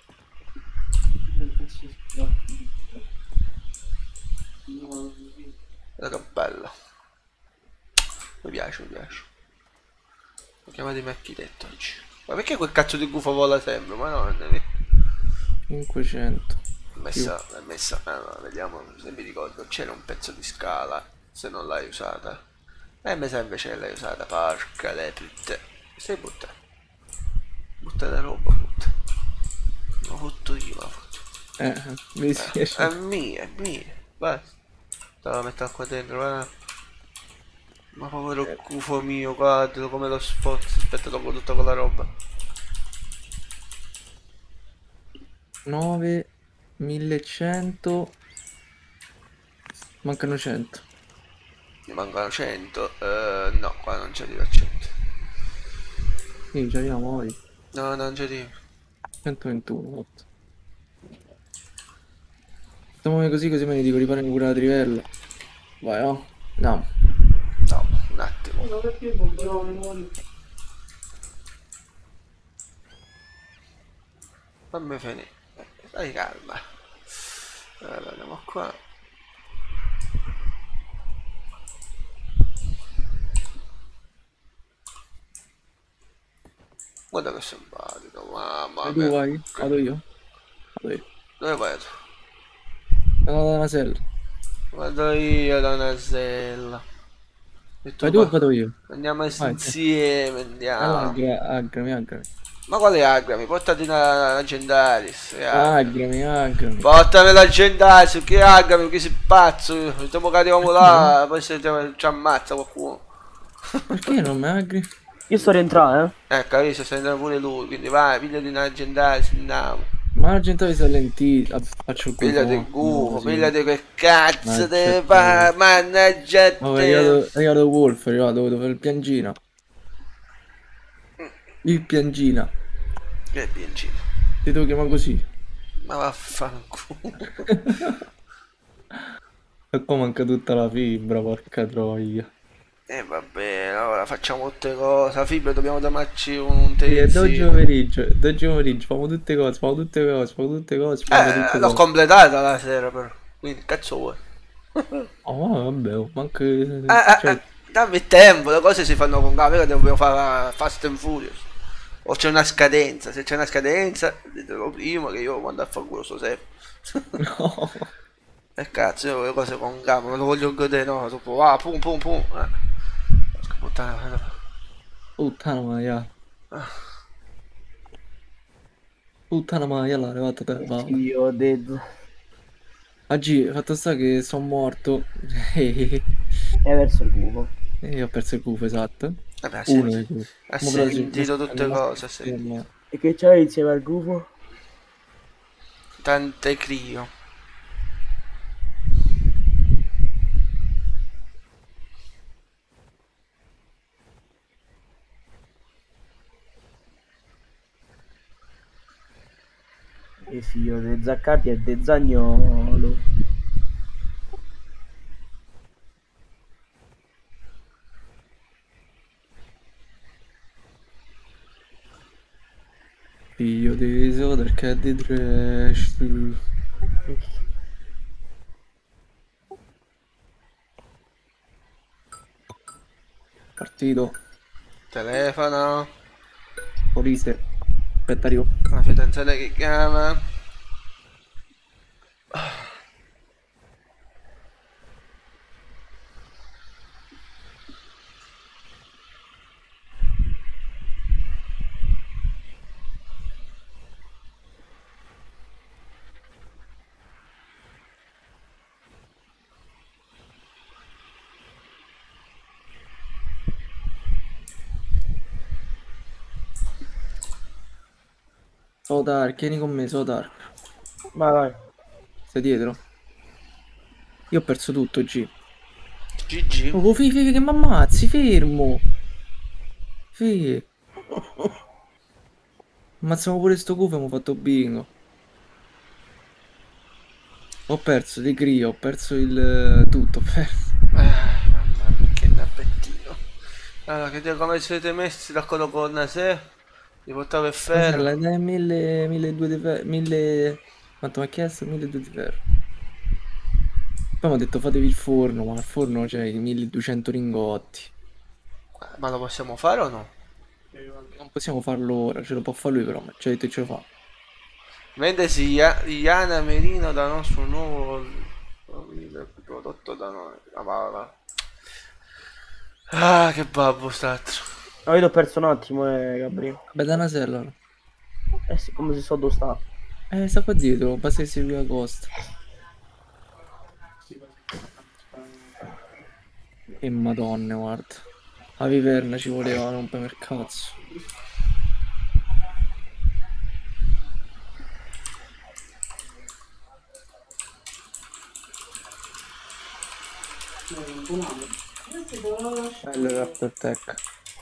Guarda che bello. Mi piace, mi piace. Ho chiamato il mio architetto oggi. Ma perché quel cazzo di gufo vola sempre? Ma no, non è cinquecento. messa, è messa. Allora, vediamo se mi ricordo. C'era un pezzo di scala. Se non l'hai usata. E mi sa invece l'hai usata. Porca le putte. Sei buttata. Butta la roba, butta. Ma fotto io, ma fotto. Eh, mi dispiace. È mia, è mia. Basta. Te la metto qua dentro, va. Ma povero gufo mio, guardalo come lo sforzo. Aspetta, dopo tutta quella roba. nove, millecento. Mancano cento. Mi mancano cento. Eh, no, qua non ci arriva a cento. Sì, ci arriviamo poi. No, non ci arriva. centoventuno. otto. Stiamo così, così me ne dico riparare pure la trivella. Vai, no? No. No, un attimo. Fammi finire. Dai calma. Allora, andiamo qua. Guarda che simpatico, mamma E tu mia. vai? Vado io? Vado io. Dove vai tu? Vado da una sella. Vado io da una sella. E tu Vai tu o va? vado io? Andiamo Vai. insieme, Allora, andiamo. aggra- aggrami, aggrami. Ma quale Agrami? Portati una Leggendaris. eh, Agrami. Aggrami, aggrami. Portami la Leggendaris, che Agrami, che sei pazzo. Dopo che arriviamo là, poi se ti- ci ammazza qualcuno. Perché non mi aggri? Io sto rientrando, eh. Eh, capisci, sta entrando pure lui, quindi vai, pigliati una Leggendaris, andiamo. Ma la gente si lentì. Ah, faccio il gufo. Pigliati il no? gufo, No, sì. pigliati quel cazzo Mannaggia te te. fa, mannaggia Oh, è te. arrivato, è arrivato Wolf, è arrivato dove il piangina. Il piangina. Che piangino. Ti devo chiamare così. Ma vaffanculo. E qua manca tutta la fibra, porca troia. E va bene, allora facciamo tutte cose. La fibra dobbiamo damarci un Sì, è d'oggi tenzino. pomeriggio, è d'oggi pomeriggio, facciamo tutte cose, facciamo tutte cose, facciamo tutte cose, facciamo Eh, tutte l'ho cose. completata la sera però. Quindi cazzo vuoi? Oh, vabbè, oh, manca... Eh, eh, Cioè, eh, dammi tempo, le cose si fanno con calma, mica dobbiamo fare Fast and Furious. O c'è una scadenza, se c'è una scadenza, ditelo prima che io mando a fare culo sto sempre. no. E cazzo, io le cose con calma, me lo voglio godere, no, dopo va, pum pum pum. Eh. Porca puttana, Puttana maiala. Puttana maiala, è arrivata te, va. Io dead. Oggi, fatto sta che sono morto. E È verso il cubo. io ho perso il gufo, esatto. vabbè, Uno senti, dei due. ha Mo però sì, sentito mi- tutte mi- cose, ha sentito. mi- E che c'hai insieme al cubo? Tante crio. E figlio de Zaccati e de Zagnolo. Figlio di Soder che è di trash. Partito. Telefono. Polise. Aspetta, arrivo. La fidanzata che chiama. So Dark, vieni con me, so Dark. Vai, vai. Stai dietro? Io ho perso tutto, G. G G. Oh, fi, fi, che mi ammazzi, fermo. Fi. Ammazziamo pure sto gufo e abbiamo fatto bingo. Ho perso di Crio, ho perso il tutto, ho perso. Eh, mamma mia, che nappettino. Allora, che come siete messi d'accordo con se? Vi portavo il ferro. La dai mille, milleduecento di ferro, mille... Quanto mi ha chiesto? milleduecento di ferro. Poi mi ha detto fatevi il forno, ma il forno c'è i milleduecento lingotti. Ma lo possiamo fare o no? Non possiamo farlo ora, ce lo può fare lui però, ma ci ha detto che ce lo fa. Vendesi Iana Merino da nostro nuovo prodotto da noi. Ah, va, va. Ah, che babbo st'altro. No, io l'ho perso un attimo, eh, Gabriele. Vabbè, da una sella. No? Eh sì, come se so dove sta. Eh, sta qua dietro, basta che segui la costa. E madonna, guarda. La viverna ci voleva rompere il cazzo. Bello il Raptor Attack.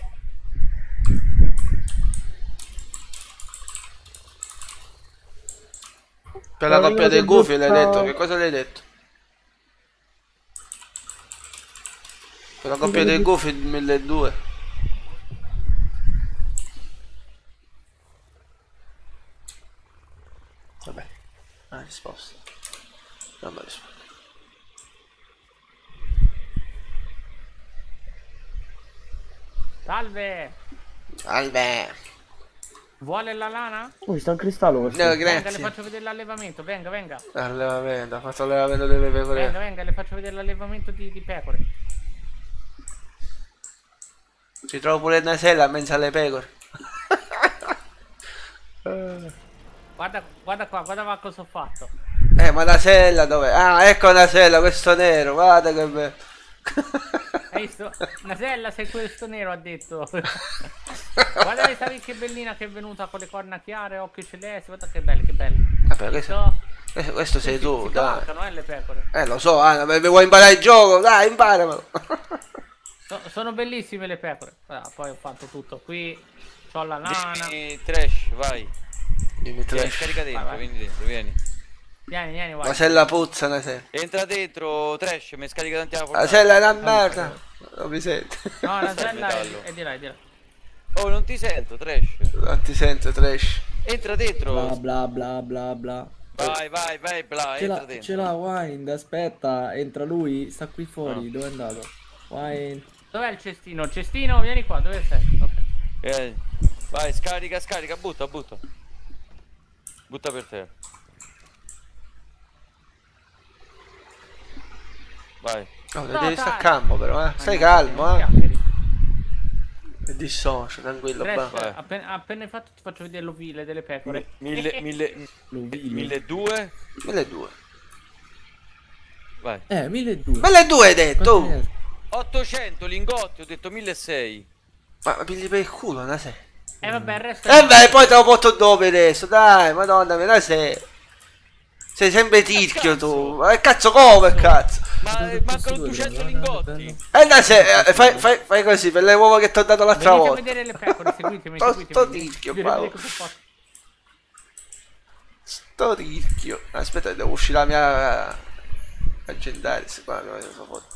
Per la coppia dei gufi l'hai detto, che cosa l'hai detto? Per la coppia dei gufi milleduecento. Vabbè, ah, risposta. Non mi risposta. Salve! Salve! Vuole la lana? Oh, sta un cristallo questo. No, Venga, le grazie. faccio vedere l'allevamento, venga, venga. Allevamento, ha fatto l'allevamento delle Venga, pecore. venga, le faccio vedere l'allevamento di, di pecore. Ci trovo pure una sella in mezzo alle pecore. Guarda, guarda qua, guarda qua cosa ho fatto. Eh, ma la sella dov'è? Ah, ecco una sella, questo nero, guarda che bello. Hai visto? Nasella, sei questo nero, ha detto. Guarda le savi che bellina che è venuta con le corna chiare, occhi celesti, guarda che belle, che belle. Vabbè, questo, Visto? questo, questo sei Si- tu, si dai. cavalcano, eh, le pecore. Eh, lo so, Anna, ma mi vuoi imparare il gioco? Dai, imparamelo. So- sono bellissime le pecore. Ah, poi ho fatto tutto qui. C'ho la lana. Vieni, trash, vai. Dimmi Vieni, trash. scarica dentro, Vai, vai. vieni dentro, vieni. Vieni, vieni, La vai. sella puzza, una sella. Entra dentro, trash, mi scarica tanti alla La portata. sella è una merda. Non mi senti. No, Nasella metallo. è, è di là, è di là. Oh, non ti sento, trash. Non ti sento, trash. Entra Bla dentro. bla bla bla bla. Vai, vai, vai, bla, Ce entra l'ha, dentro. ce l'ha Wind, aspetta, entra lui, sta qui fuori, Ah. dove è andato? Wind. Dov'è il cestino? Cestino, vieni qua, dove sei? Ok. Vieni. Vai, scarica, scarica, butta, butta. Butta per terra. Vai. No, No, devi dai. stare calmo però, eh. Stai Mannaggia, calmo, non eh. chiacchieri. E dissocio, tranquillo, Trash, va. vai. appena, appena hai fatto ti faccio vedere l'ovile delle pecore. Mille, mille, L'ovile. mille due. milleduecento. Vai. Eh, milleduecento. milleduecento hai detto. Quanto oh. è? ottocento lingotti, ho detto milleseicento. Ma ma pigli per il culo, una sella. E vabbè, il resto E beh, poi te lo porto dopo adesso, dai, madonna mia, una sella. Sei sempre tirchio tu. Ma che cazzo come, cazzo? Ma Guarda eh, che mancano due, duecento guarda, lingotti. bello. E una sella, eh, fai, fai, fai così, per le uova che ti ho dato l'altra venite a volta. vedere le pecore, seguitemi, Sto- seguitemi. sto venite- tirchio, venite a vedere Paolo. cosa ho fatto. Sto tirchio. Aspetta, devo uscire la mia leggendaria. Se qua mi fa foto.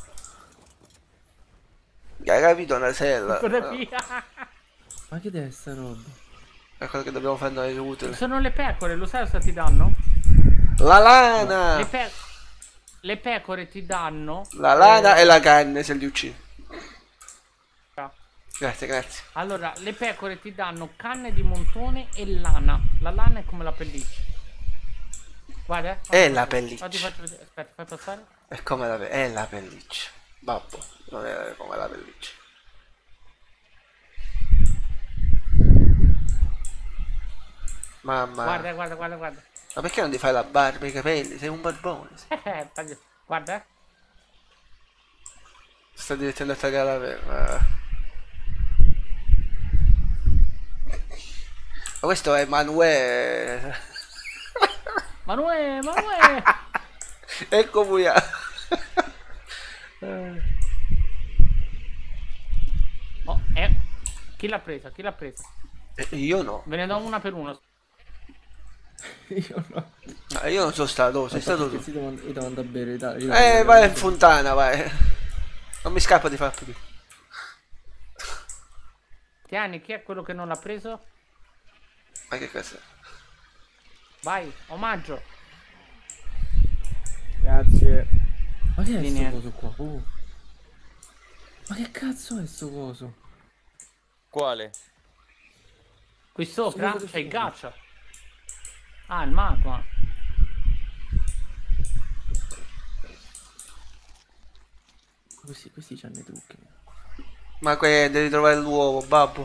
Hai capito una sella? Fotografia. Ma che è sta roba? È quello che dobbiamo fare noi utile. Sono le pecore, lo sai cosa ti danno? La Le, lana! pe- le pecore ti danno... La lana eh, e la carne se li uccidi. ah. Grazie, grazie. Allora, le pecore ti danno canne di montone e lana. La lana è come la pelliccia. Guarda, eh. È la Ti pelliccia. faccio vedere. Aspetta, fai passare. È come la, pe- è la pelliccia. Babbo, non è come la pelliccia. Mamma. Guarda, guarda, guarda, guarda. Ma perché non ti fai la barba e i capelli? Sei un barbone. Eh, taglio- guarda, eh. Sta divertendo a tagliare la per- questo è Emanuele. Manuè, Manuè! Ecco Muia. Oh, eh. Chi l'ha presa? Chi l'ha presa? Eh, io no. Ve ne do una per uno. Io no. Ah, io non sono stato, sei stato tu. Io devo andare a bere, dai. Io Eh, devo vai in andare. fontana, vai. Non mi scappa di far pipì. Tieni, chi è quello che non l'ha preso? Ma che cazzo è? Vai, omaggio. Grazie. Ma che è Di sto niente. coso qua? Oh. Ma che cazzo è sto coso? Quale? Qui sopra Solo c'è il sopra. ghiaccio. Ah, il magma. Questi, questi c'hanno i trucchi. Ma que devi trovare l'uovo, babbo.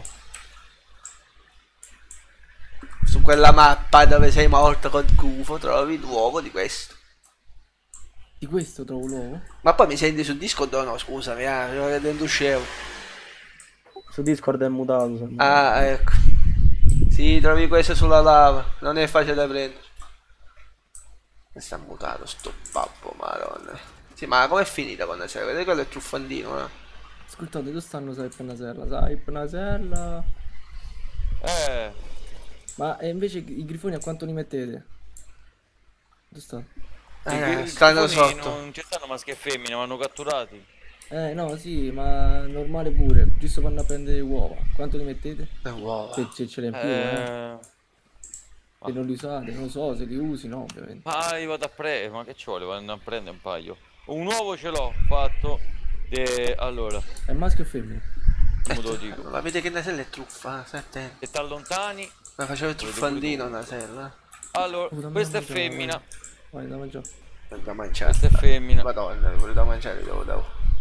Su quella mappa dove sei morto con Gufo trovi l'uovo di questo. Di questo trovo l'uovo? Ma poi mi senti su Discord o no? Scusami, ah, devo vedere un scemo. Su Discord è mutato. sembra. Ah, ecco. Sì, trovi questo sulla lava. Non è facile da prendere. Mi sta mutato sto babbo, madonna. Sì, ma com'è finita con la serie? Vedete quello è il truffandino, no? Ascoltate, dove stanno Saip e Nasella? Saip, Nasella. Eh, Ma e invece i grifoni a quanto li mettete? Dove stanno? Eh, i stanno grifoni sotto. Non ci stanno maschi e femmine, vanno catturati. Eh no, sì, ma normale pure. Giusto per andare a prendere le uova. Quanto li mettete? Le uova. Se, se ce l'hai in più, eh. Eh, Se non li usate, non lo so, se li usi, no, ovviamente. ma io vado a prendere, ma che ci vuole? Vado a prendere un paio. Un uovo ce l'ho fatto. De... Allora, È maschio o femmina? come te lo dico? Ma vedi che Nasella è truffa, stai attento. Se ti allontani. Ma faceva il truffandino Nasella. Allora, Oh, dammi questa è da mangiare, femmina. Vai, da mangiare. È da mangiare. Questa è femmina. Madonna, quello da mangiare devo dare.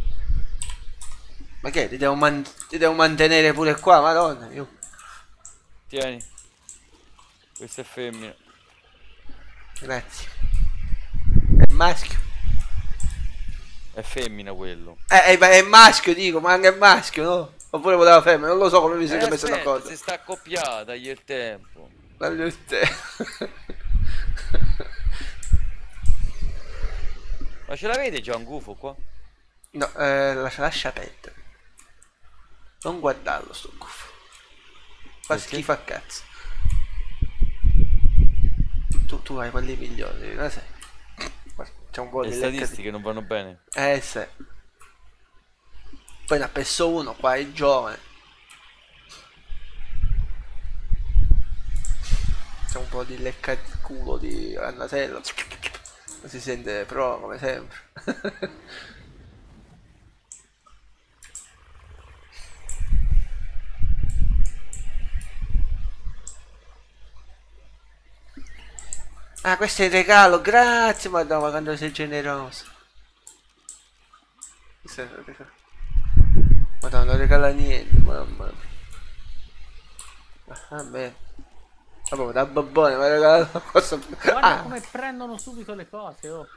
Ma che ti devo, man ti devo mantenere pure qua, madonna. Io. Tieni. Questa è femmina. Grazie. È maschio. È femmina quello. Eh, eh, ma è maschio, dico, ma anche è maschio, no? Oppure voleva femmina, non lo so come mi si Eh, è messo aspetta, d'accordo. si sta accoppiata, dagli il tempo. Daglio te. Ma ce l'avete già un gufo qua? No, eh, lascia, lascia perdere. Non guardarlo sto gufo. Fa Perché? schifo a cazzo. Tu, tu hai quelli migliori, non sai. Guarda, c'è un po' Le di lecca di- statistiche non vanno bene. Eh sì. Poi ne ha perso uno, qua è giovane. C'è un po' di lecca di culo di Annatello. Si sente pro come sempre. Ah, questo è il regalo, grazie madonna quando sei generoso. Questo è il regalo. Madonna, non regala niente, mamma. Ah, vabbè. Vabbè, da babbone mi ha regalato una cosa. Guarda Ah, come prendono subito le cose, oh.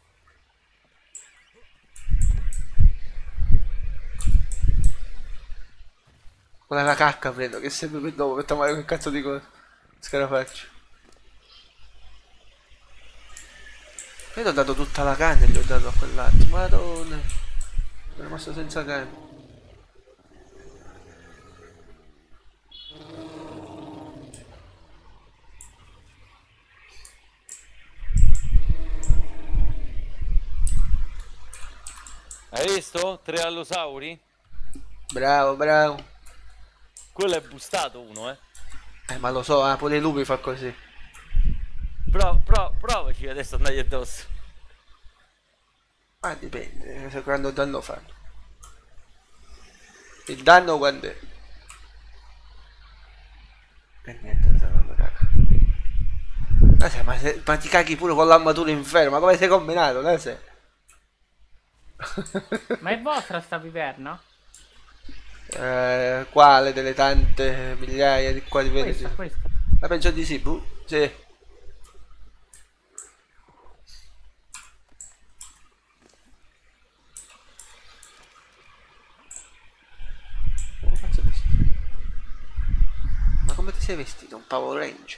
con la cacca prendo, che sempre per dopo, per tomare quel cazzo di cosa. Scarafaccio. Io gli ho dato tutta la canna e gli ho dato a quell'altro. Madonna. Sono rimasto senza canna. Hai visto? Tre allosauri? Bravo, bravo. Quello è bustato uno, eh. Eh, ma lo so, eh, pure i lupi fa così. Pro, pro, provaci adesso andagli addosso. Ma dipende, se quando danno fanno. Il danno quando è? E niente, non sanno caga. Ma, se, ma, se, ma ti caghi pure con l'armatura inferno, ma come sei combinato, no? Se? Ma è vostra sta viverna? Eh, quale delle tante migliaia di qua di vedete? Questa, questa. Ma penso di sì, buh, sì. Ma come ti sei vestito? Un Power Ranger?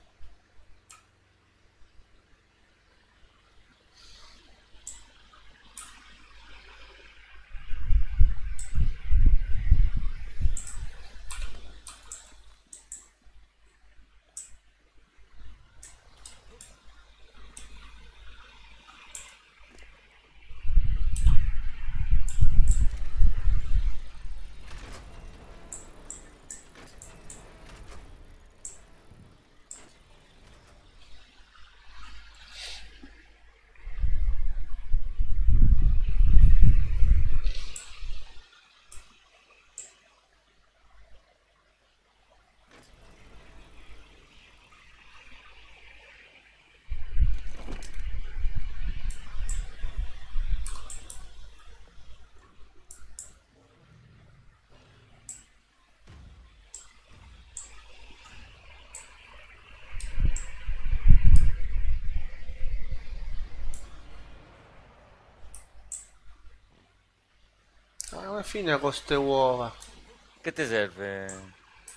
Alla fine con ste uova. Che ti serve?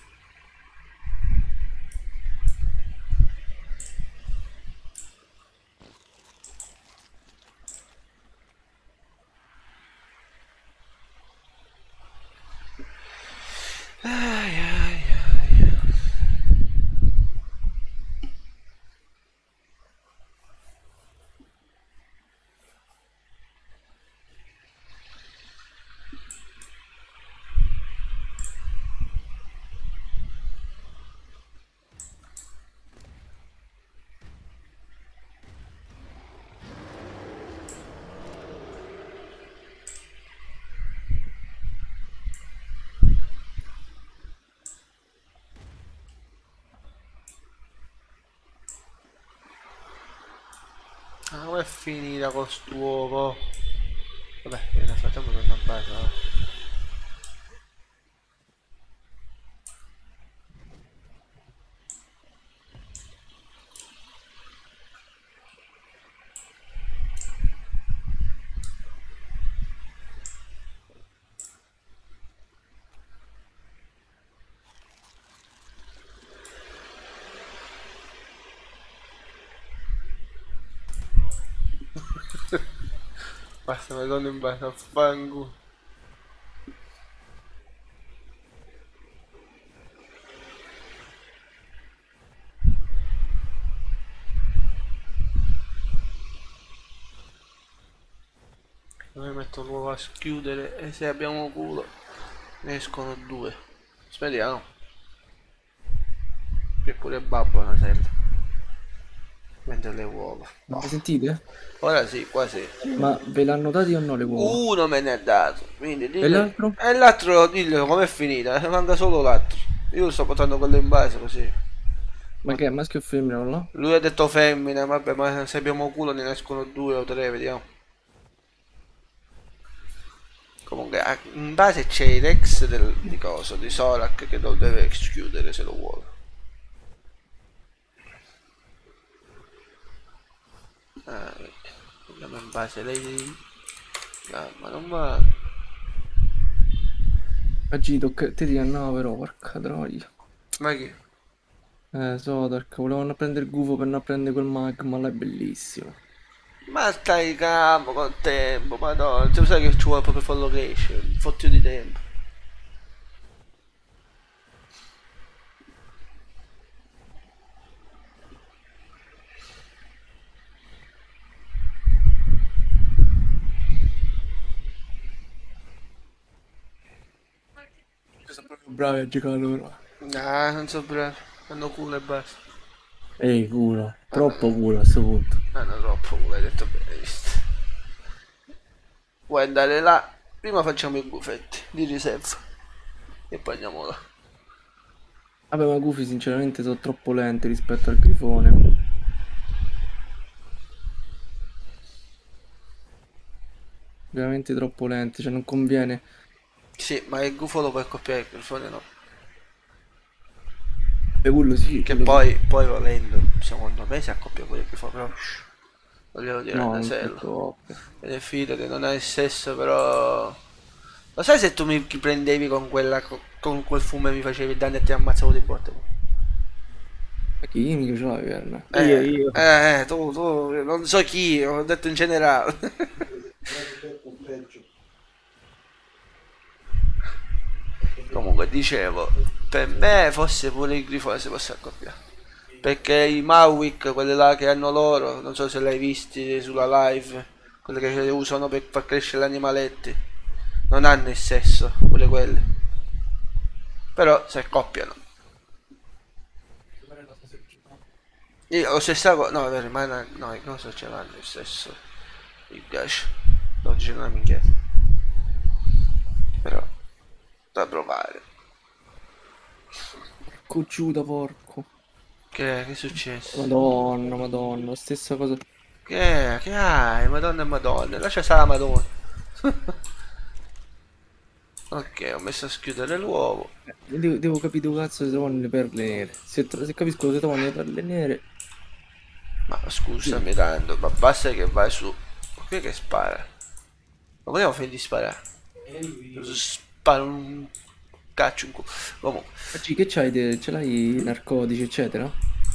Ai, ai, ai. Ah, come è finita con st'uovo? Vabbè, nel frattempo torno a base, no? Basta, mi torno in base a fango. Noi metto l'uovo a schiudere e se abbiamo culo ne escono due. Speriamo. Che pure babbo una serve. Mentre le uova. Ma mi sentite? Ora sì, qua sì. Ma ve l'hanno dati o no le uova? Uno me ne ha dato. Quindi dillo- E l'altro? E l'altro dillo com'è finita. Manca solo l'altro. Io sto portando quello in base così. Ma che è maschio o femmina là? Lui ha detto femmina, vabbè, ma se abbiamo culo ne escono due o tre, vediamo. Comunque, ah, in base c'è il Rex del, di coso, di Sorak che lo deve schiudere se lo vuole. Ah, vedi. Andiamo in base, lei... No, ma non va... Oggi tocca a te di no però, porca troia. Ma chi? Eh, Sodark, volevano prendere il gufo per non prendere quel magma, là è bellissimo. Ma stai calmo col tempo, madonna, tu sai che ci vuole proprio farlo che esce, fottio di tempo. Sono proprio bravi a giocare loro. No, non so bravo, hanno culo e basta. Ehi, culo, troppo culo a questo punto. Hanno troppo culo, hai detto bene, visto. Vuoi andare là? Prima facciamo i gufetti di riserva e poi andiamo là. Vabbè, ma Goofy sinceramente sono troppo lenti rispetto al grifone. Veramente troppo lenti, cioè non conviene. Sì, ma il gufo lo puoi accoppiare, il grifone no. E quello sì, Che quello poi, poi volendo, secondo me si accoppia pure il grifone, però... shh, voglio sì. dire No, una non sella. troppo. E ne fidati, non è il sesso, però... Lo sai se tu mi prendevi con quella... con quel fumo e mi facevi danni e ti ammazzavo di botte? Ma chi mica ce l'ha Verne? Eh, Io, io. eh, tu, tu, non so chi, ho detto in generale. Comunque, dicevo, per me forse pure i grifoni si possono accoppiare. Perché i Mavic, quelli là che hanno loro, non so se l'hai visti sulla live, quelli che usano per far crescere gli animaletti, non hanno il sesso, pure quelli. Però si accoppiano. Io lo stesso cosa, no, è vero, ma no, no, i cosa ce l'hanno il sesso. Mi piace. Sto dicendo una minchiata. Però, da provare. Cocciuta, porco. Che, che è successo? Madonna, madonna, stessa cosa. Che, che hai? Madonna e madonna, lascia stare la madonna. Ok, ho messo a schiudere l'uovo. Devo, devo capire dove cazzo si trovano le perle nere. Se, tro- se capisco dove si trovano le perle nere. Ma scusami tanto, ma basta che vai su. Ma qui che spara? Ma vogliamo finire di sparare? Spara un caccio in culo. Comunque, Ma G, che c'hai? te- Ce l'hai i narcotici, eccetera?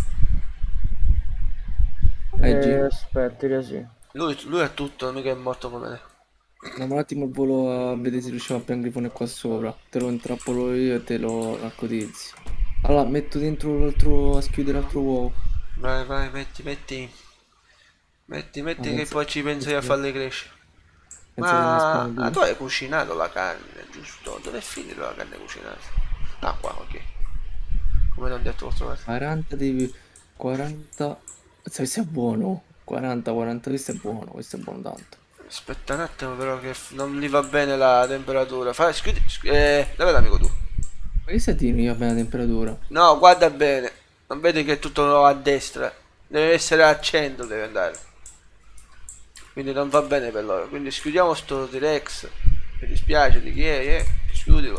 Eh, Eh, G. aspetta, io sì. lui, lui è tutto, mica è morto come me. Andiamo un attimo al volo a vedere se riusciamo a prendere il grifone qua sopra. Te lo intrappolo io e te lo narcotizzi. Allora, metto dentro l'altro, a schiudere l'altro uovo. Vai, vai, metti, metti. Metti, metti Ah, che pensa- poi ci penso io a pensa- farle crescere. pensa che Ma nascono ah, due. tu hai cucinato la carne, giusto? Dove è finita la carne cucinata? Ah, qua, ok. Come non detto, l'ho trovato. quaranta devi... quaranta... Cazzo, questo è buono. quaranta, quaranta, questo è buono, questo è buono tanto. Aspetta un attimo, però, che f- non gli va bene la temperatura. Fai, scusi, scu- eh, dov'è l'amico tu? Ma che stai dicendo va bene la temperatura? No, guarda bene. Non vedi che è tutto a destra. Deve essere a cento, deve andare. Quindi non va bene per loro. Quindi schiudiamo sto T-Rex. Mi dispiace di chi è, eh. Schiudilo.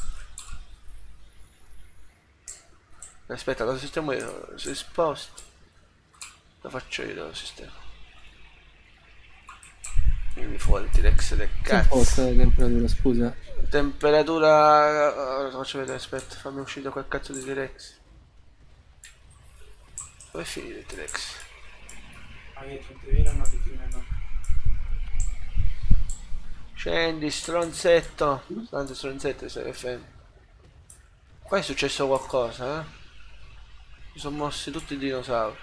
Aspetta, lo sistemo io. Si sposta. Lo faccio io, lo sistema. Vieni fuori il T-Rex del Che un po' cazzo. sta la temperatura, scusa? Temperatura. Ora faccio vedere, aspetta, fammi uscire da quel cazzo di T-Rex. Dove è finito il T-Rex? Scendi, stronzetto. Tanto stronzetto sei fermo. Qua è successo qualcosa, eh? Si sono mossi tutti i dinosauri.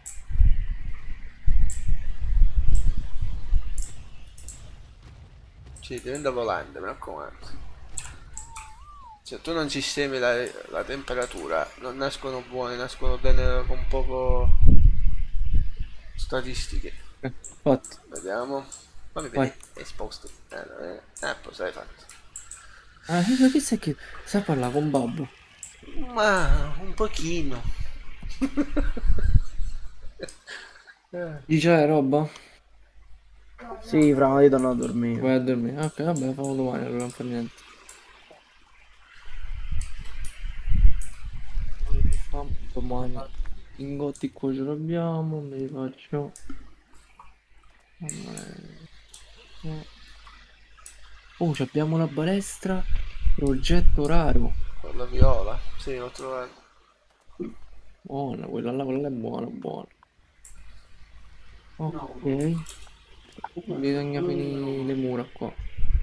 Sì, diventa volante, mi raccomando. Se tu non sistemi la, la temperatura, non nascono buoni, nascono bene con poco statistiche. Eh, fatto. Vediamo. Fammi Vai. vedere, è esposto. Eh, no, eh. eh, poi sai fatto. Ah, che che sai che... Sai parlare con Babbo? Ma un pochino. Gli c'hai roba? Sì, fra, io torno a dormire. Vai a dormire. Ok, vabbè, famo domani, allora non fa niente. Famo domani. Lingotti qua ce l'abbiamo, me li faccio. Oh, ci abbiamo la balestra. Progetto raro. Quella viola, sì, l'ho trovato. Buona, quella là, quella là è buona, buona. Ok. Bisogna finire le mura qua.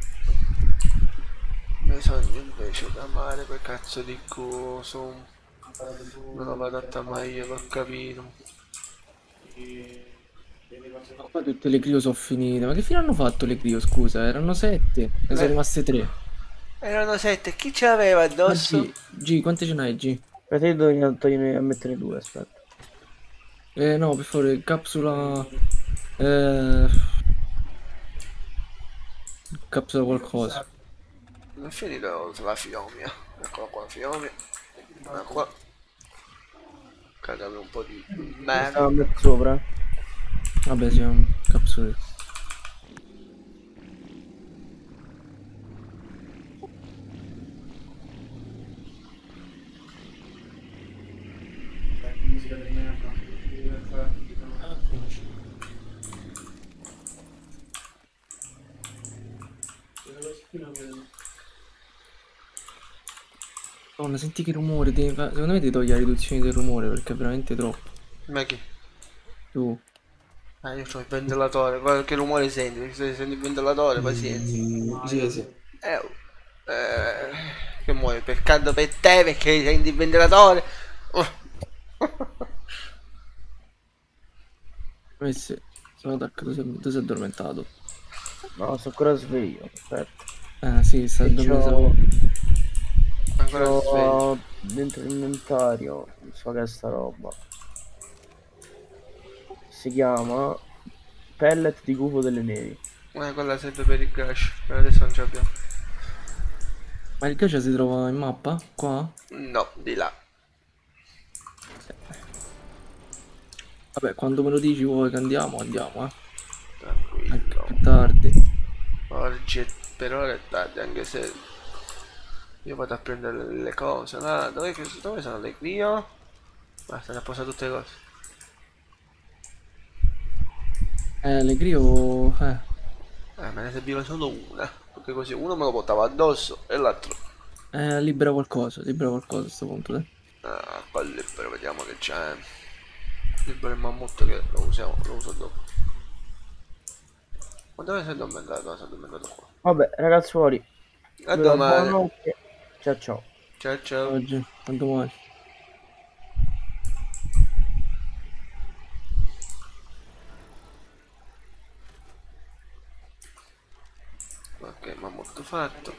Bisogna invece tamare quel cazzo di coso. Non lo vado a tamare io, l'ho capito. Qua tutte le Clio sono finite. Ma che fine hanno fatto le Clio, scusa? Erano sette. Ne sono Eh. rimaste tre. Erano sette, chi ce l'aveva Ma addosso? G, G, quante ce n'hai, G? Aspetta, io devo togliere a mettere due, aspetta. Eh no, per favore, capsula... Eh... Capsula qualcosa. Non è finito la fiomia. Eccola qua la fiomia. Eccola qua. Cagami un po' di Mi merda. stavo a mettere sopra. eh. Vabbè, siamo capsule. Madonna, senti che rumore, devi fa- secondo me ti togli la riduzione del rumore perché è veramente troppo. Ma che? Tu. Ah, io ho il ventilatore, guarda che rumore senti? Se senti il ventilatore, pazienza. Mm, sì, sì. Eh, oh, eh, che muoio, per caldo per te perché senti il ventilatore. Oh. Eh sì, sono attaccato, tu sei, tu sei addormentato. No, sto ancora sveglio, aspetta. Eh sì, sta E c'ho, addormentato. Ancora si sveglia. c'ho dentro l'inventario, non so che è sta roba. Si chiama pellet di gufo delle nevi. Eh, quella serve per il crash, per adesso non ce l'abbiamo. Ma il gacha si trova in mappa? Qua? No, di là. Vabbè, quando me lo dici vuoi che andiamo, andiamo, eh. Anche Tranquillo. più tardi. Oggi è- per ora è tardi, anche se io vado a prendere le cose. No, dove, dove sono le Clio? Basta, ne ha posato tutte le cose. Eh, le Grio... Eh. Eh, me ne serviva solo una. Perché così uno me lo portava addosso e l'altro. Eh, libera qualcosa, libera qualcosa a questo punto, eh. Ah, poi libero, vediamo che c'è. Libero il mammut che lo usiamo, lo uso dopo. Ma dove sei addormentato? No, sei addormentato qua. Vabbè, ragazzuoli, A vi do domani. buonanotte. Ciao ciao. Ciao ciao. Oggi, a domani. Ok, mammut fatto.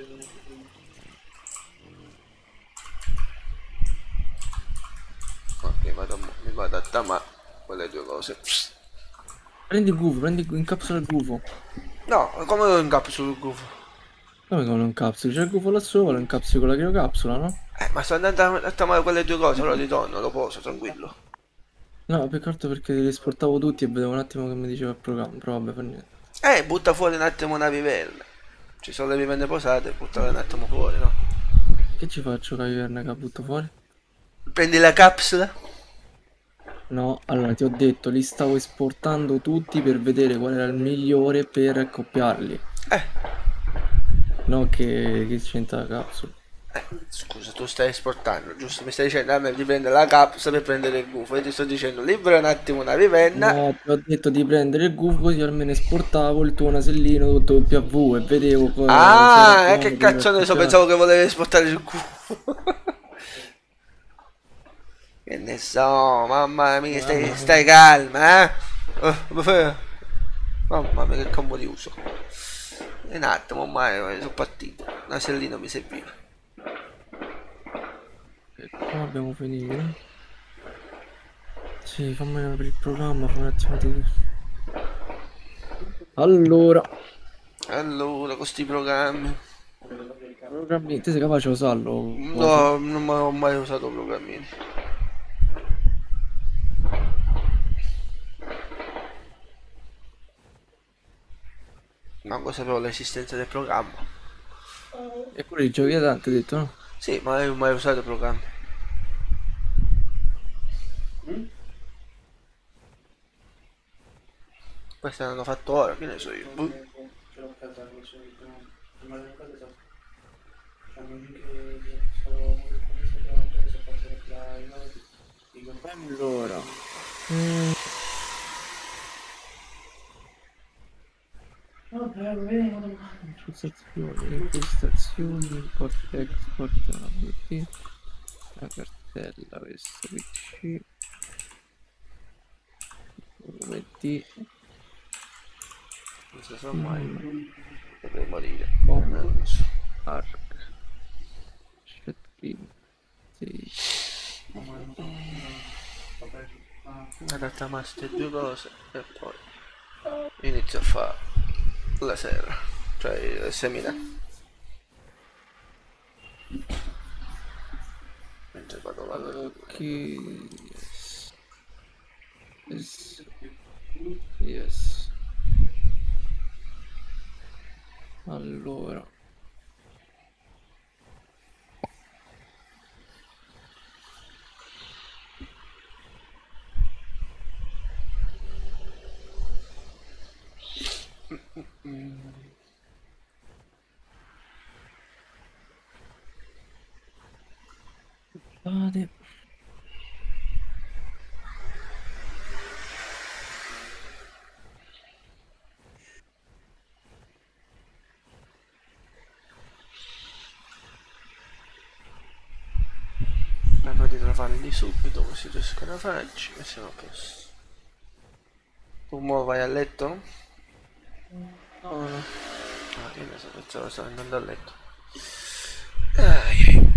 Ok, vado, a- mi vado a tamare quelle due cose. Prendi il gufo, prendi il incapsula il gufo. No, come lo incapsulo il gufo? Come che non lo incapsuli? C'è il gufo là sopra, lo incapsuli con la criocapsula, no? Eh, ma sto andando a, a tamare quelle due cose, allora ritorno, lo poso, tranquillo. No, più che altro perché li esportavo tutti e vedevo un attimo che mi diceva il programma, però vabbè, fa niente. Eh, butta fuori un attimo una vivella. Ci sono le vivenne posate, buttale un attimo fuori, no? Che ci faccio con la viverna che butto fuori? Prendi la capsula? No, allora ti ho detto, li stavo esportando tutti per vedere qual era il migliore per accoppiarli. Eh, No, che, che c'entra la capsula. eh, scusa, tu stai esportando, giusto? Mi stai dicendo a me di prendere la capsula per prendere il gufo. Io ti sto dicendo, libera un attimo una vivenna. No, ti ho detto di prendere il gufo così almeno esportavo il tuo nasellino tutto W e vedevo poi Ah, se era eh, che buono, cazzo ne so, per pensavo che volevi esportare il gufo. Che ne so, mamma mia, stai, stai calma, eh? Oh, mamma mia, che combo di uso. Un attimo, ormai sono partito. Una sellina mi serviva. E qua abbiamo finito. Sì, fammi aprire il programma, fammi un attimo di... Allora, Allora, con sti programmi. programmi, te sei capace di usarlo? No, non mai- ho mai usato programmini. Manco sapevo l'esistenza del programma. Eppure li giochi da tanto, hai detto, no? Sì, ma io non ho mai usato programmi. Questi hanno fatto ora, che ne so io. Boh. Allora. Mm. Impostazioni, impostazioni, import export, A B T, la cartella, questo P C, volume D, Non si sa mai. Potrei morire. com, Non lo so. arc, chat clean, sì. Adatta a queste due cose e poi inizio a fare la sera, cioè il seminario. Mentre vado là. Ok, yes. Yes. Yes. Allora. Spade. Speriamo di trovarli subito così due scarafaggi e siamo a posto. Tu mo vai a letto? No, no. Ah, io ne so, pensavo stavo andando a letto. Ai, ai.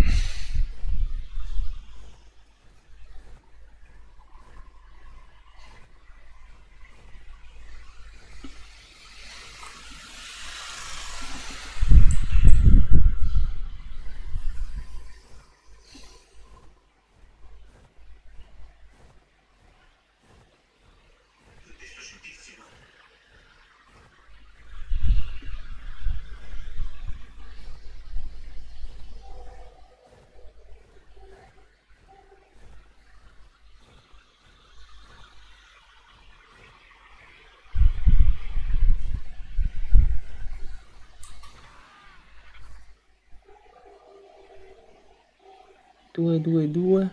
due due due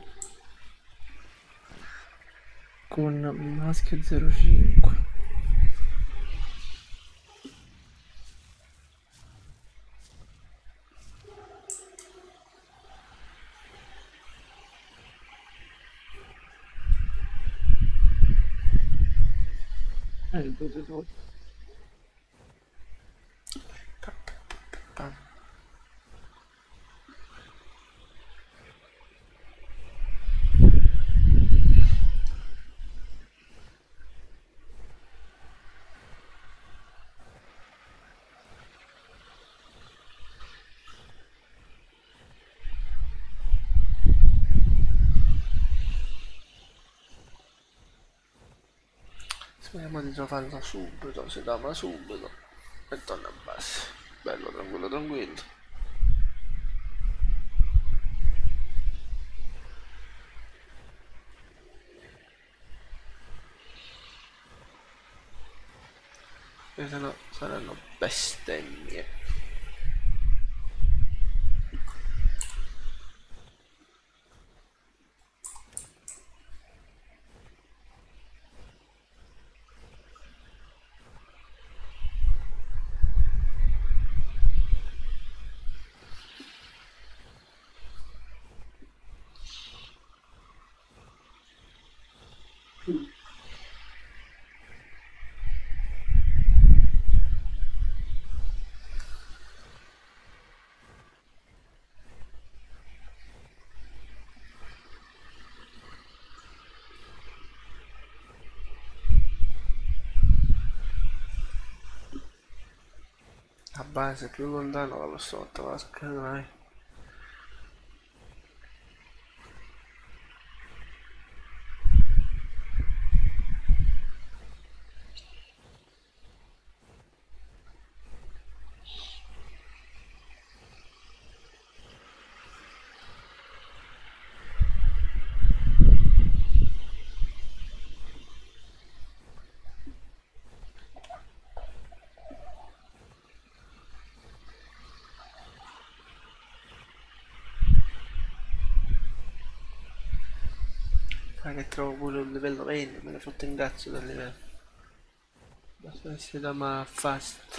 con maschio zero cinque. Eh, il due due due. Speriamo di trovarlo subito, si dà ma subito. E torna a base. Bello, tranquillo, tranquillo. E se no saranno bestemmie. A base più lontano dallo sotto vasca, dai. Ah, che trovo pure un livello venti, me ne fotte in cazzo dal livello. Basta essere da ma fast.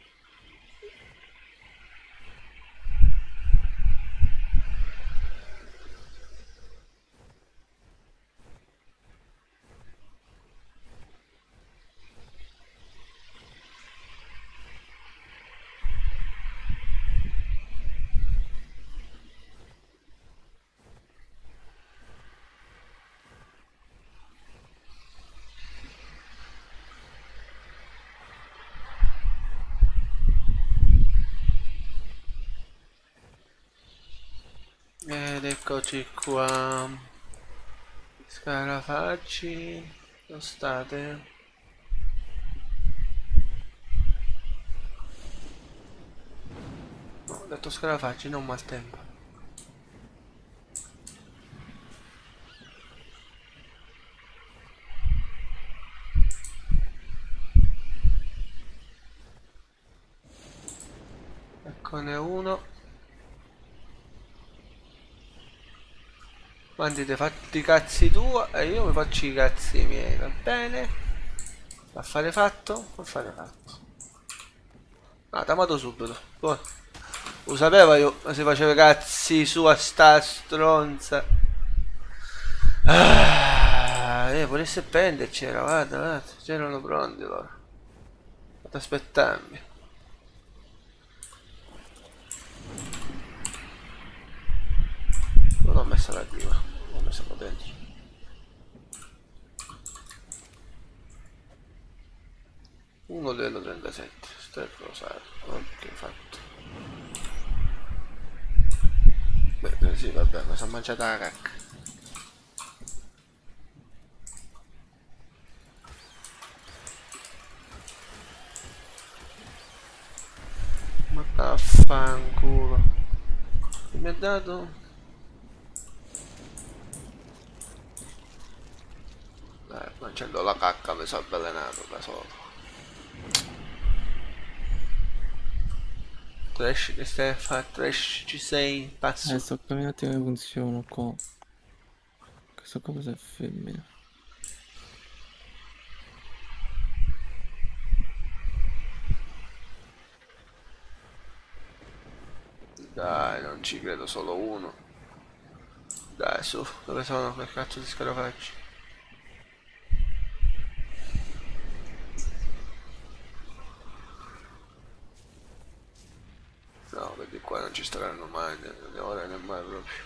Ed eccoci qua. Scarafaggi. Dove state? No, ho detto scarafaggi, non maltempo. Eccone uno. Quanti ti fatti i cazzi tua e io mi faccio i cazzi miei, va bene? Affare fatto? Affare fatto. Ah, t'ha amato subito. Buono. Lo sapeva io, ma si faceva i cazzi sua sta stronza. Ah, eh, volesse prenderci, era, guarda, guarda, c'erano pronti loro. Fate aspettarmi. Non ho messo la prima, ho messo qua dentro. Uno livello trentasette, step rosario, ok fatto. Beh, sì, vabbè, mi sono mangiata la cacca. Ma vaffanculo. Che mi ha dato? Dai, mangiando la cacca mi sono avvelenato da solo. Trash, che stai a fare? Trash, ci sei? Pazzo. Eh, sto capendo un attimo come funziona qua. Questa cosa è femmina. Dai, non ci credo, solo uno. Dai, su, dove sono? Che cazzo di scarafaggi? No, vedi qua non ci staranno mai, ora né mai proprio.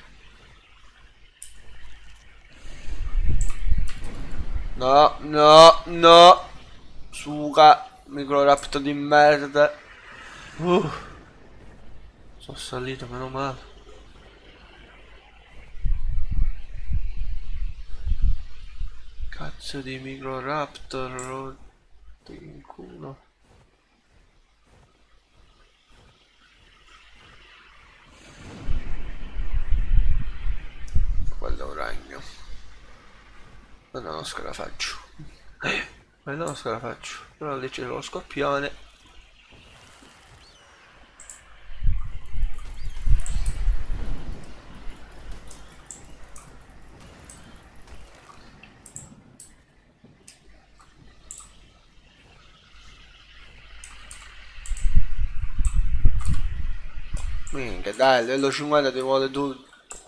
No, no, no. Suga, microraptor di merda. Uh. Sono salito, meno male. Cazzo di microraptor, rotti in culo. Quello è un ragno. Non è uno scarafaggio. Quello è uno scarafaggio. Però lì c'è lo scorpione. Minchia, dai, livello cinquanta ti vuole tutto.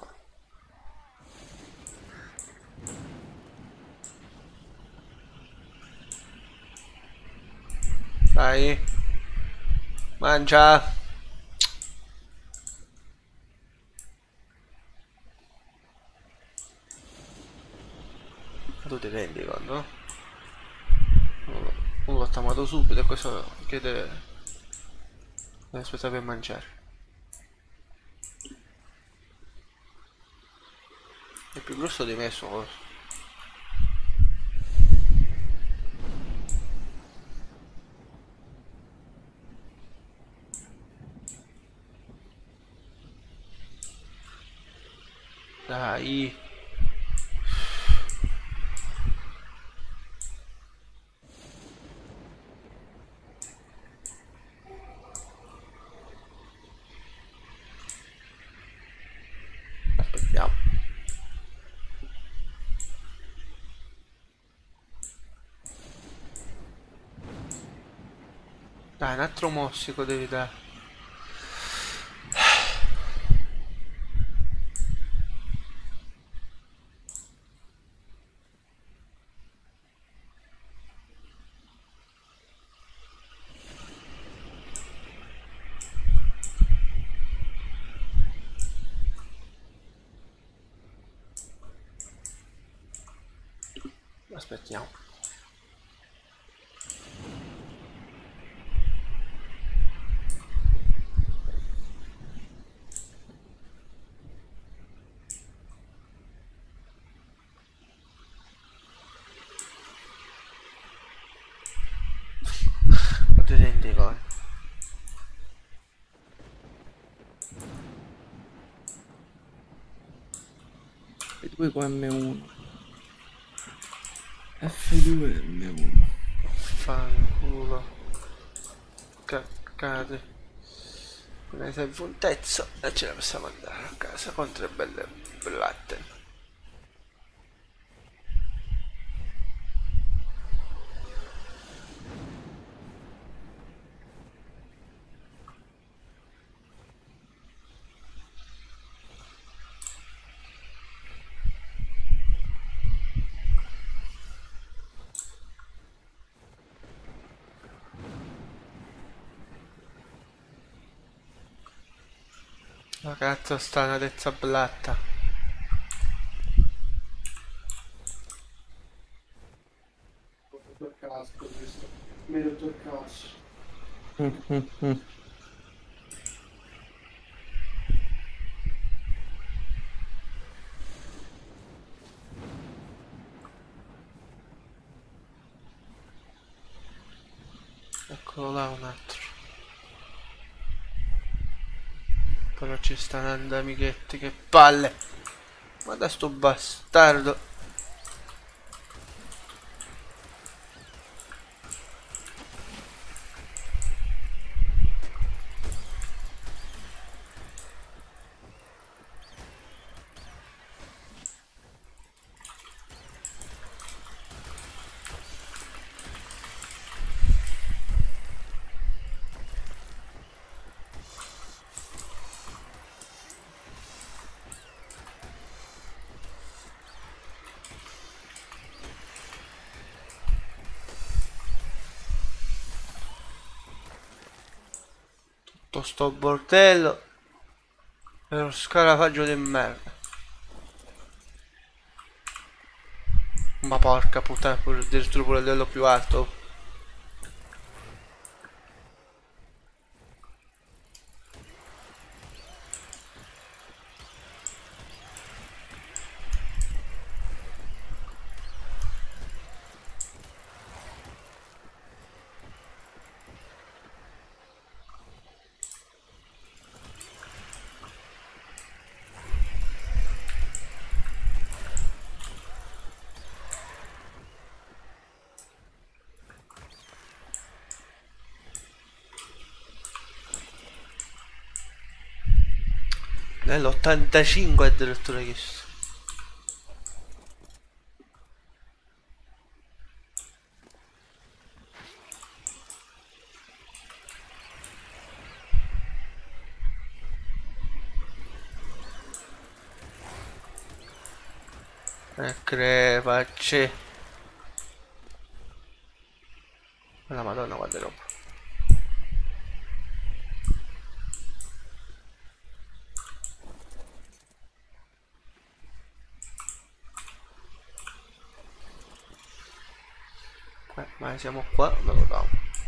Dai. Mangia. Ma tu ti rendi conto, no? Uno l'ho tamato subito e questo chiede... deve aspettare per mangiare. È più grosso di me sto coso. Dai. Aspettiamo. Dai, un altro mossico devi dare. Aspettiamo. Non ti rendi conto? E due qua M uno. F due M uno. Fanculo. Caccate. Ne serve un terzo e ce la possiamo andare a casa con tre belle blatte. Ma cazzo sta una tezza blatta. Casco questo. Mi hai rotto il cazzo. Mm, mm, mm. Eccolo là un altro. Però ci stanno amichetti, che palle. Guarda sto bastardo. Tutto sto bordello è uno scarafaggio di merda. Ma porca puttana, pure addirittura pure a livello più alto. Nell'ottantacinque addirittura chiesto. E crepaci. La madonna, guarda roba. Eh, ma siamo qua, me lo davo.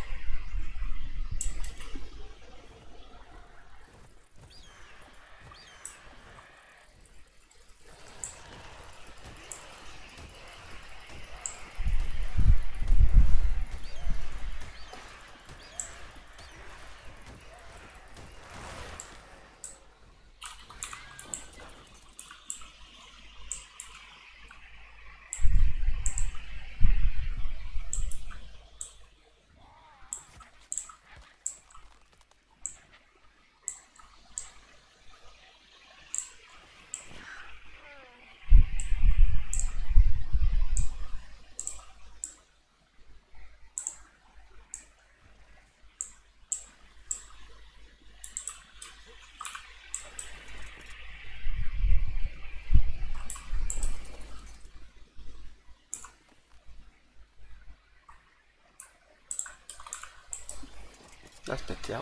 Aspettiamo.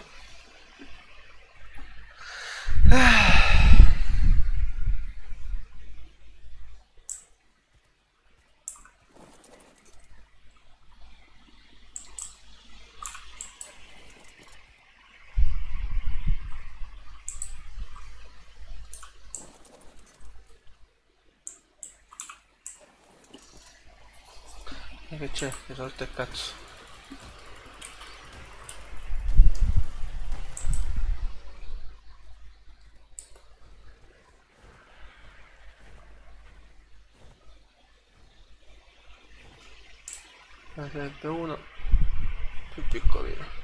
E che c'è? Risolto il cazzo. Ne sarebbe uno più piccolino.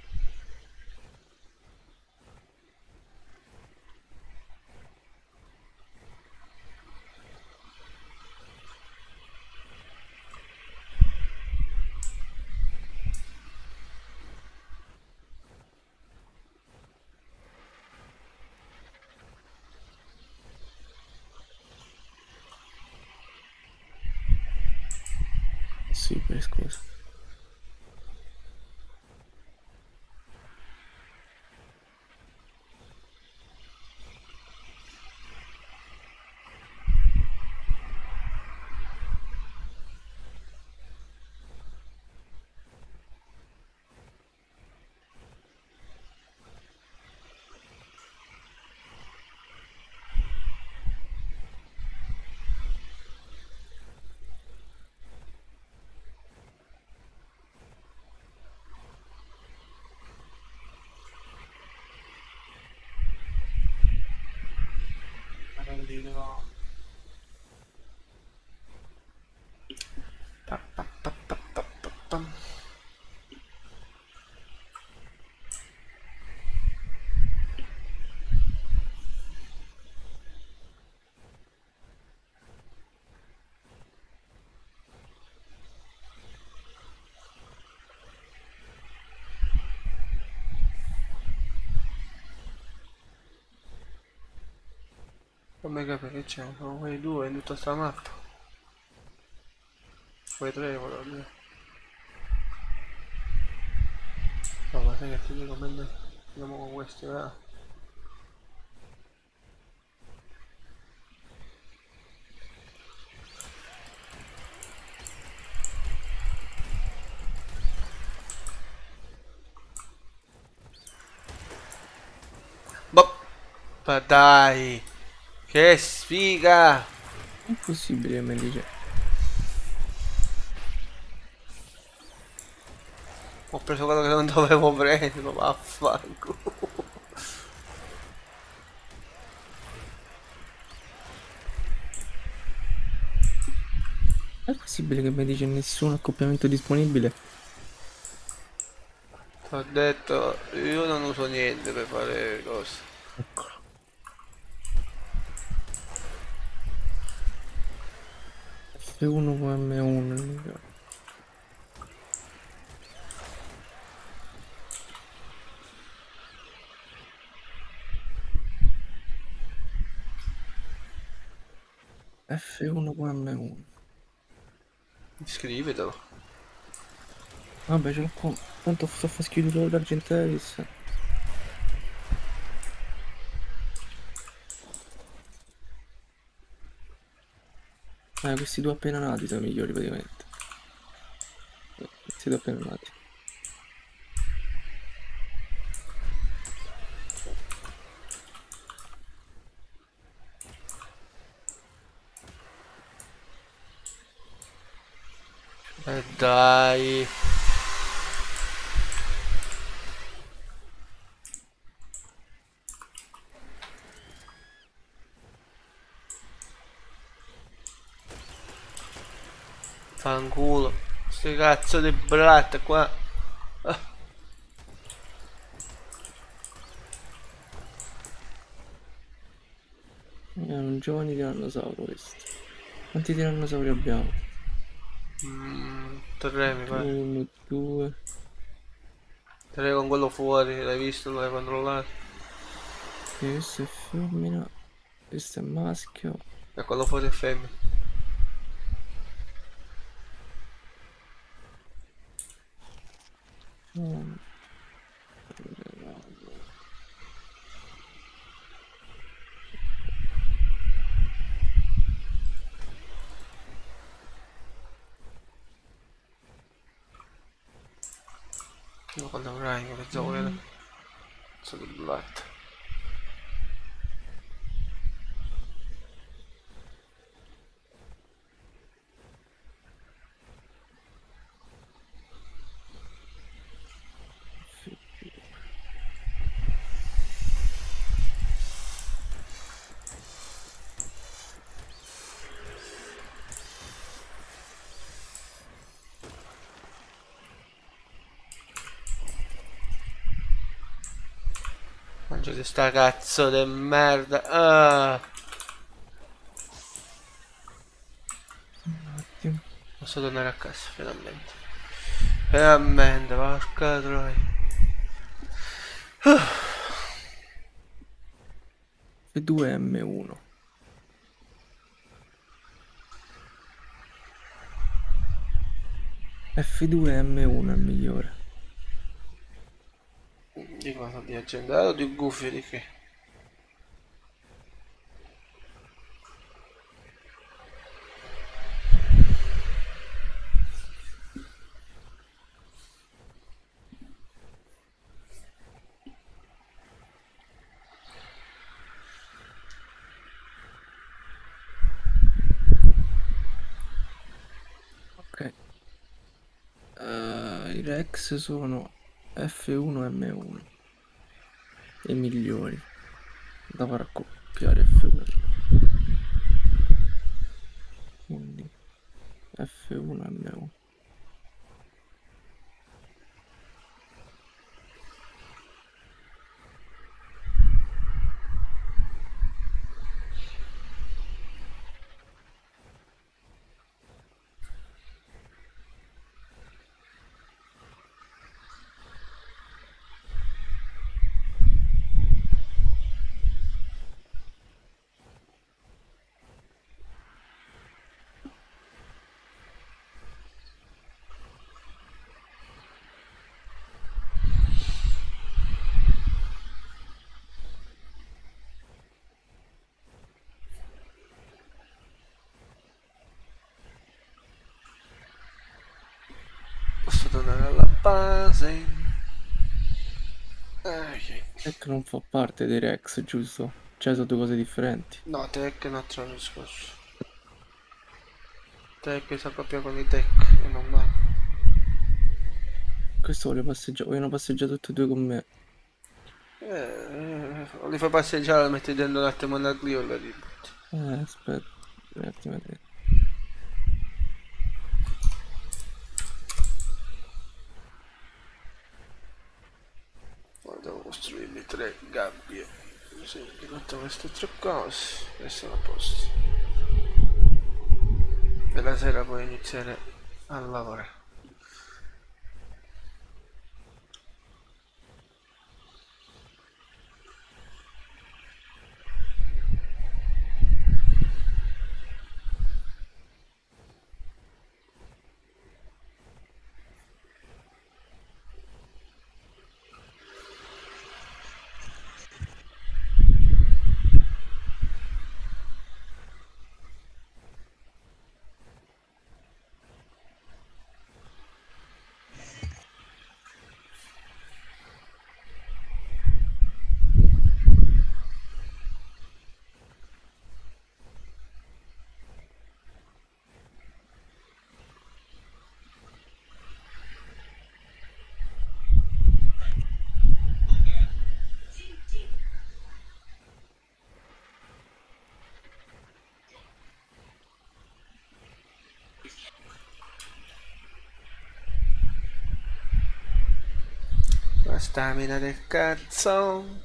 Sì, per scusa. difficile, no? Pa, pa, pa, pa, pa, pa, pa. Come capire che c'è? Sono quei due in tutta sta mappa. Quei tre volevo dire. No, ma sai che ti dico, meglio andiamo con questi, va. Boh, ma dai, che sfiga! È possibile che mi dice. Ho preso quello che non dovevo prendere, vaffanculo. È possibile che mi dice nessun accoppiamento disponibile? Ti ho detto, io non uso niente per fare le cose. Eccolo. F uno con M uno il migliore. F uno con M uno. Scrivetelo. Vabbè, ce l'ho qua. Tanto sto fa schifo l'Argenteris. Eh, questi due appena nati sono i migliori praticamente. Eh, Questi due appena nati. E dai. Fanculo. Sti cazzo di brat qua. Ah. È un giovane tirannosauro questo. Quanti tirannosauri abbiamo? Mm, tre mi pare. Uno, due. Tre con quello fuori, l'hai visto, l'hai controllato. E questo è femmina. Questo è maschio. E quello fuori è femmina. Mm. Io quando avrai che pensavo che era. Cazzo di blat. Mangiate sta cazzo di merda. Ah. Un attimo. Posso tornare a casa finalmente. Finalmente, porca troia. F due M uno. F due M uno è il migliore. Di cosa? Di agendato o di guffio di che? Ok. Uh, I Rex sono F uno M uno. I migliori da far accoppiare F uno. uno M uno. Posso tornare alla base. Ok. Tech non fa parte dei Rex, giusto? Cioè sono due cose differenti. No, tech è un altro discorso. Tech si accoppia con i tech e non va. Questo vuole passeggiare, vogliono passeggiare tutti e due con me. Eh, li fai passeggiare, la metti dentro un attimo nel glio e la ributti. Eh, aspetta, un attimo. Devo costruirmi tre gabbie. Così, di tutte queste tre cose e sono a posto. E la sera puoi iniziare a lavorare. La stamina del cazzo.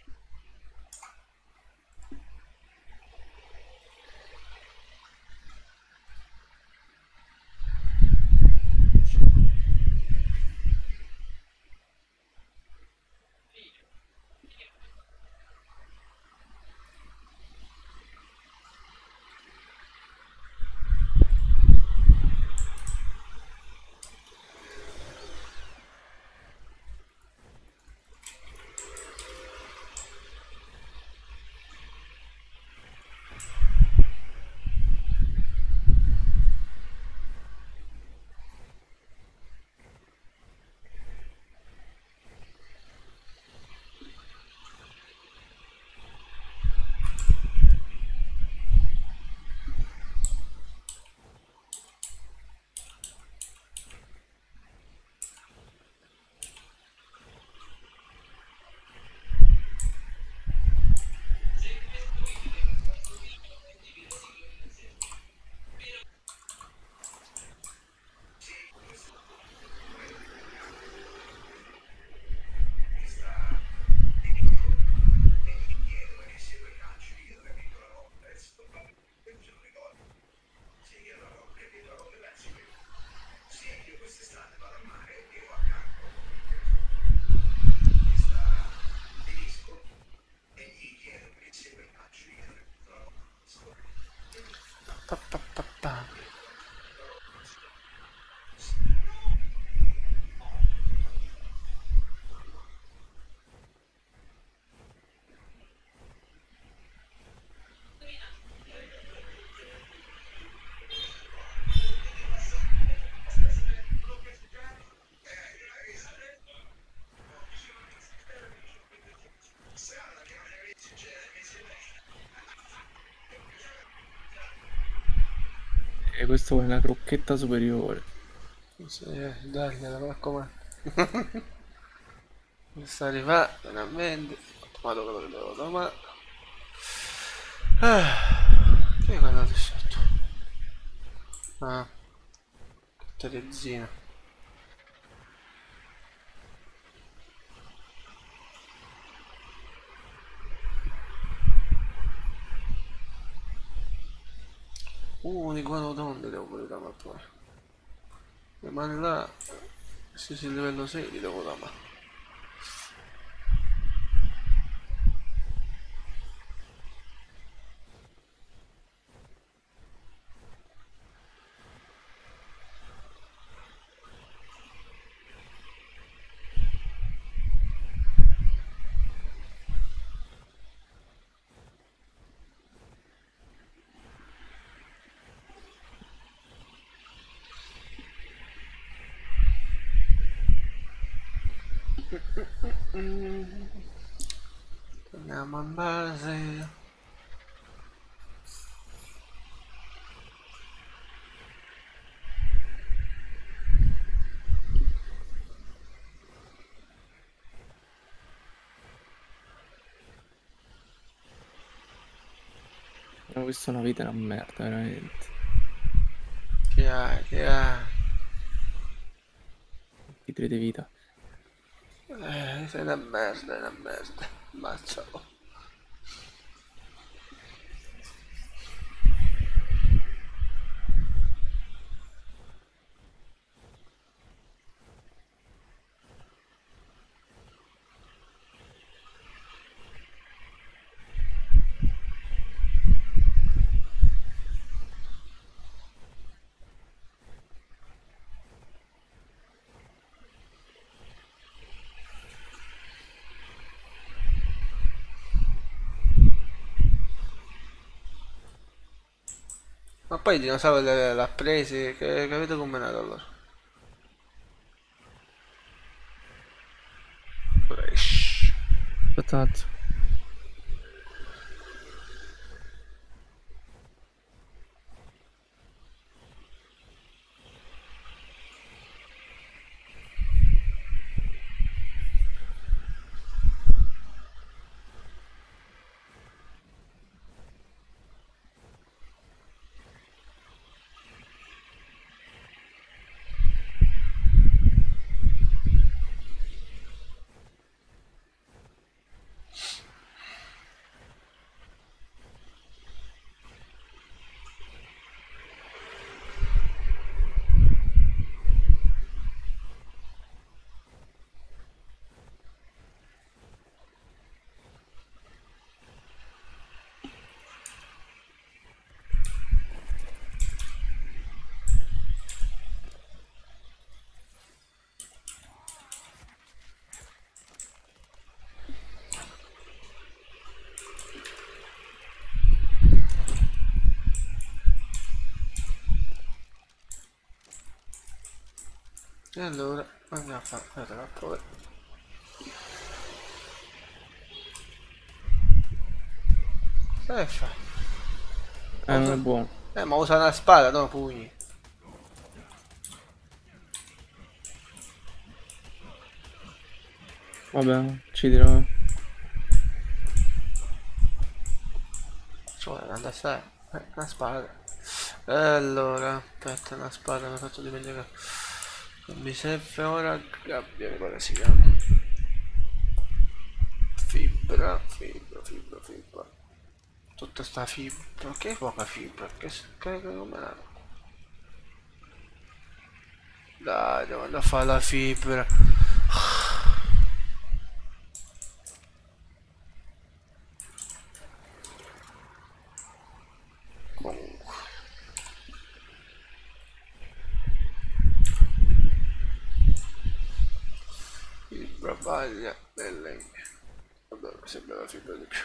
Pa, pa, pa, pa. E questo vuole una crocchetta superiore. Sì, dai, mi raccomando. Questa arriva veramente. Ho tomato quello che devo tomare. Ah, che è quello che è sotto? Ah. Terezzina. Uh, un iguanodon devo pure da poi. Rimane là. Se si livello sei li devo da ma. Torniamo in base. No, questa è una vita, è una merda, veramente. Che hai, che hai? Di tre di vita. Eh, sei una merda, è una merda. Ma ciao. Ma poi il dinosauro l'ha presi, che capito com'è nato allora? Fresh. Aspettate. E allora andiamo a fare la prova. Che fa? Eh, non è buono. Eh, ma usa una spada, no pugni. Vabbè, ci dirò. Cioè, andare a fare eh, una spada. E allora, aspetta, una spada mi ha fatto dimenticare. Non mi serve ora gabbia, mi pare si chiama. Fibra, fibra, fibra, fibra. Tutta sta fibra, che poca fibra, che che come. Dai, devo andare a fare la fibra. Comunque. Fibra, paglia e legno. Vabbè, mi sembra la fibra di più.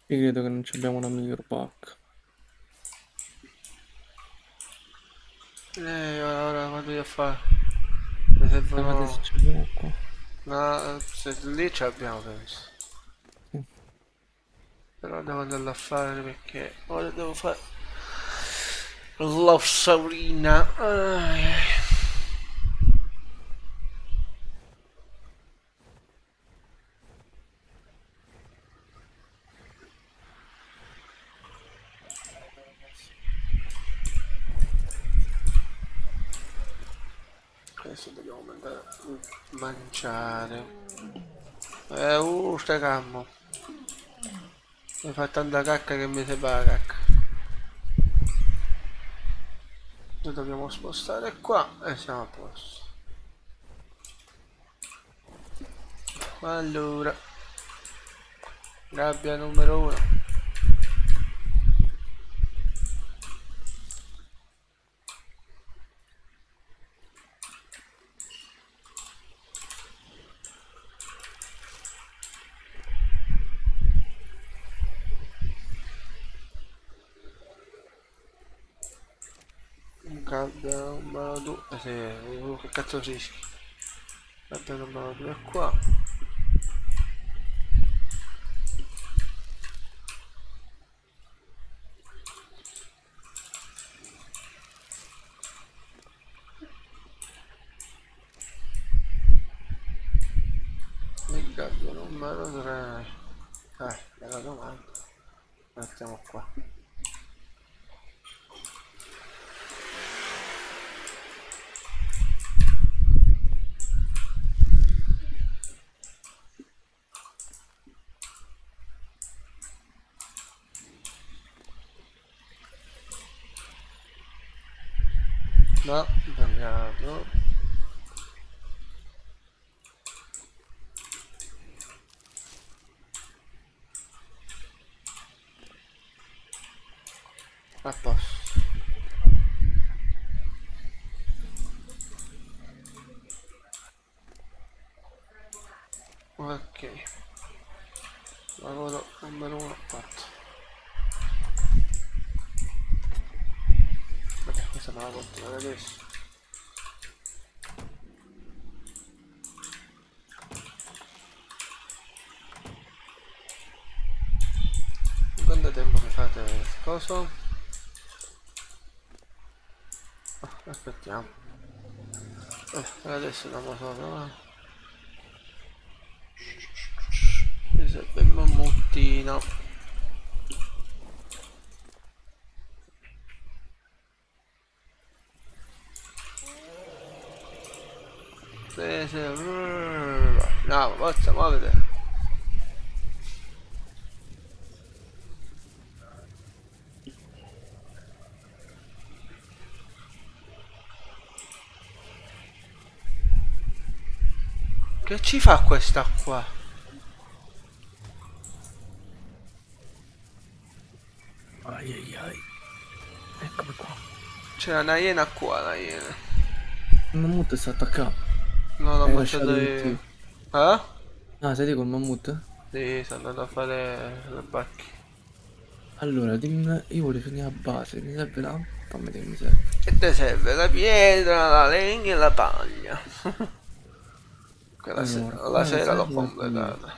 Io credo che non ci abbiamo una miglior pack. Eh, ora vado io a fare. Mi Eh, servono. vedete se ci abbiamo qua. No, se lì ce l'abbiamo penso. Sì. Però devo andarlo a fare perché ora devo fare l'ossaurina. Ai, ai. Adesso dobbiamo mandare a mangiare. Eh, uh, sta cammo. Mi fa tanta cacca che mi sembra la cacca. Noi dobbiamo spostare qua e siamo a posto. Allora, gabbia numero uno. Gabbia numero due. Eh sì, uh, che cazzo rischi? Gabbia numero due è qua. E gabbia numero tre. Eh, bella domanda. Mettiamo qua. No, sbagliato. A posto. Ok. Lavoro numero uno fatto. Vabbè, questa me la continuare adesso. Quanto tempo mi fate cosa? Ah, aspettiamo. Eh, adesso andiamo sopra. Mi serve il mammuttino. Sì, sì. No, forza, muovete. Che ci fa questa qua? Ai ai ai. Eccomi qua. C'è una iena qua, la iena. Il mammut sta attaccato. No, l'ho Hai mangiato lasciato io. tutti. Eh? Ah, sei te col mammut? Sì, sto andando a fare le bacche. Allora, dimmi, io voglio finire a base, mi serve la... Fammi vedere che mi serve. Che te serve? La pietra, la legna e la paglia. Quella se- Allora, la qua sera l'ho serve completata.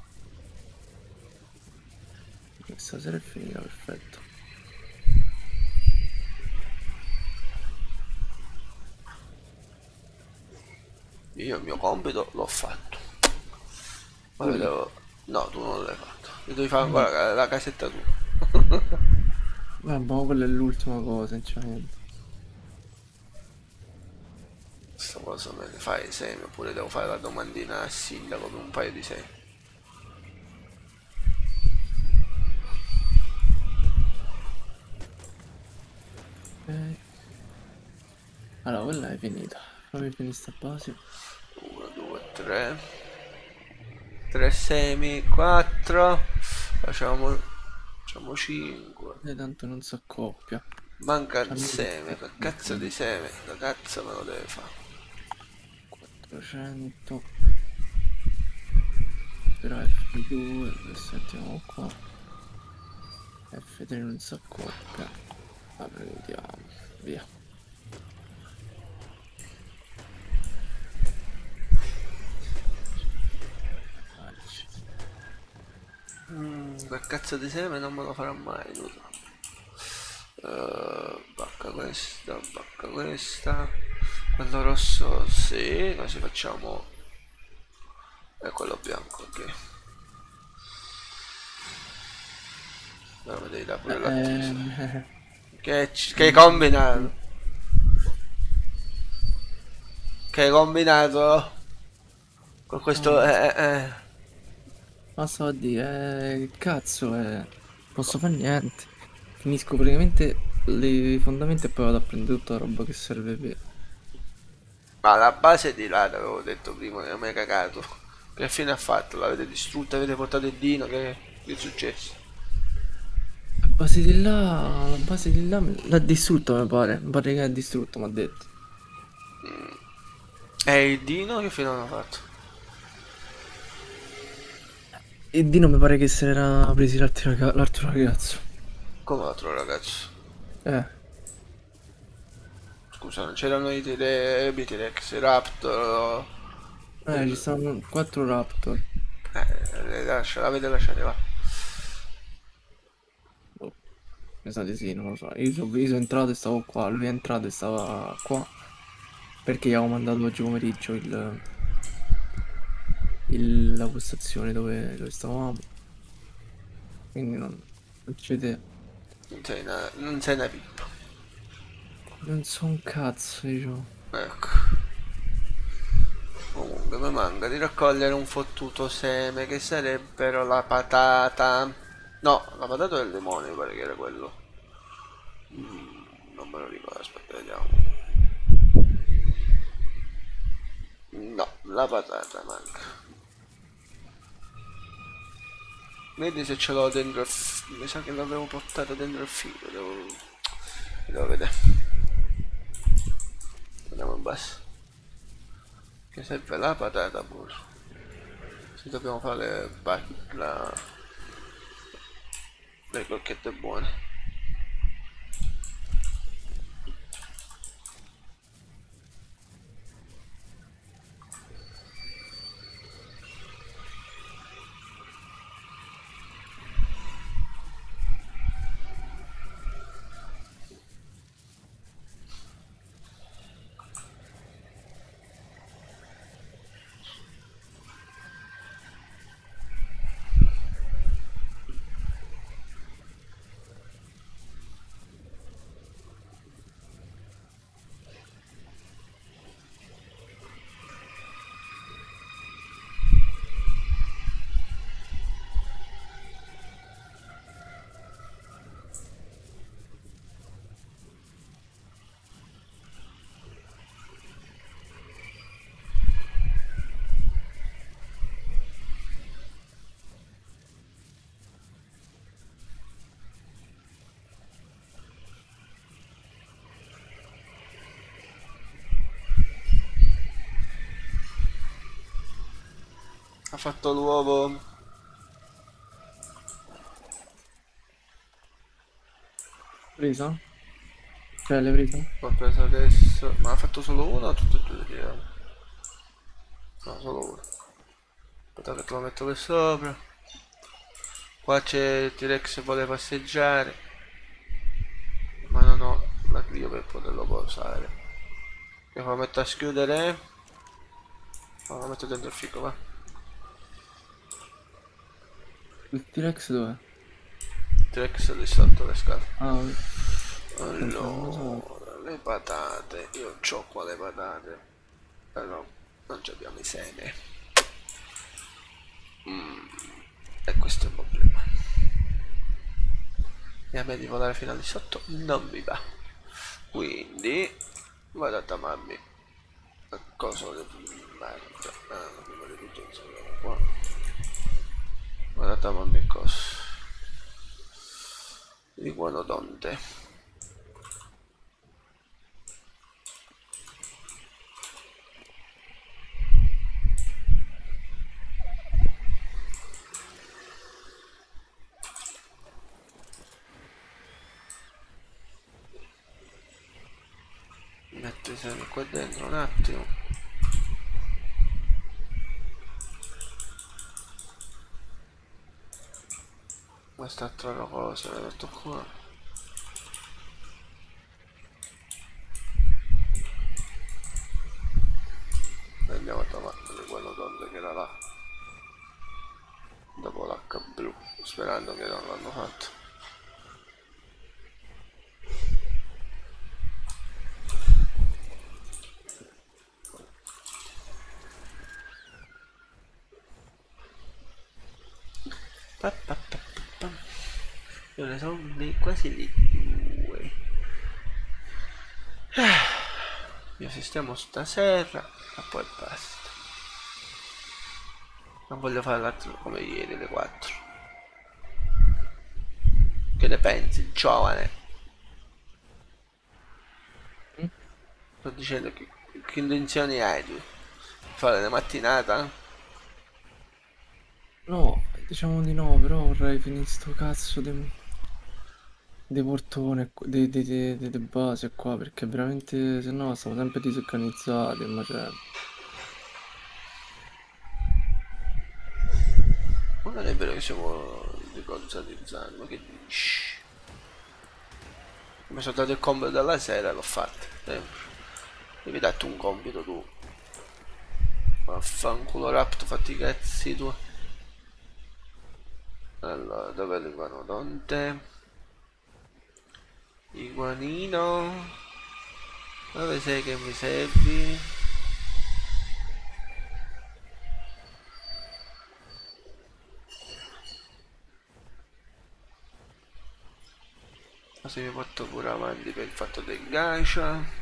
Questa sera è finita, perfetto. Io il mio compito l'ho fatto. Ora Ui. devo... No, tu non l'hai fatto. Mi devi fare ancora la, la casetta tua. Vabbè, ma quella è l'ultima cosa, sinceramente. Questa cosa me ne fai i semi, oppure devo fare la domandina al sindaco per un paio di semi. Ok. Allora, quella è finita. Fammi finire sta base. uno, due, tre. tre semi, quattro. Facciamo... Facciamo cinque. E tanto non si accoppia. Manca il Fammi seme, che cazzo di seme? Che cazzo me lo deve fare? quattrocento. Però F due, adesso mettiamo qua. F tre non si accorga. La prendiamo. Via. Mm, quel cazzo di seme non me lo farà mai nulla. Uh, bacca questa, bacca questa. Quello rosso sì, così facciamo. E quello bianco, ok. Andiamo a vedere da pure l'attesa. Eh, Che, c- che hai combinato? Che hai combinato? Con questo... no, Eh, eh, eh. ma stavo a dire, eh, cazzo, eh, posso fare niente. Finisco praticamente le fondamenta e poi vado a prendere tutta la roba che serve per... Ma la base di là, l'avevo detto prima, che non mi hai cagato. Che fine ha fatto? L'avete distrutta, avete portato il Dino, che, che è successo? La base di là, la base di là me- l'ha distrutto mi pare, mi pare che l'ha distrutto, mi ha detto. E il Dino che fine hanno fatto? E Dino mi pare che se l'era presi l'altro raga- l'altro ragazzo. Come l'altro ragazzo? Eh, Scusa, non c'erano i Tire- i T-Rex, i Raptor... eh, ci stanno quattro Raptor. Eh, le lascia, l'avete lasciate, va. Boh, mi sa di sì, non lo so. Io, so- io sono entrato e stavo qua, lui è entrato e stava qua. Perché gli avevo mandato oggi pomeriggio il, il- la postazione dove, dove stavamo. Quindi non, non c'è te. Non sei una, non sei una pippa. Non so un cazzo, diciamo. Ecco. Comunque mi manca di raccogliere un fottuto seme che sarebbero la patata. No, la patata del demonio mi pare che era quello. Mm, non me lo ricordo, aspetta, vediamo. No, la patata manca. Vedi se ce l'ho dentro il f- mi sa che l'avevo portato dentro il filo, devo... devo vedere. Andiamo in basso. Che serve la patata pure. Se dobbiamo fare ba- la... le crocchette buone. Ha fatto l'uovo. Presa? Cioè, l'hai presa? L'ho preso adesso. Ma ha fatto solo uno o tutte e due? Vediamo. No, solo uno. Aspetta che te lo metto qui sopra. Qua c'è il T-Rex che vuole passeggiare. Ma non ho la Clio per poterlo posare. Che lo metto a schiudere. Oh, lo metto dentro il fico, va. Il T-Rex dov'è? T-Rex lì sotto le scale. Ah, Allora, le patate. Io c'ho qua le patate. Però non ci abbiamo i seme. Mm, e questo è il problema. E a me di volare fino a lì sotto non mi va. Quindi vado a tamarmi a cosa di merda. Ah, prima di tutto insomma qua. Vado a tamarmi cosa di guanodonte. siamo qua dentro un attimo. Quest'altra cosa l'ho detto qua. Andiamo a trovare quello donde che era là dopo l'acca blu, sperando che non l'hanno fatto. Pa, pa, pa, pa, pa. Io ne sono lì, quasi lì due. Io sistemo stasera e poi basta. Non voglio fare l'altro come ieri alle quattro. Che ne pensi, giovane? Mm? Sto dicendo che, che intenzioni hai tu? Fare la mattinata? No, diciamo di no, però vorrei finire sto cazzo di di portone, qu- di, di, di, di- di base qua, perché veramente, se no, siamo sempre disorganizzati, ma cioè... Ma non è vero che siamo deconzatizzati, ma che dici? Mi sono dato il compito dalla sera e l'ho fatto, sempre. Devi darti un compito tu. Vaffanculo rapto, fatti i cazzi tu. Allora, dove è l'iguanodonte? Iguanino, dove sei che mi servi? Così mi porto pure avanti per il fatto del gacha.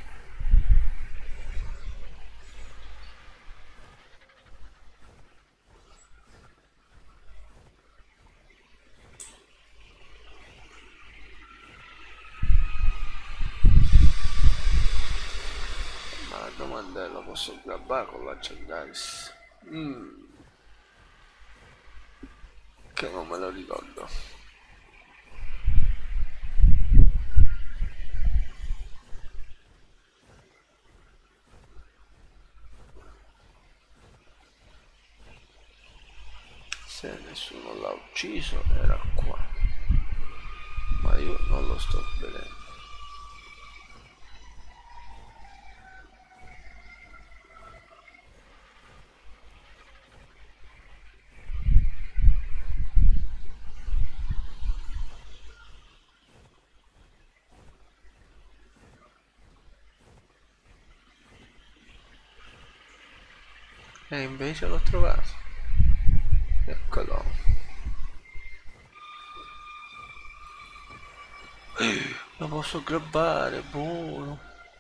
Ma la domanda è: lo posso grabbare con l'accendaris? Mm, che non me lo ricordo. Se nessuno l'ha ucciso era qua, ma io non lo sto vedendo. E invece l'ho trovato. Eccolo. Lo posso grabbare, buono.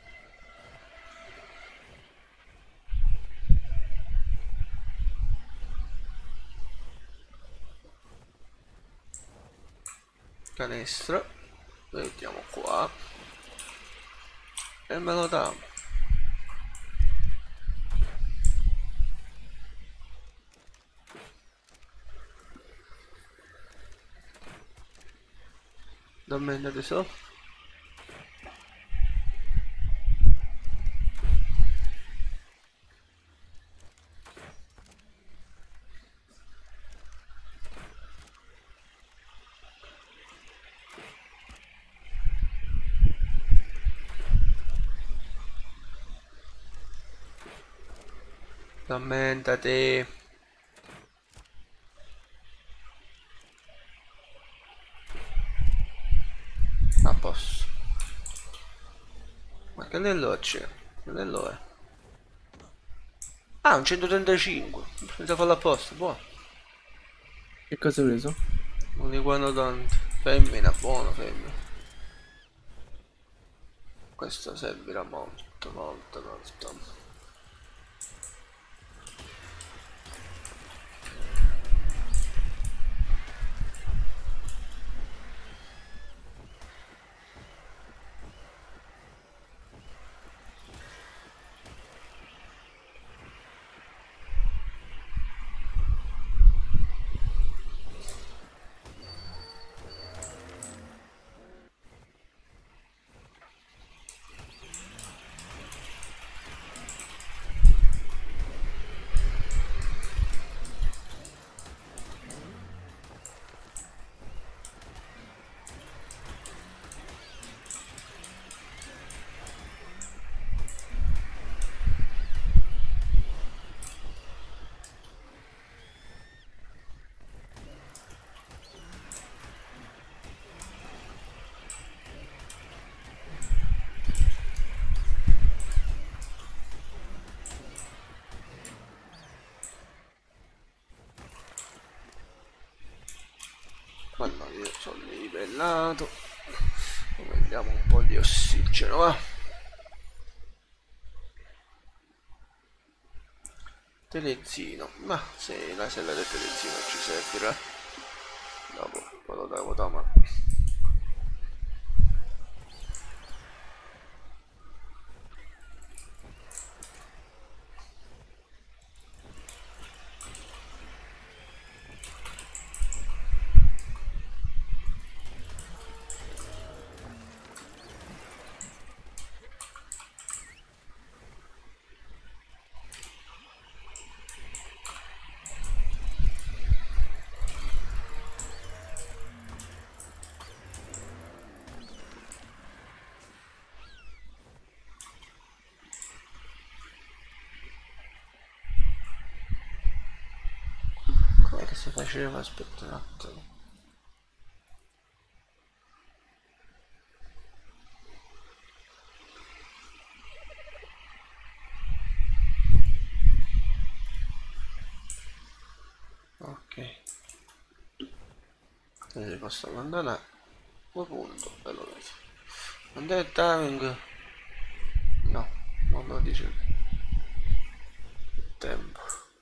Canestro. Mettiamo qua. E me lo dà. Dammi adesso. Rammentate. A posto. Ma che nello c'è? Che nello è? Ah, un centotrentacinque. Senza farlo apposta, buono. Che cosa hai preso? Un iguanodonte. Femmina, buono femmina. Questo servirà molto, molto, molto. sono livellato. Prendiamo un po' di ossigeno, va. Telezzino, ma se la sella del telezzino ci servirà. Dopo poi lo devo tomare. Come che si faceva? Aspetta un attimo. Ok, quindi posso abbandonare due punti e lo vedo. Non è timing? No, non lo dice il tempo.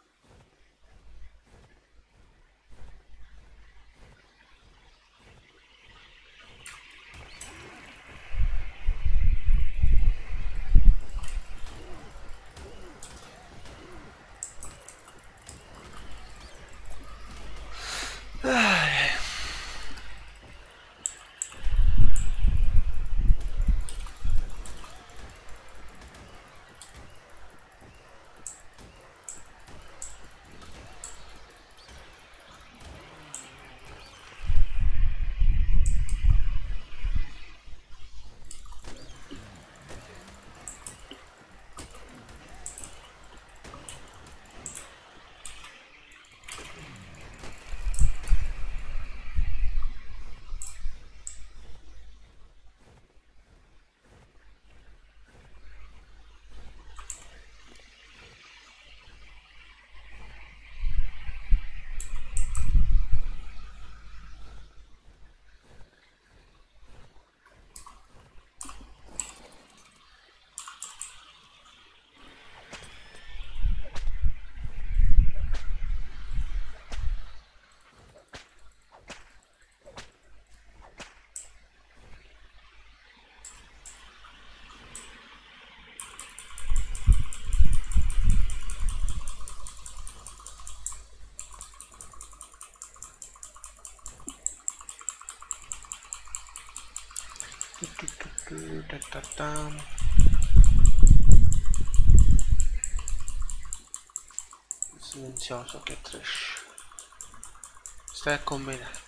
Silenzioso, che trash. Stai a combinare.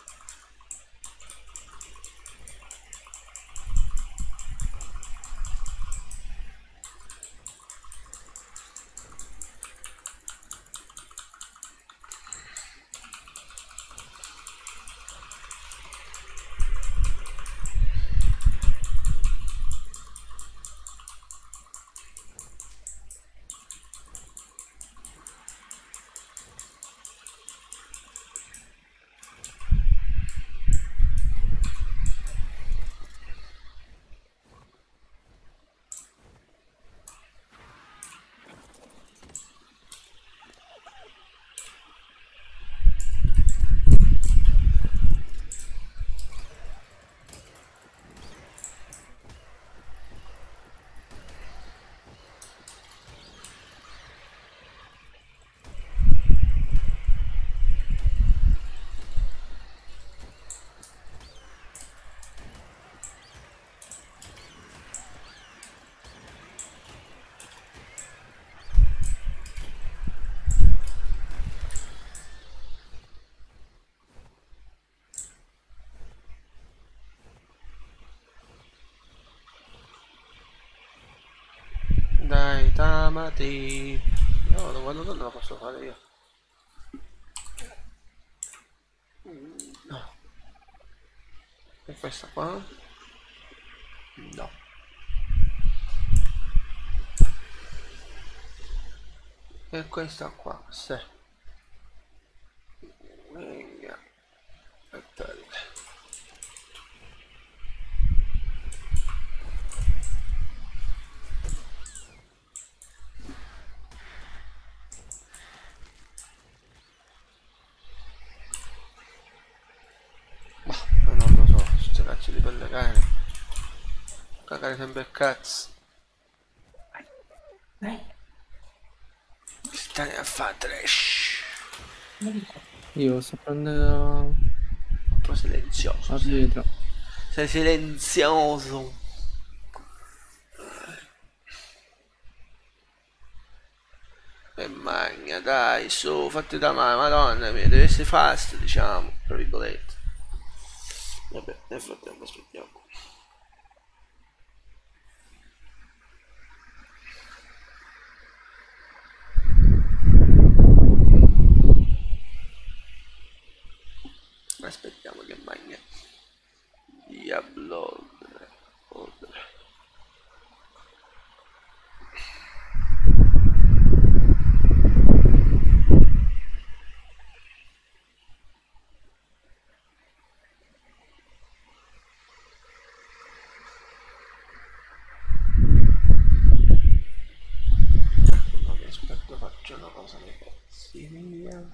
Dai, tamati. No, non vado, non la posso fare io. No. E questa qua? No. E questa qua? Sì. Venga. Aspetta. faccio di pelle cane. Cagare sempre il cazzo. Stai a fare trash. Io sto prendendo Un po' silenzioso. la Sei, pietra. sei silenzioso. E magna, dai, su, fatti da mano, madonna mia, deve essere fast, diciamo, tra virgolette. Vabbè, nel frattempo aspettiamo. Aspettiamo che magna. Diablo. Aspetta, faccio una cosa nei pezzi via.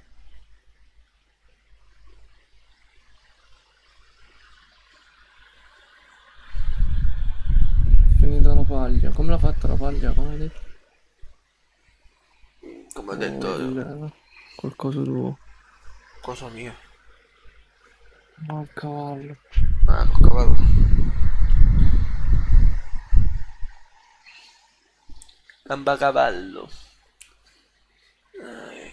Finita la paglia. Come l'ha fatta la paglia? Come hai detto? Come ho detto, Oh, il... qualcosa tuo. cosa mia? No, il cavallo. Ah, col cavallo. Cambacavallo. Eh.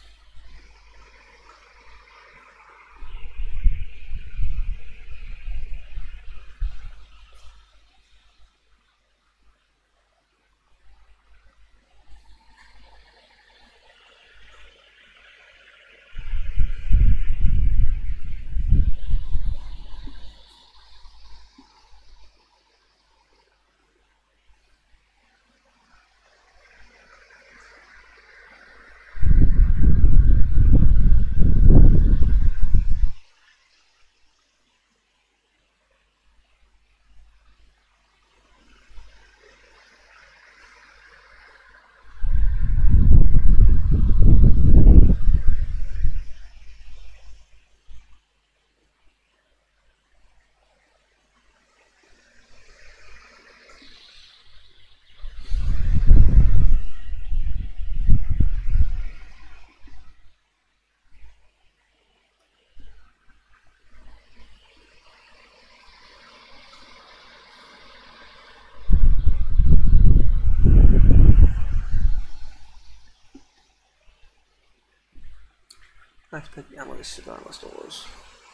Aspettiamo che si trova sto coso.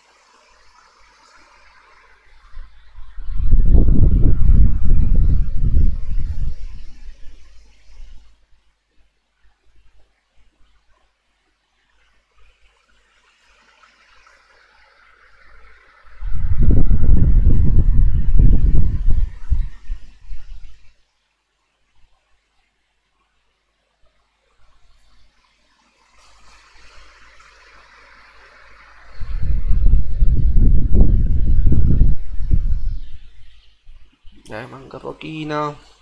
Dai, manca pochino.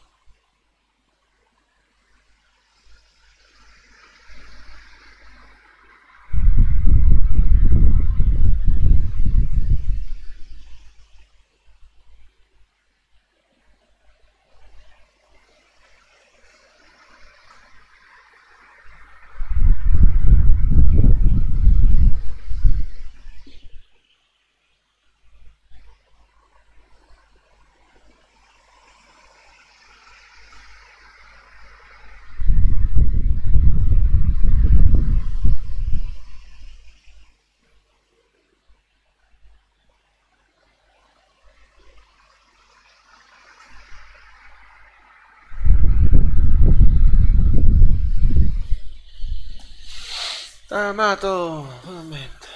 Amato, finalmente.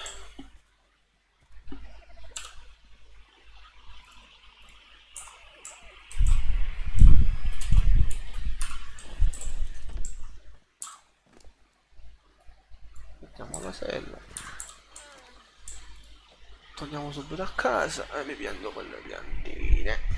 Mettiamo la sella. Torniamo subito a casa e mi prendo quelle piantine.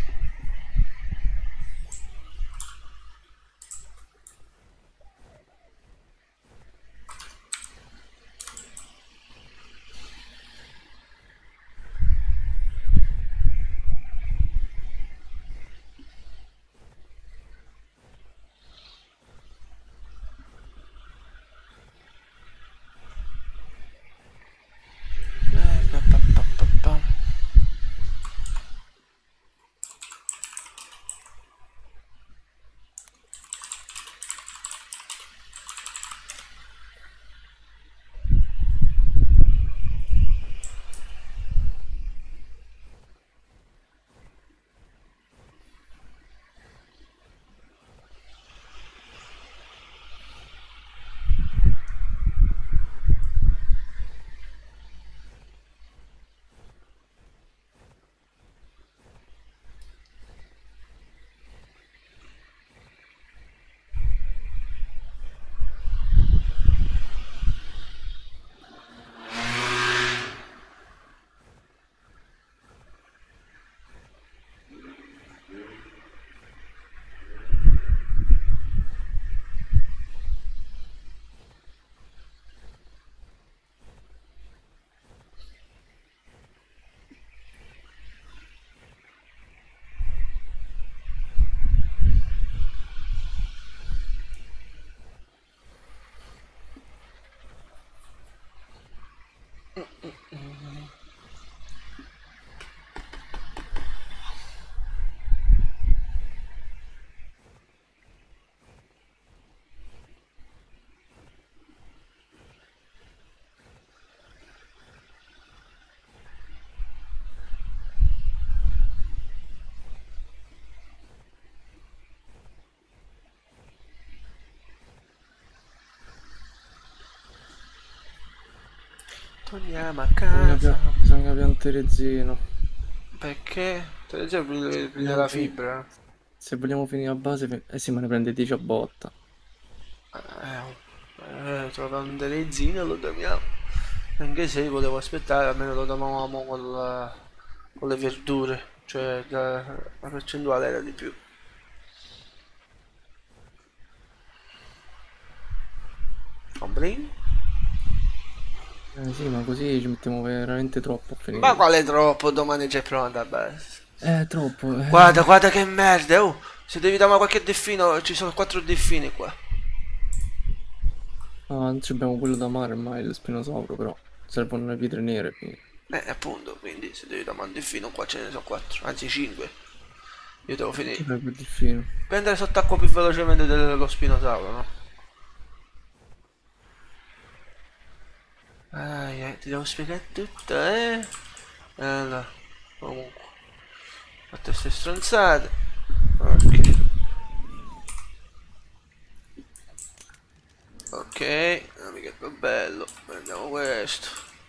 Torniamo a Bisogna, casa. pia- bisogna piantare zino. Perché? Te ne già prende la fibra. Se vogliamo finire a base, fi- eh sì, ma ne prende dieci a botta. Eh, eh, trovando delle zine lo diamo. Anche se volevo aspettare, almeno lo davamo con, la- con le verdure. Cioè la, la percentuale era di più. Compri? Eh sì, ma così ci mettiamo veramente troppo a Ma finire. quale troppo? Domani c'è pronta, basta. Eh, troppo. Eh. Guarda, guarda che merda, oh! Se devi dare qualche delfino, ci sono quattro delfini qua. Ah, non ci abbiamo quello da mare ormai, lo spinosauro, però. Servono le pietre nere. Quindi. Eh, appunto, quindi se devi dare un delfino, qua ce ne sono quattro, anzi cinque. Io devo Che finire. fai quel delfino? Prendere sott'acqua più velocemente dello spinosauro, no? Ah, eh, ti devo spiegare tutto, eh? Allora, comunque, fatte queste stronzate. Ok. Ok, amica che bello, prendiamo questo.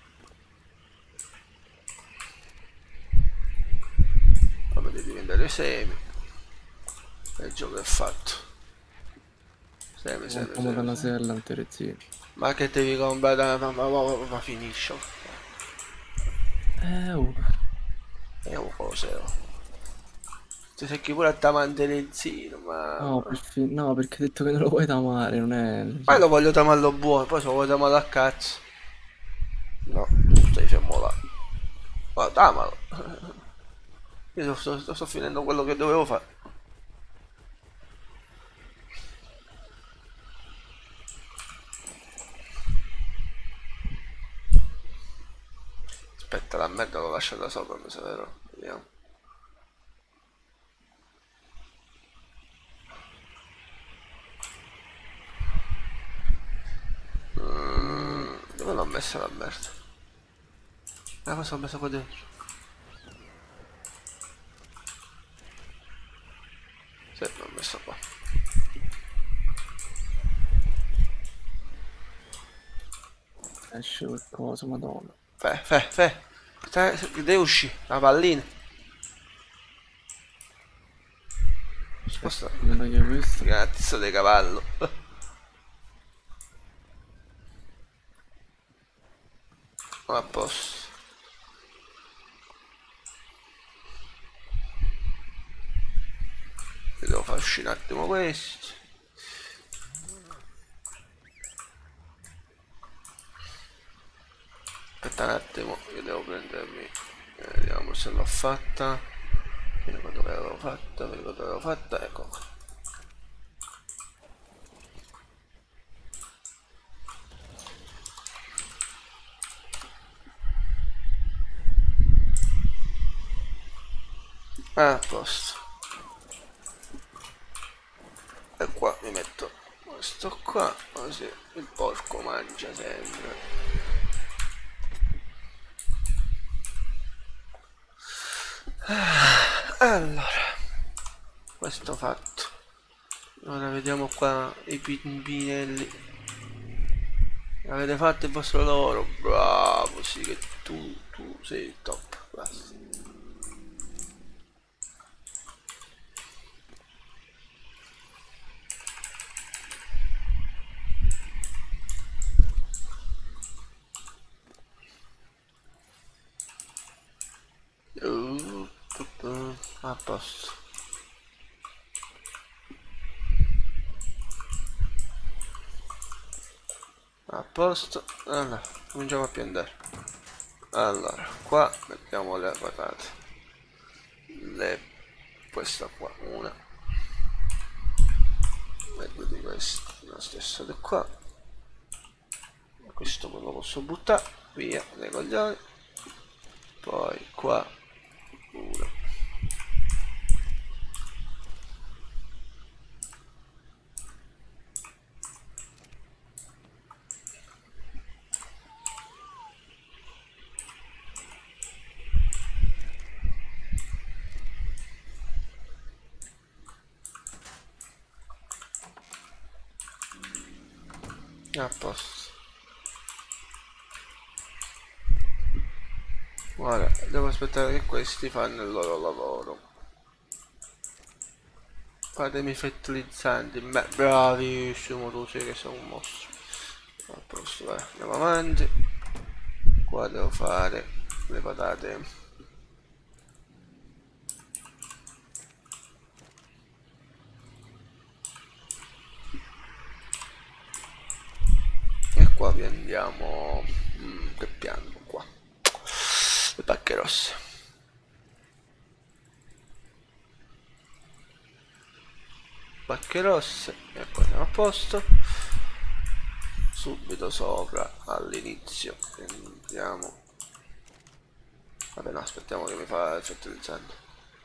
Fammi diventare semi. E il gioco è fatto. Semi, semi, Compriamo da semi, una semi. sella intere zino. Ma che devi comprare? Ma, ma, ma, ma, ma finisce. Eh, oh. Vediamo cosa. Ti secchi pure a tamantellezzino, ma... No, per fi- no, perché hai detto che non lo vuoi da mare, non è... Poi lo voglio tamarlo buono, poi se lo voglio tamare a cazzo. No, stai fermo là. Ma tamalo. Io sto, sto, sto finendo quello che dovevo fare. Aspetta, la merda l'ho lasciata sopra, mi sa, vero? Vediamo. Mm, dove l'ho messa la merda? Ah, cosa ho messo qua dentro? Sì, l'ho messa qua. Esce qualcosa, madonna. Fe, fe, fe. Stai- Devi uscire, la pallina. Sposta. Non taglio questo. Cazzo di cavallo. A posto. Io devo far uscire un attimo questo. Aspetta un attimo, io devo prendermi. eh, Vediamo se l'ho fatta. Vediamo dove l'avevo fatta, vediamo dove l'avevo fatta, ecco qua. Ah, a posto. E qua mi metto questo qua, così il porco mangia sempre. Allora, questo fatto. Ora vediamo qua i pimpinelli. Avete fatto il vostro lavoro, bravo, sì che tu, tu sei il top, basta. Uh, tu, tu, a posto. A posto, allora, cominciamo a piantare. Allora, qua mettiamo le patate. Le... questa qua, una. E due di queste, la stessa di qua. Questo poi lo posso buttare, via, dai coglioni. Poi qua, una. A posto. Ora, devo aspettare che questi fanno il loro lavoro. Fatemi fertilizzanti. Beh, bravissimo, tu sei che sei un mostro. A posto, vai, andiamo avanti. Qua devo fare le patate. E qua piandiamo. Mm, che piango qua? Le pacche rosse. Pacche rosse. E qua siamo a posto. Subito sopra all'inizio. Andiamo. Vabbè no, aspettiamo che mi fa il fertilizzante.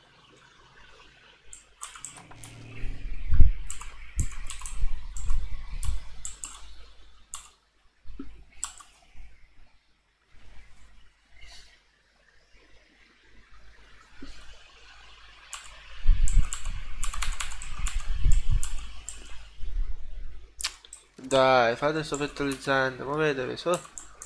Dai, fate sto fertilizzante, muovetevi su.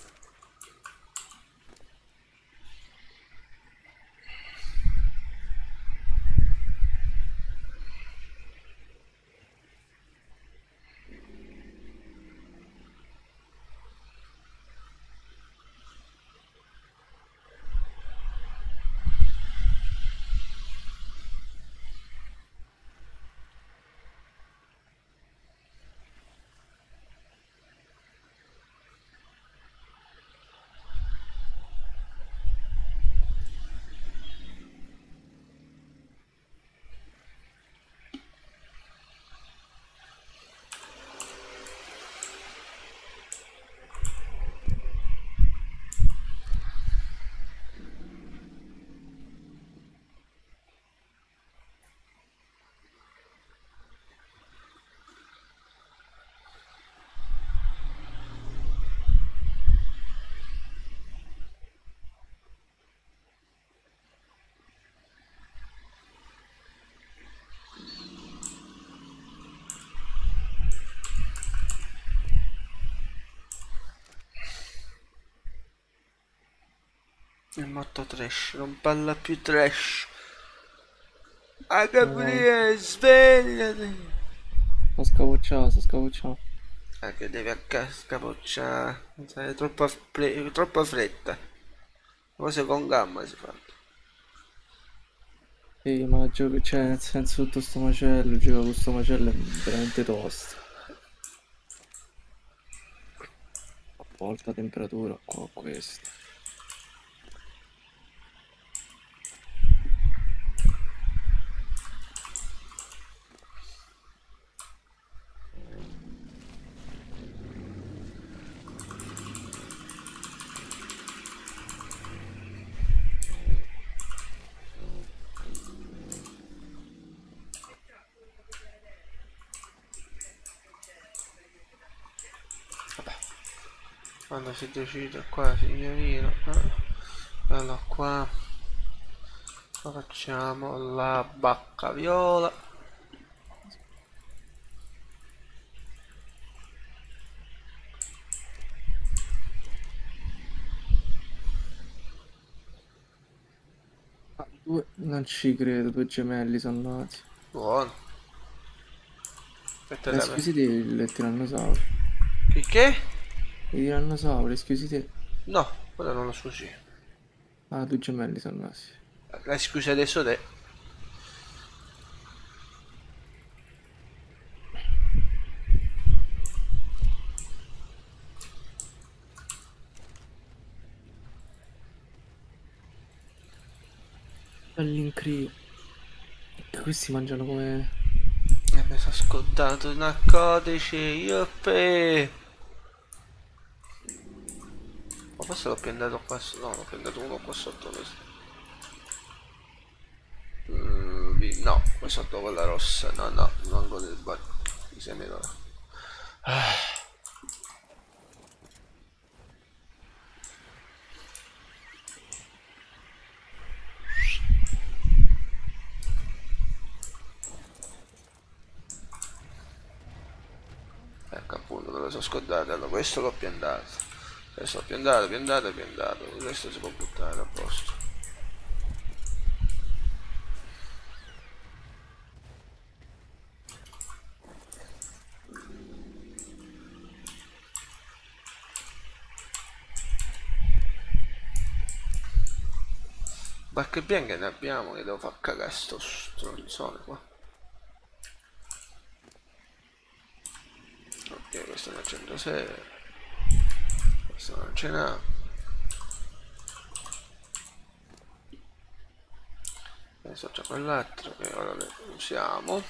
Il morto trash, non parla più trash. Ah Gabriele, svegliati. Sto scapocciato, sto scapocciato. Ah che devi a scapocciare. Sei troppa, troppa fretta. Cose con gamma si fa. Sì, ma gioco, cioè, nel senso tutto sto macello, gioco con sto macello è veramente tosto. A volta temperatura qua questo. Quando si decide qua signorino, eh. Allora qua facciamo la bacca viola. Ah, due, non ci credo, due gemelli sono nati. Buono. Aspetta, Le dai, scusi te il tirannosauro. che che? Il tirannosauro, scusi te. No, quello non lo scusi. Ah, due gemelli sono nati. La scusi adesso te. All'incrio. Questi mangiano come... E mi sono scontato i narcotici, yuppie. Ma forse l'ho piantato qua sotto. No, l'ho piantato uno qua sotto questo. Mm, no, qua sotto quella rossa. No, no, non con il bar. Mi sembra. Ah. Ecco appunto, me lo sono scordato. Allora, questo l'ho piantato. Adesso piantato, piantato, piantato. Il resto si può buttare a posto. Barche bianche ne abbiamo, che devo far cagare sto stronzone qua. Ok, questo ne ha centosei. Questo non ce n'ha. Adesso c'è quell'altro che ora le usiamo.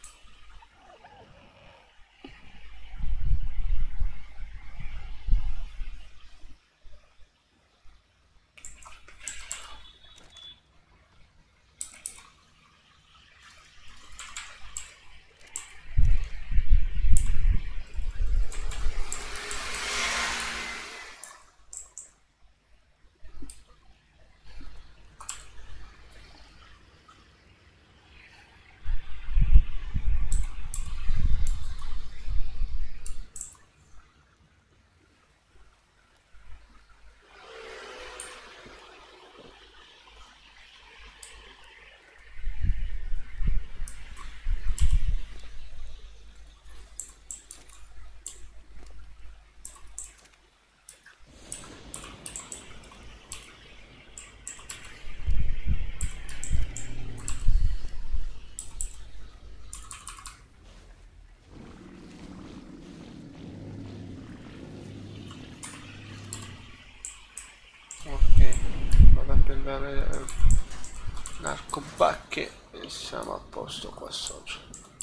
Ok, vado a prendere l'arcobacche e siamo a posto qua sopra.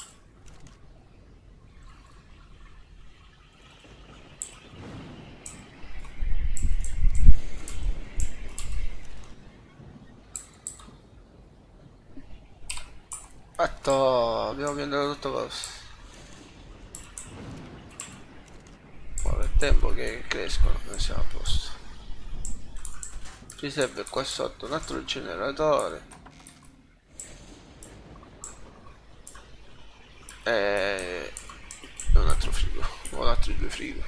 Fatto, abbiamo piantato tutto questo. Ora è tempo che crescono, noi siamo a posto. Ci serve qua sotto un altro generatore e un altro frigo, o altri due frigo.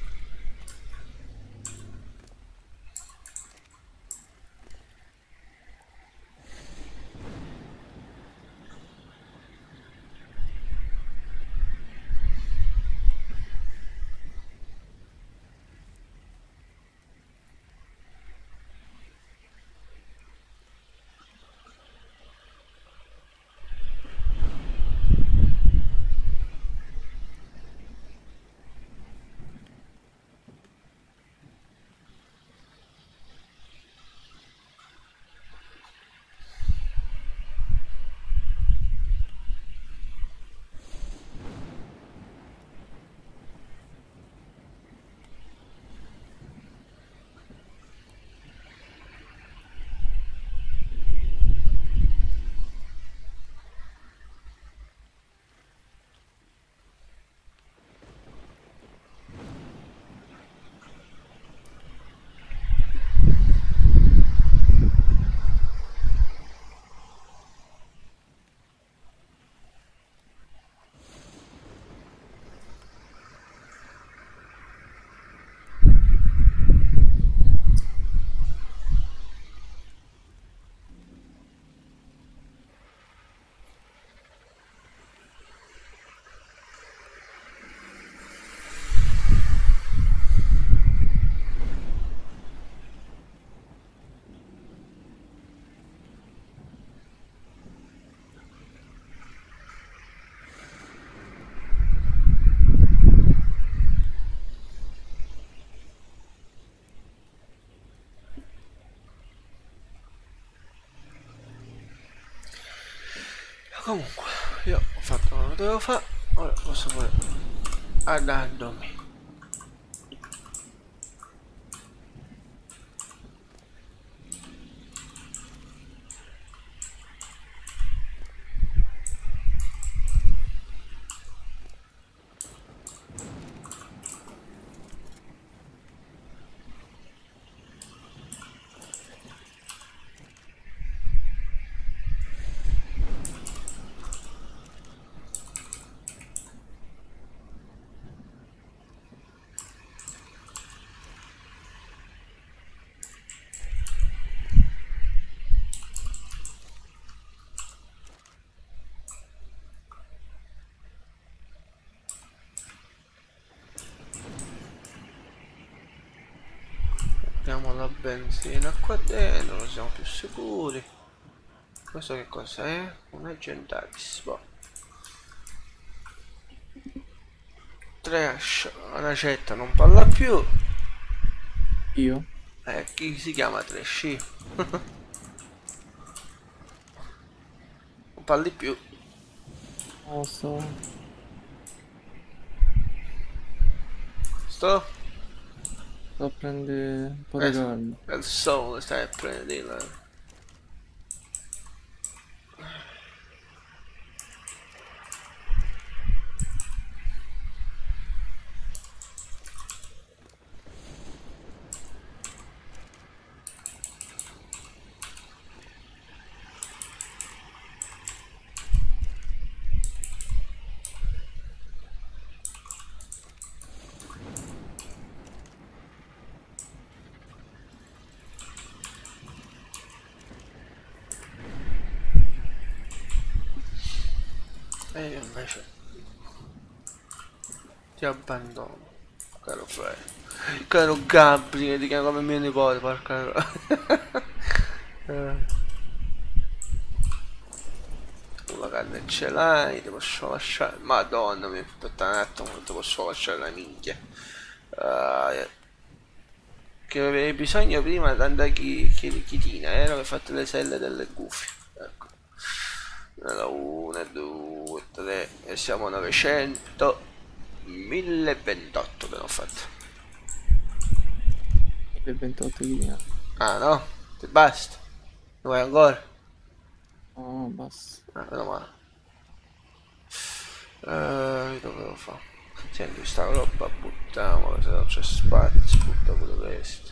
Comunque, io ho fatto quello che dovevo fare, ora posso pure andandomi. Mettiamo la benzina qua dentro, non siamo più sicuri. Questo che cos'è? Un Agentax. Boh. Trash, la racetta non parla più. Io? Eh, chi si chiama Trash? Non parli più. Oh, sto... Sto? sto a prendere un po' di calma. Eh, il sole stai a prendere. E io invece ti abbandono, caro Fred, caro Gabri, che ti chiamo come mio nipote, porca. eh. La carne ce l'hai, ti posso lasciare, madonna mia, aspetta un attimo, non ti posso lasciare la minchia. Uh, che avevi bisogno prima di andare chi, chi, chitina, eh, che fate le selle delle cuffie, ecco. Allora, uno, due, tre, e siamo a novecento, mille ventotto che l'ho fatto. mille ventotto chili. Ah no? Ti basta? Ne vuoi ancora? Oh, basta. Ah, meno male. Eh, dove lo fa? Senti, sta roba buttiamola, se non c'è spazio, butta pure questo.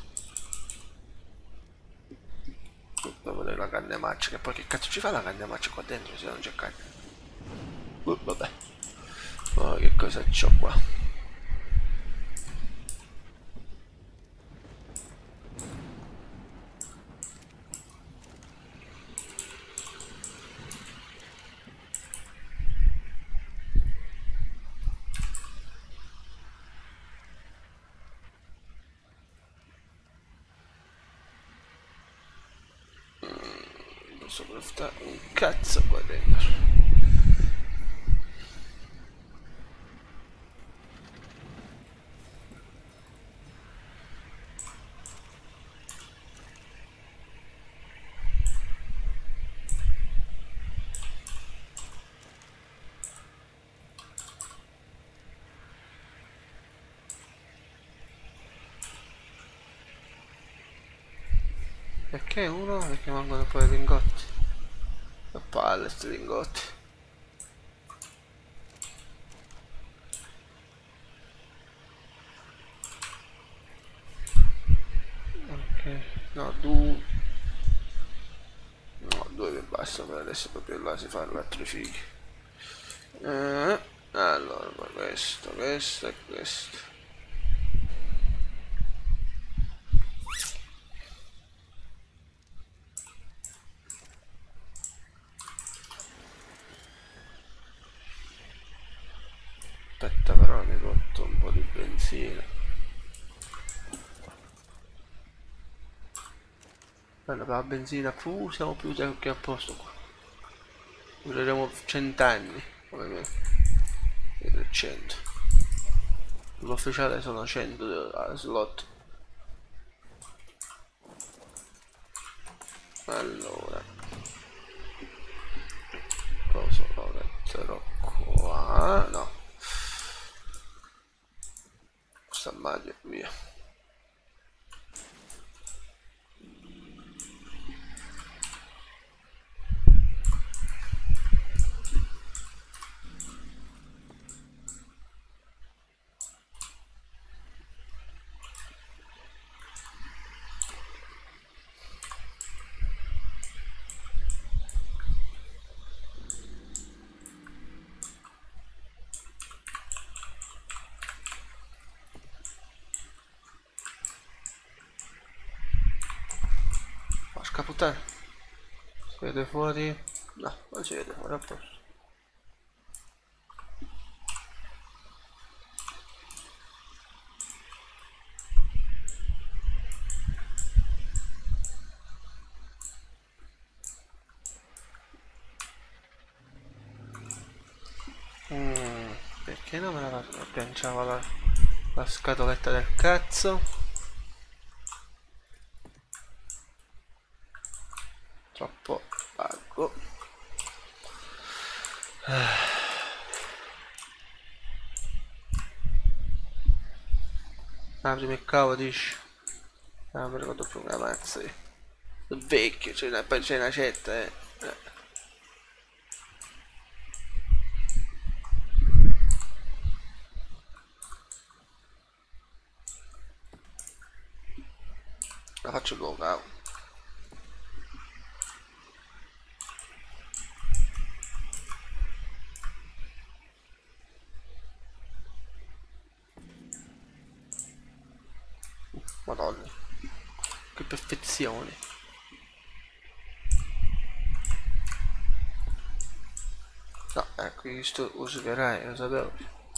Butta pure la carne maccia, che poi che cazzo ci fa la carne maccia qua dentro se non c'è carne? Uh, vabbè. Oh, che cosa c'ho qua? Sta un cazzo qua dentro. Perché uno? Perché mangiano poi i lingotti. Che palle sti lingotti. Ok, no, due. No, due che basta per adesso, proprio là si fanno altri fighi. Eh, allora, questo, questo e questo. Aspetta però mi porto un po' di benzina. Allora per la benzina più siamo più che a posto qua. Dureremo cent'anni come me. trecento. L'ufficiale sono cento a slot. Allora cosa lo metterò qua? No. Questa maglia via. Porca puttana. Si vede fuori? No, non si vede fuori a posto. Che non me la faccio? Agganciavo la, la scatoletta del cazzo. Troppo largo. Apri il cavo, dici? Ah, mi ricordo più una mazza. È vecchio, c'è una, poi c'è una cetta, eh. eh. La faccio lunga. Madonna, che perfezione. No, ecco, questo userai, lo sapevo.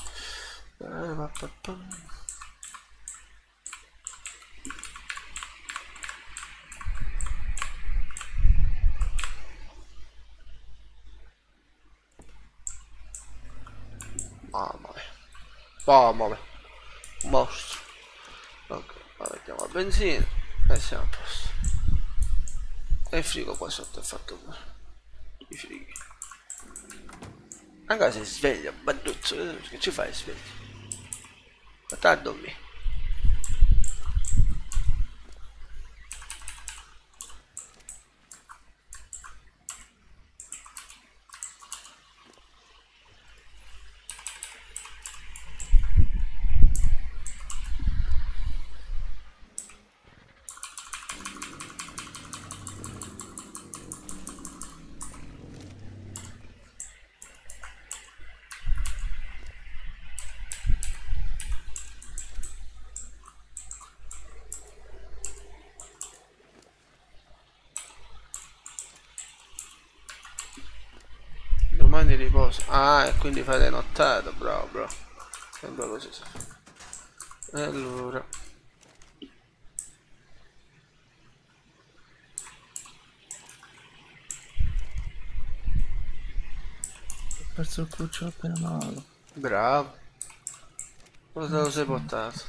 Mamma mia. Mamma mia. Un mostro. Ok, mettiamo la benzina e siamo a posto. E il frigo qua sotto è fatto bene. I frighi. Anche se sveglia, banduzzo, che ci fai sveglia? Ma a dormire. Domani riposo. Ah, e quindi fate nottata, bravo, bravo. Sembra così. E allora. Ho perso il cucciolo appena malato. Bravo. Cosa te lo sei portato?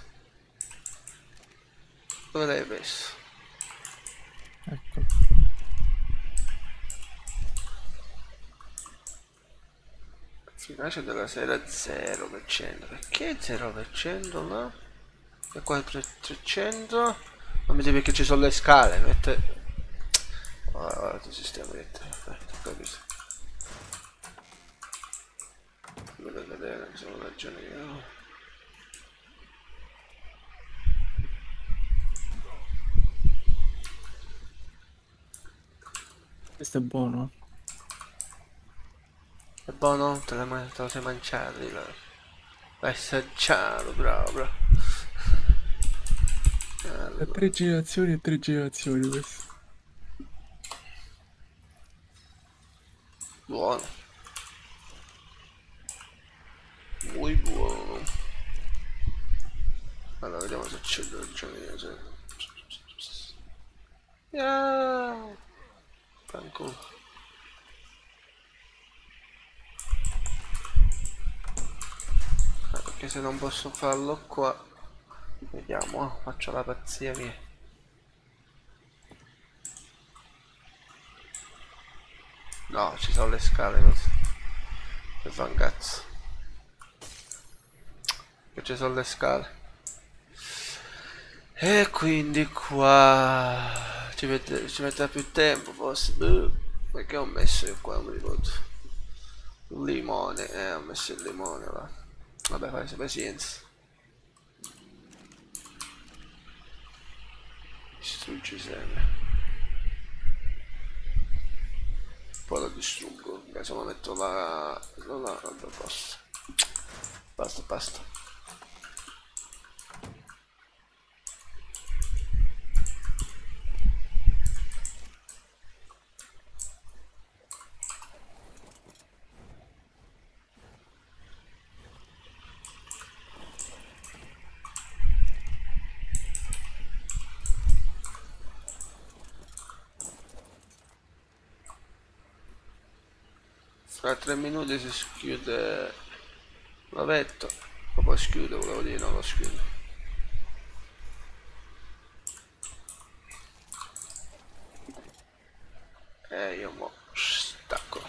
Dove l'hai messo? Ecco. Efficacia della sera zero per cento. Perché zero per cento no? E qua trecento. Non mi dici perché ci sono le scale. Mette... Oh, ti sistema mette. Aspetta, capisco. Vedo vedere, non sono ragioni io. Questo è buono. È buono? Te, la man te lo sei mangiato, l'hai assaggiato, bravo, bravo. Allora. È tre generazioni e tre generazioni questo. Buono. Muy buono. Allora, vediamo se c'è il ragione. Yeah. Franco. Perché se non posso farlo qua, vediamo, eh, faccio la pazzia mia. No, ci sono le scale così. Per fa un cazzo. Che ci sono le scale. E quindi qua ci mette, ci metterà più tempo forse. Buh, perché ho messo io qua, non mi ricordo. Un limone, eh, ho messo il limone là. Vabbè, fai pazienza. Distruggi sempre. Poi lo distruggo. Adesso lo metto là. Non là, vabbè, basta. Basta, basta. Fra tre minuti si chiude l'ovetto, proprio schiudo, volevo dire, non lo schiudo. E io mo stacco.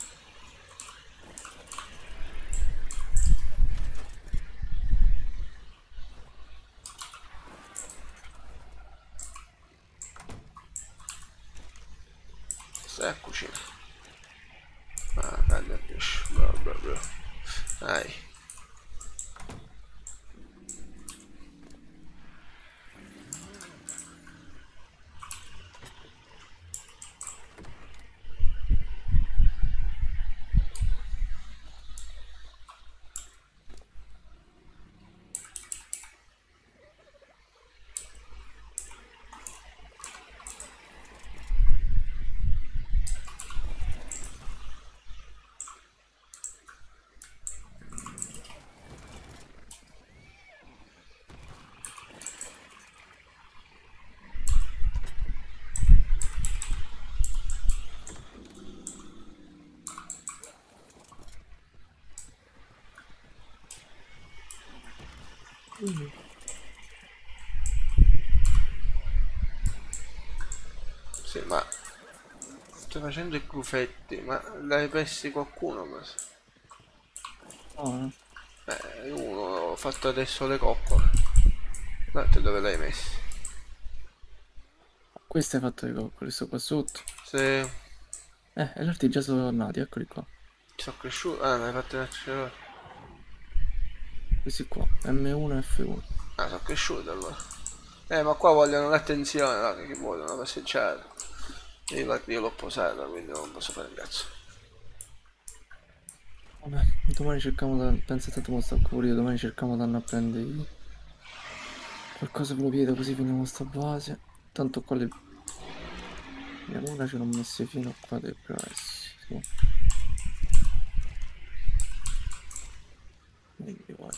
Stai a cucina. Ah, grande pesce, bravo, bravo, bravo. Dai. Sì, ma sto facendo i gufetti, ma l'hai messi qualcuno? Ma... No, Eh, uno ho fatto adesso le coccole. Guardate dove l'hai messi. questo hai fatto le coccole, sto qua sotto. Se Eh, e gli altri già sono tornati, eccoli qua. sono cresciuto. Ah, mi hai fatto nascere. Questi qua, M uno e F uno. Ah, sono cresciuto allora. Eh, ma qua vogliono l'attenzione, no? Che vogliono una passeggiata. Io, io l'ho posata, quindi non posso fare un cazzo. Vabbè, domani cerchiamo da... Pensate a mo sto pure io, domani cerchiamo di andare a prendere i- qualcosa per lo piede, così finiamo sta base. Tanto qua le... Vediamo, una ce l'ho messe fino a qua dei pressi. Sì. Quindi, guarda.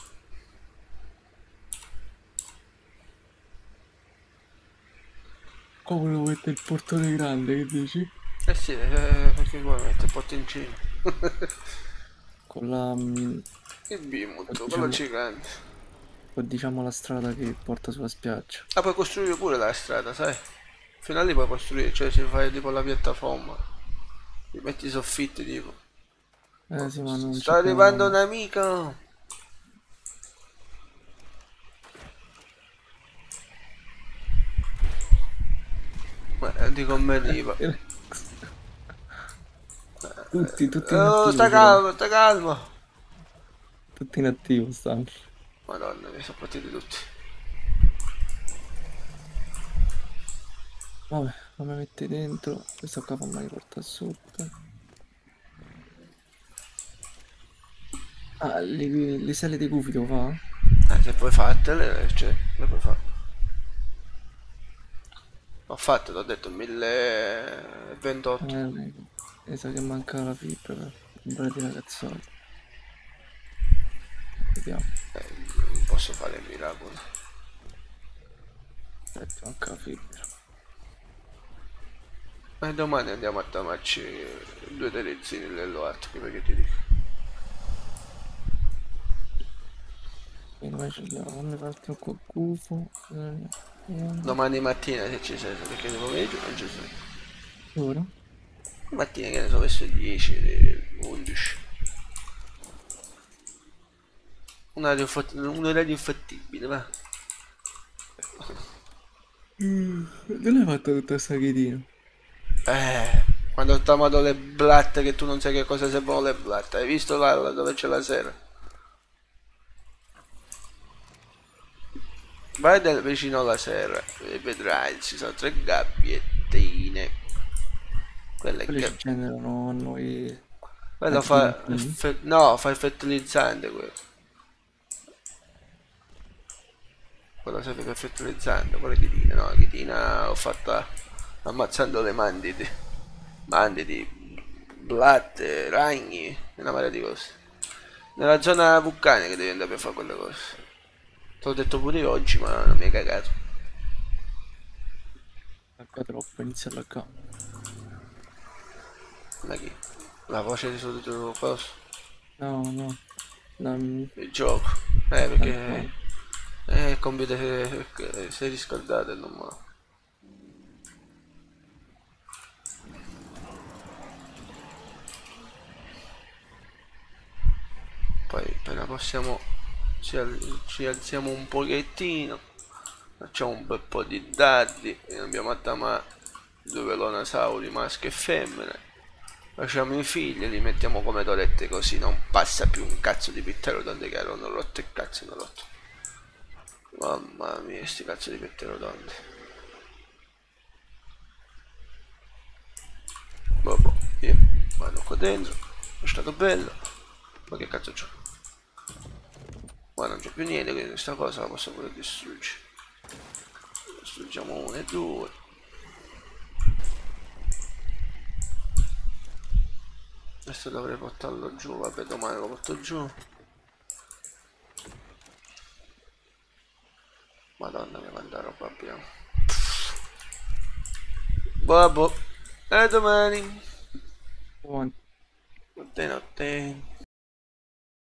Qua volevo mettere il portone grande, che dici? Eh sì, eh, perché vuoi mettere il portoncino? Con la... mm, Il bimutto, diciamo- quello gigante. con, diciamo la strada che porta sulla spiaggia. Ah, puoi costruire pure la strada, sai? Fino a lì puoi costruire, cioè ci fai tipo la piattaforma. Ti metti i soffitti tipo. Eh sì, ma non Sta arrivando un c'è amico! Ma dico me diva. Tutti, tutti in Oh, attivo. sta però. calmo, sta calmo! Tutti in attivo stanno. Madonna, mi sono partiti tutti. Vabbè, fammi mettere dentro. Questo qua fammi portare sotto. Ah, le, le selle dei gufi devo fare? Eh, se poi fatele, cioè, le puoi fare. Ho fatto, ti ho detto milleventotto. Eh, mi sa che manca la fibra per comprare di ragazzoli. Vediamo. Eh, non posso fare il miracolo. Aspetta, manca la fibra. E domani andiamo a tamarci due telezzini nell'altro, perché ti dico. Quindi noi ce l'abbiamo. Fammi partire col gufo. Eh, eh. Domani mattina se ci sei, perché di pomeriggio non ci sei. Ora? Mattina che ne so, verso le dieci, le undici. Un orario fat- un orario infattibile, va. Dove l'hai fatta tutta questa chitina? Eh, quando ho tamato le blatte che tu non sai che cosa servono le blatte. Hai visto là, là dove c'è la sera? Vai del vicino alla serra e vedrai, ci sono tre gabbiettine. Quelle Quelle ci che... generano a noi. Quello Eh, fa... quindi? effe- No, fa il fertilizzante quello. Quello serve per fertilizzante, quella chitina, no, la chitina l'ho fatta ammazzando le mandidi. Mandidi, blatte, ragni, una marea di cose. Nella zona vulcanica devi andare per fare quelle cose. Te l'ho detto pure io oggi, ma non mi hai cagato. H troppo, inizia l'H. Ma chi? La voce di sotto coso? No, no. Non- Il gioco. Eh, perché... Ok. Eh, il computer si si è riscaldato e non ma... Poi appena possiamo ci, al- ci alziamo un pochettino, facciamo un bel po' di dardi e andiamo a tamare due velonasauri maschi e femmine, facciamo i figli e li mettiamo come dolette così non passa più un cazzo di pterodonte che erano rotto e cazzo hanno rotto. Mamma mia, sti cazzo di pterodonte. Vabbè, io vado qua dentro, è stato bello, ma che cazzo c'ho? Ma non c'è più niente, quindi questa cosa la posso pure distruggere. Distruggiamo uno e due. Questo dovrei portarlo giù, vabbè domani lo porto giù. Madonna che quanta roba abbiamo. Vabbè, a domani. Buono. Notte notte.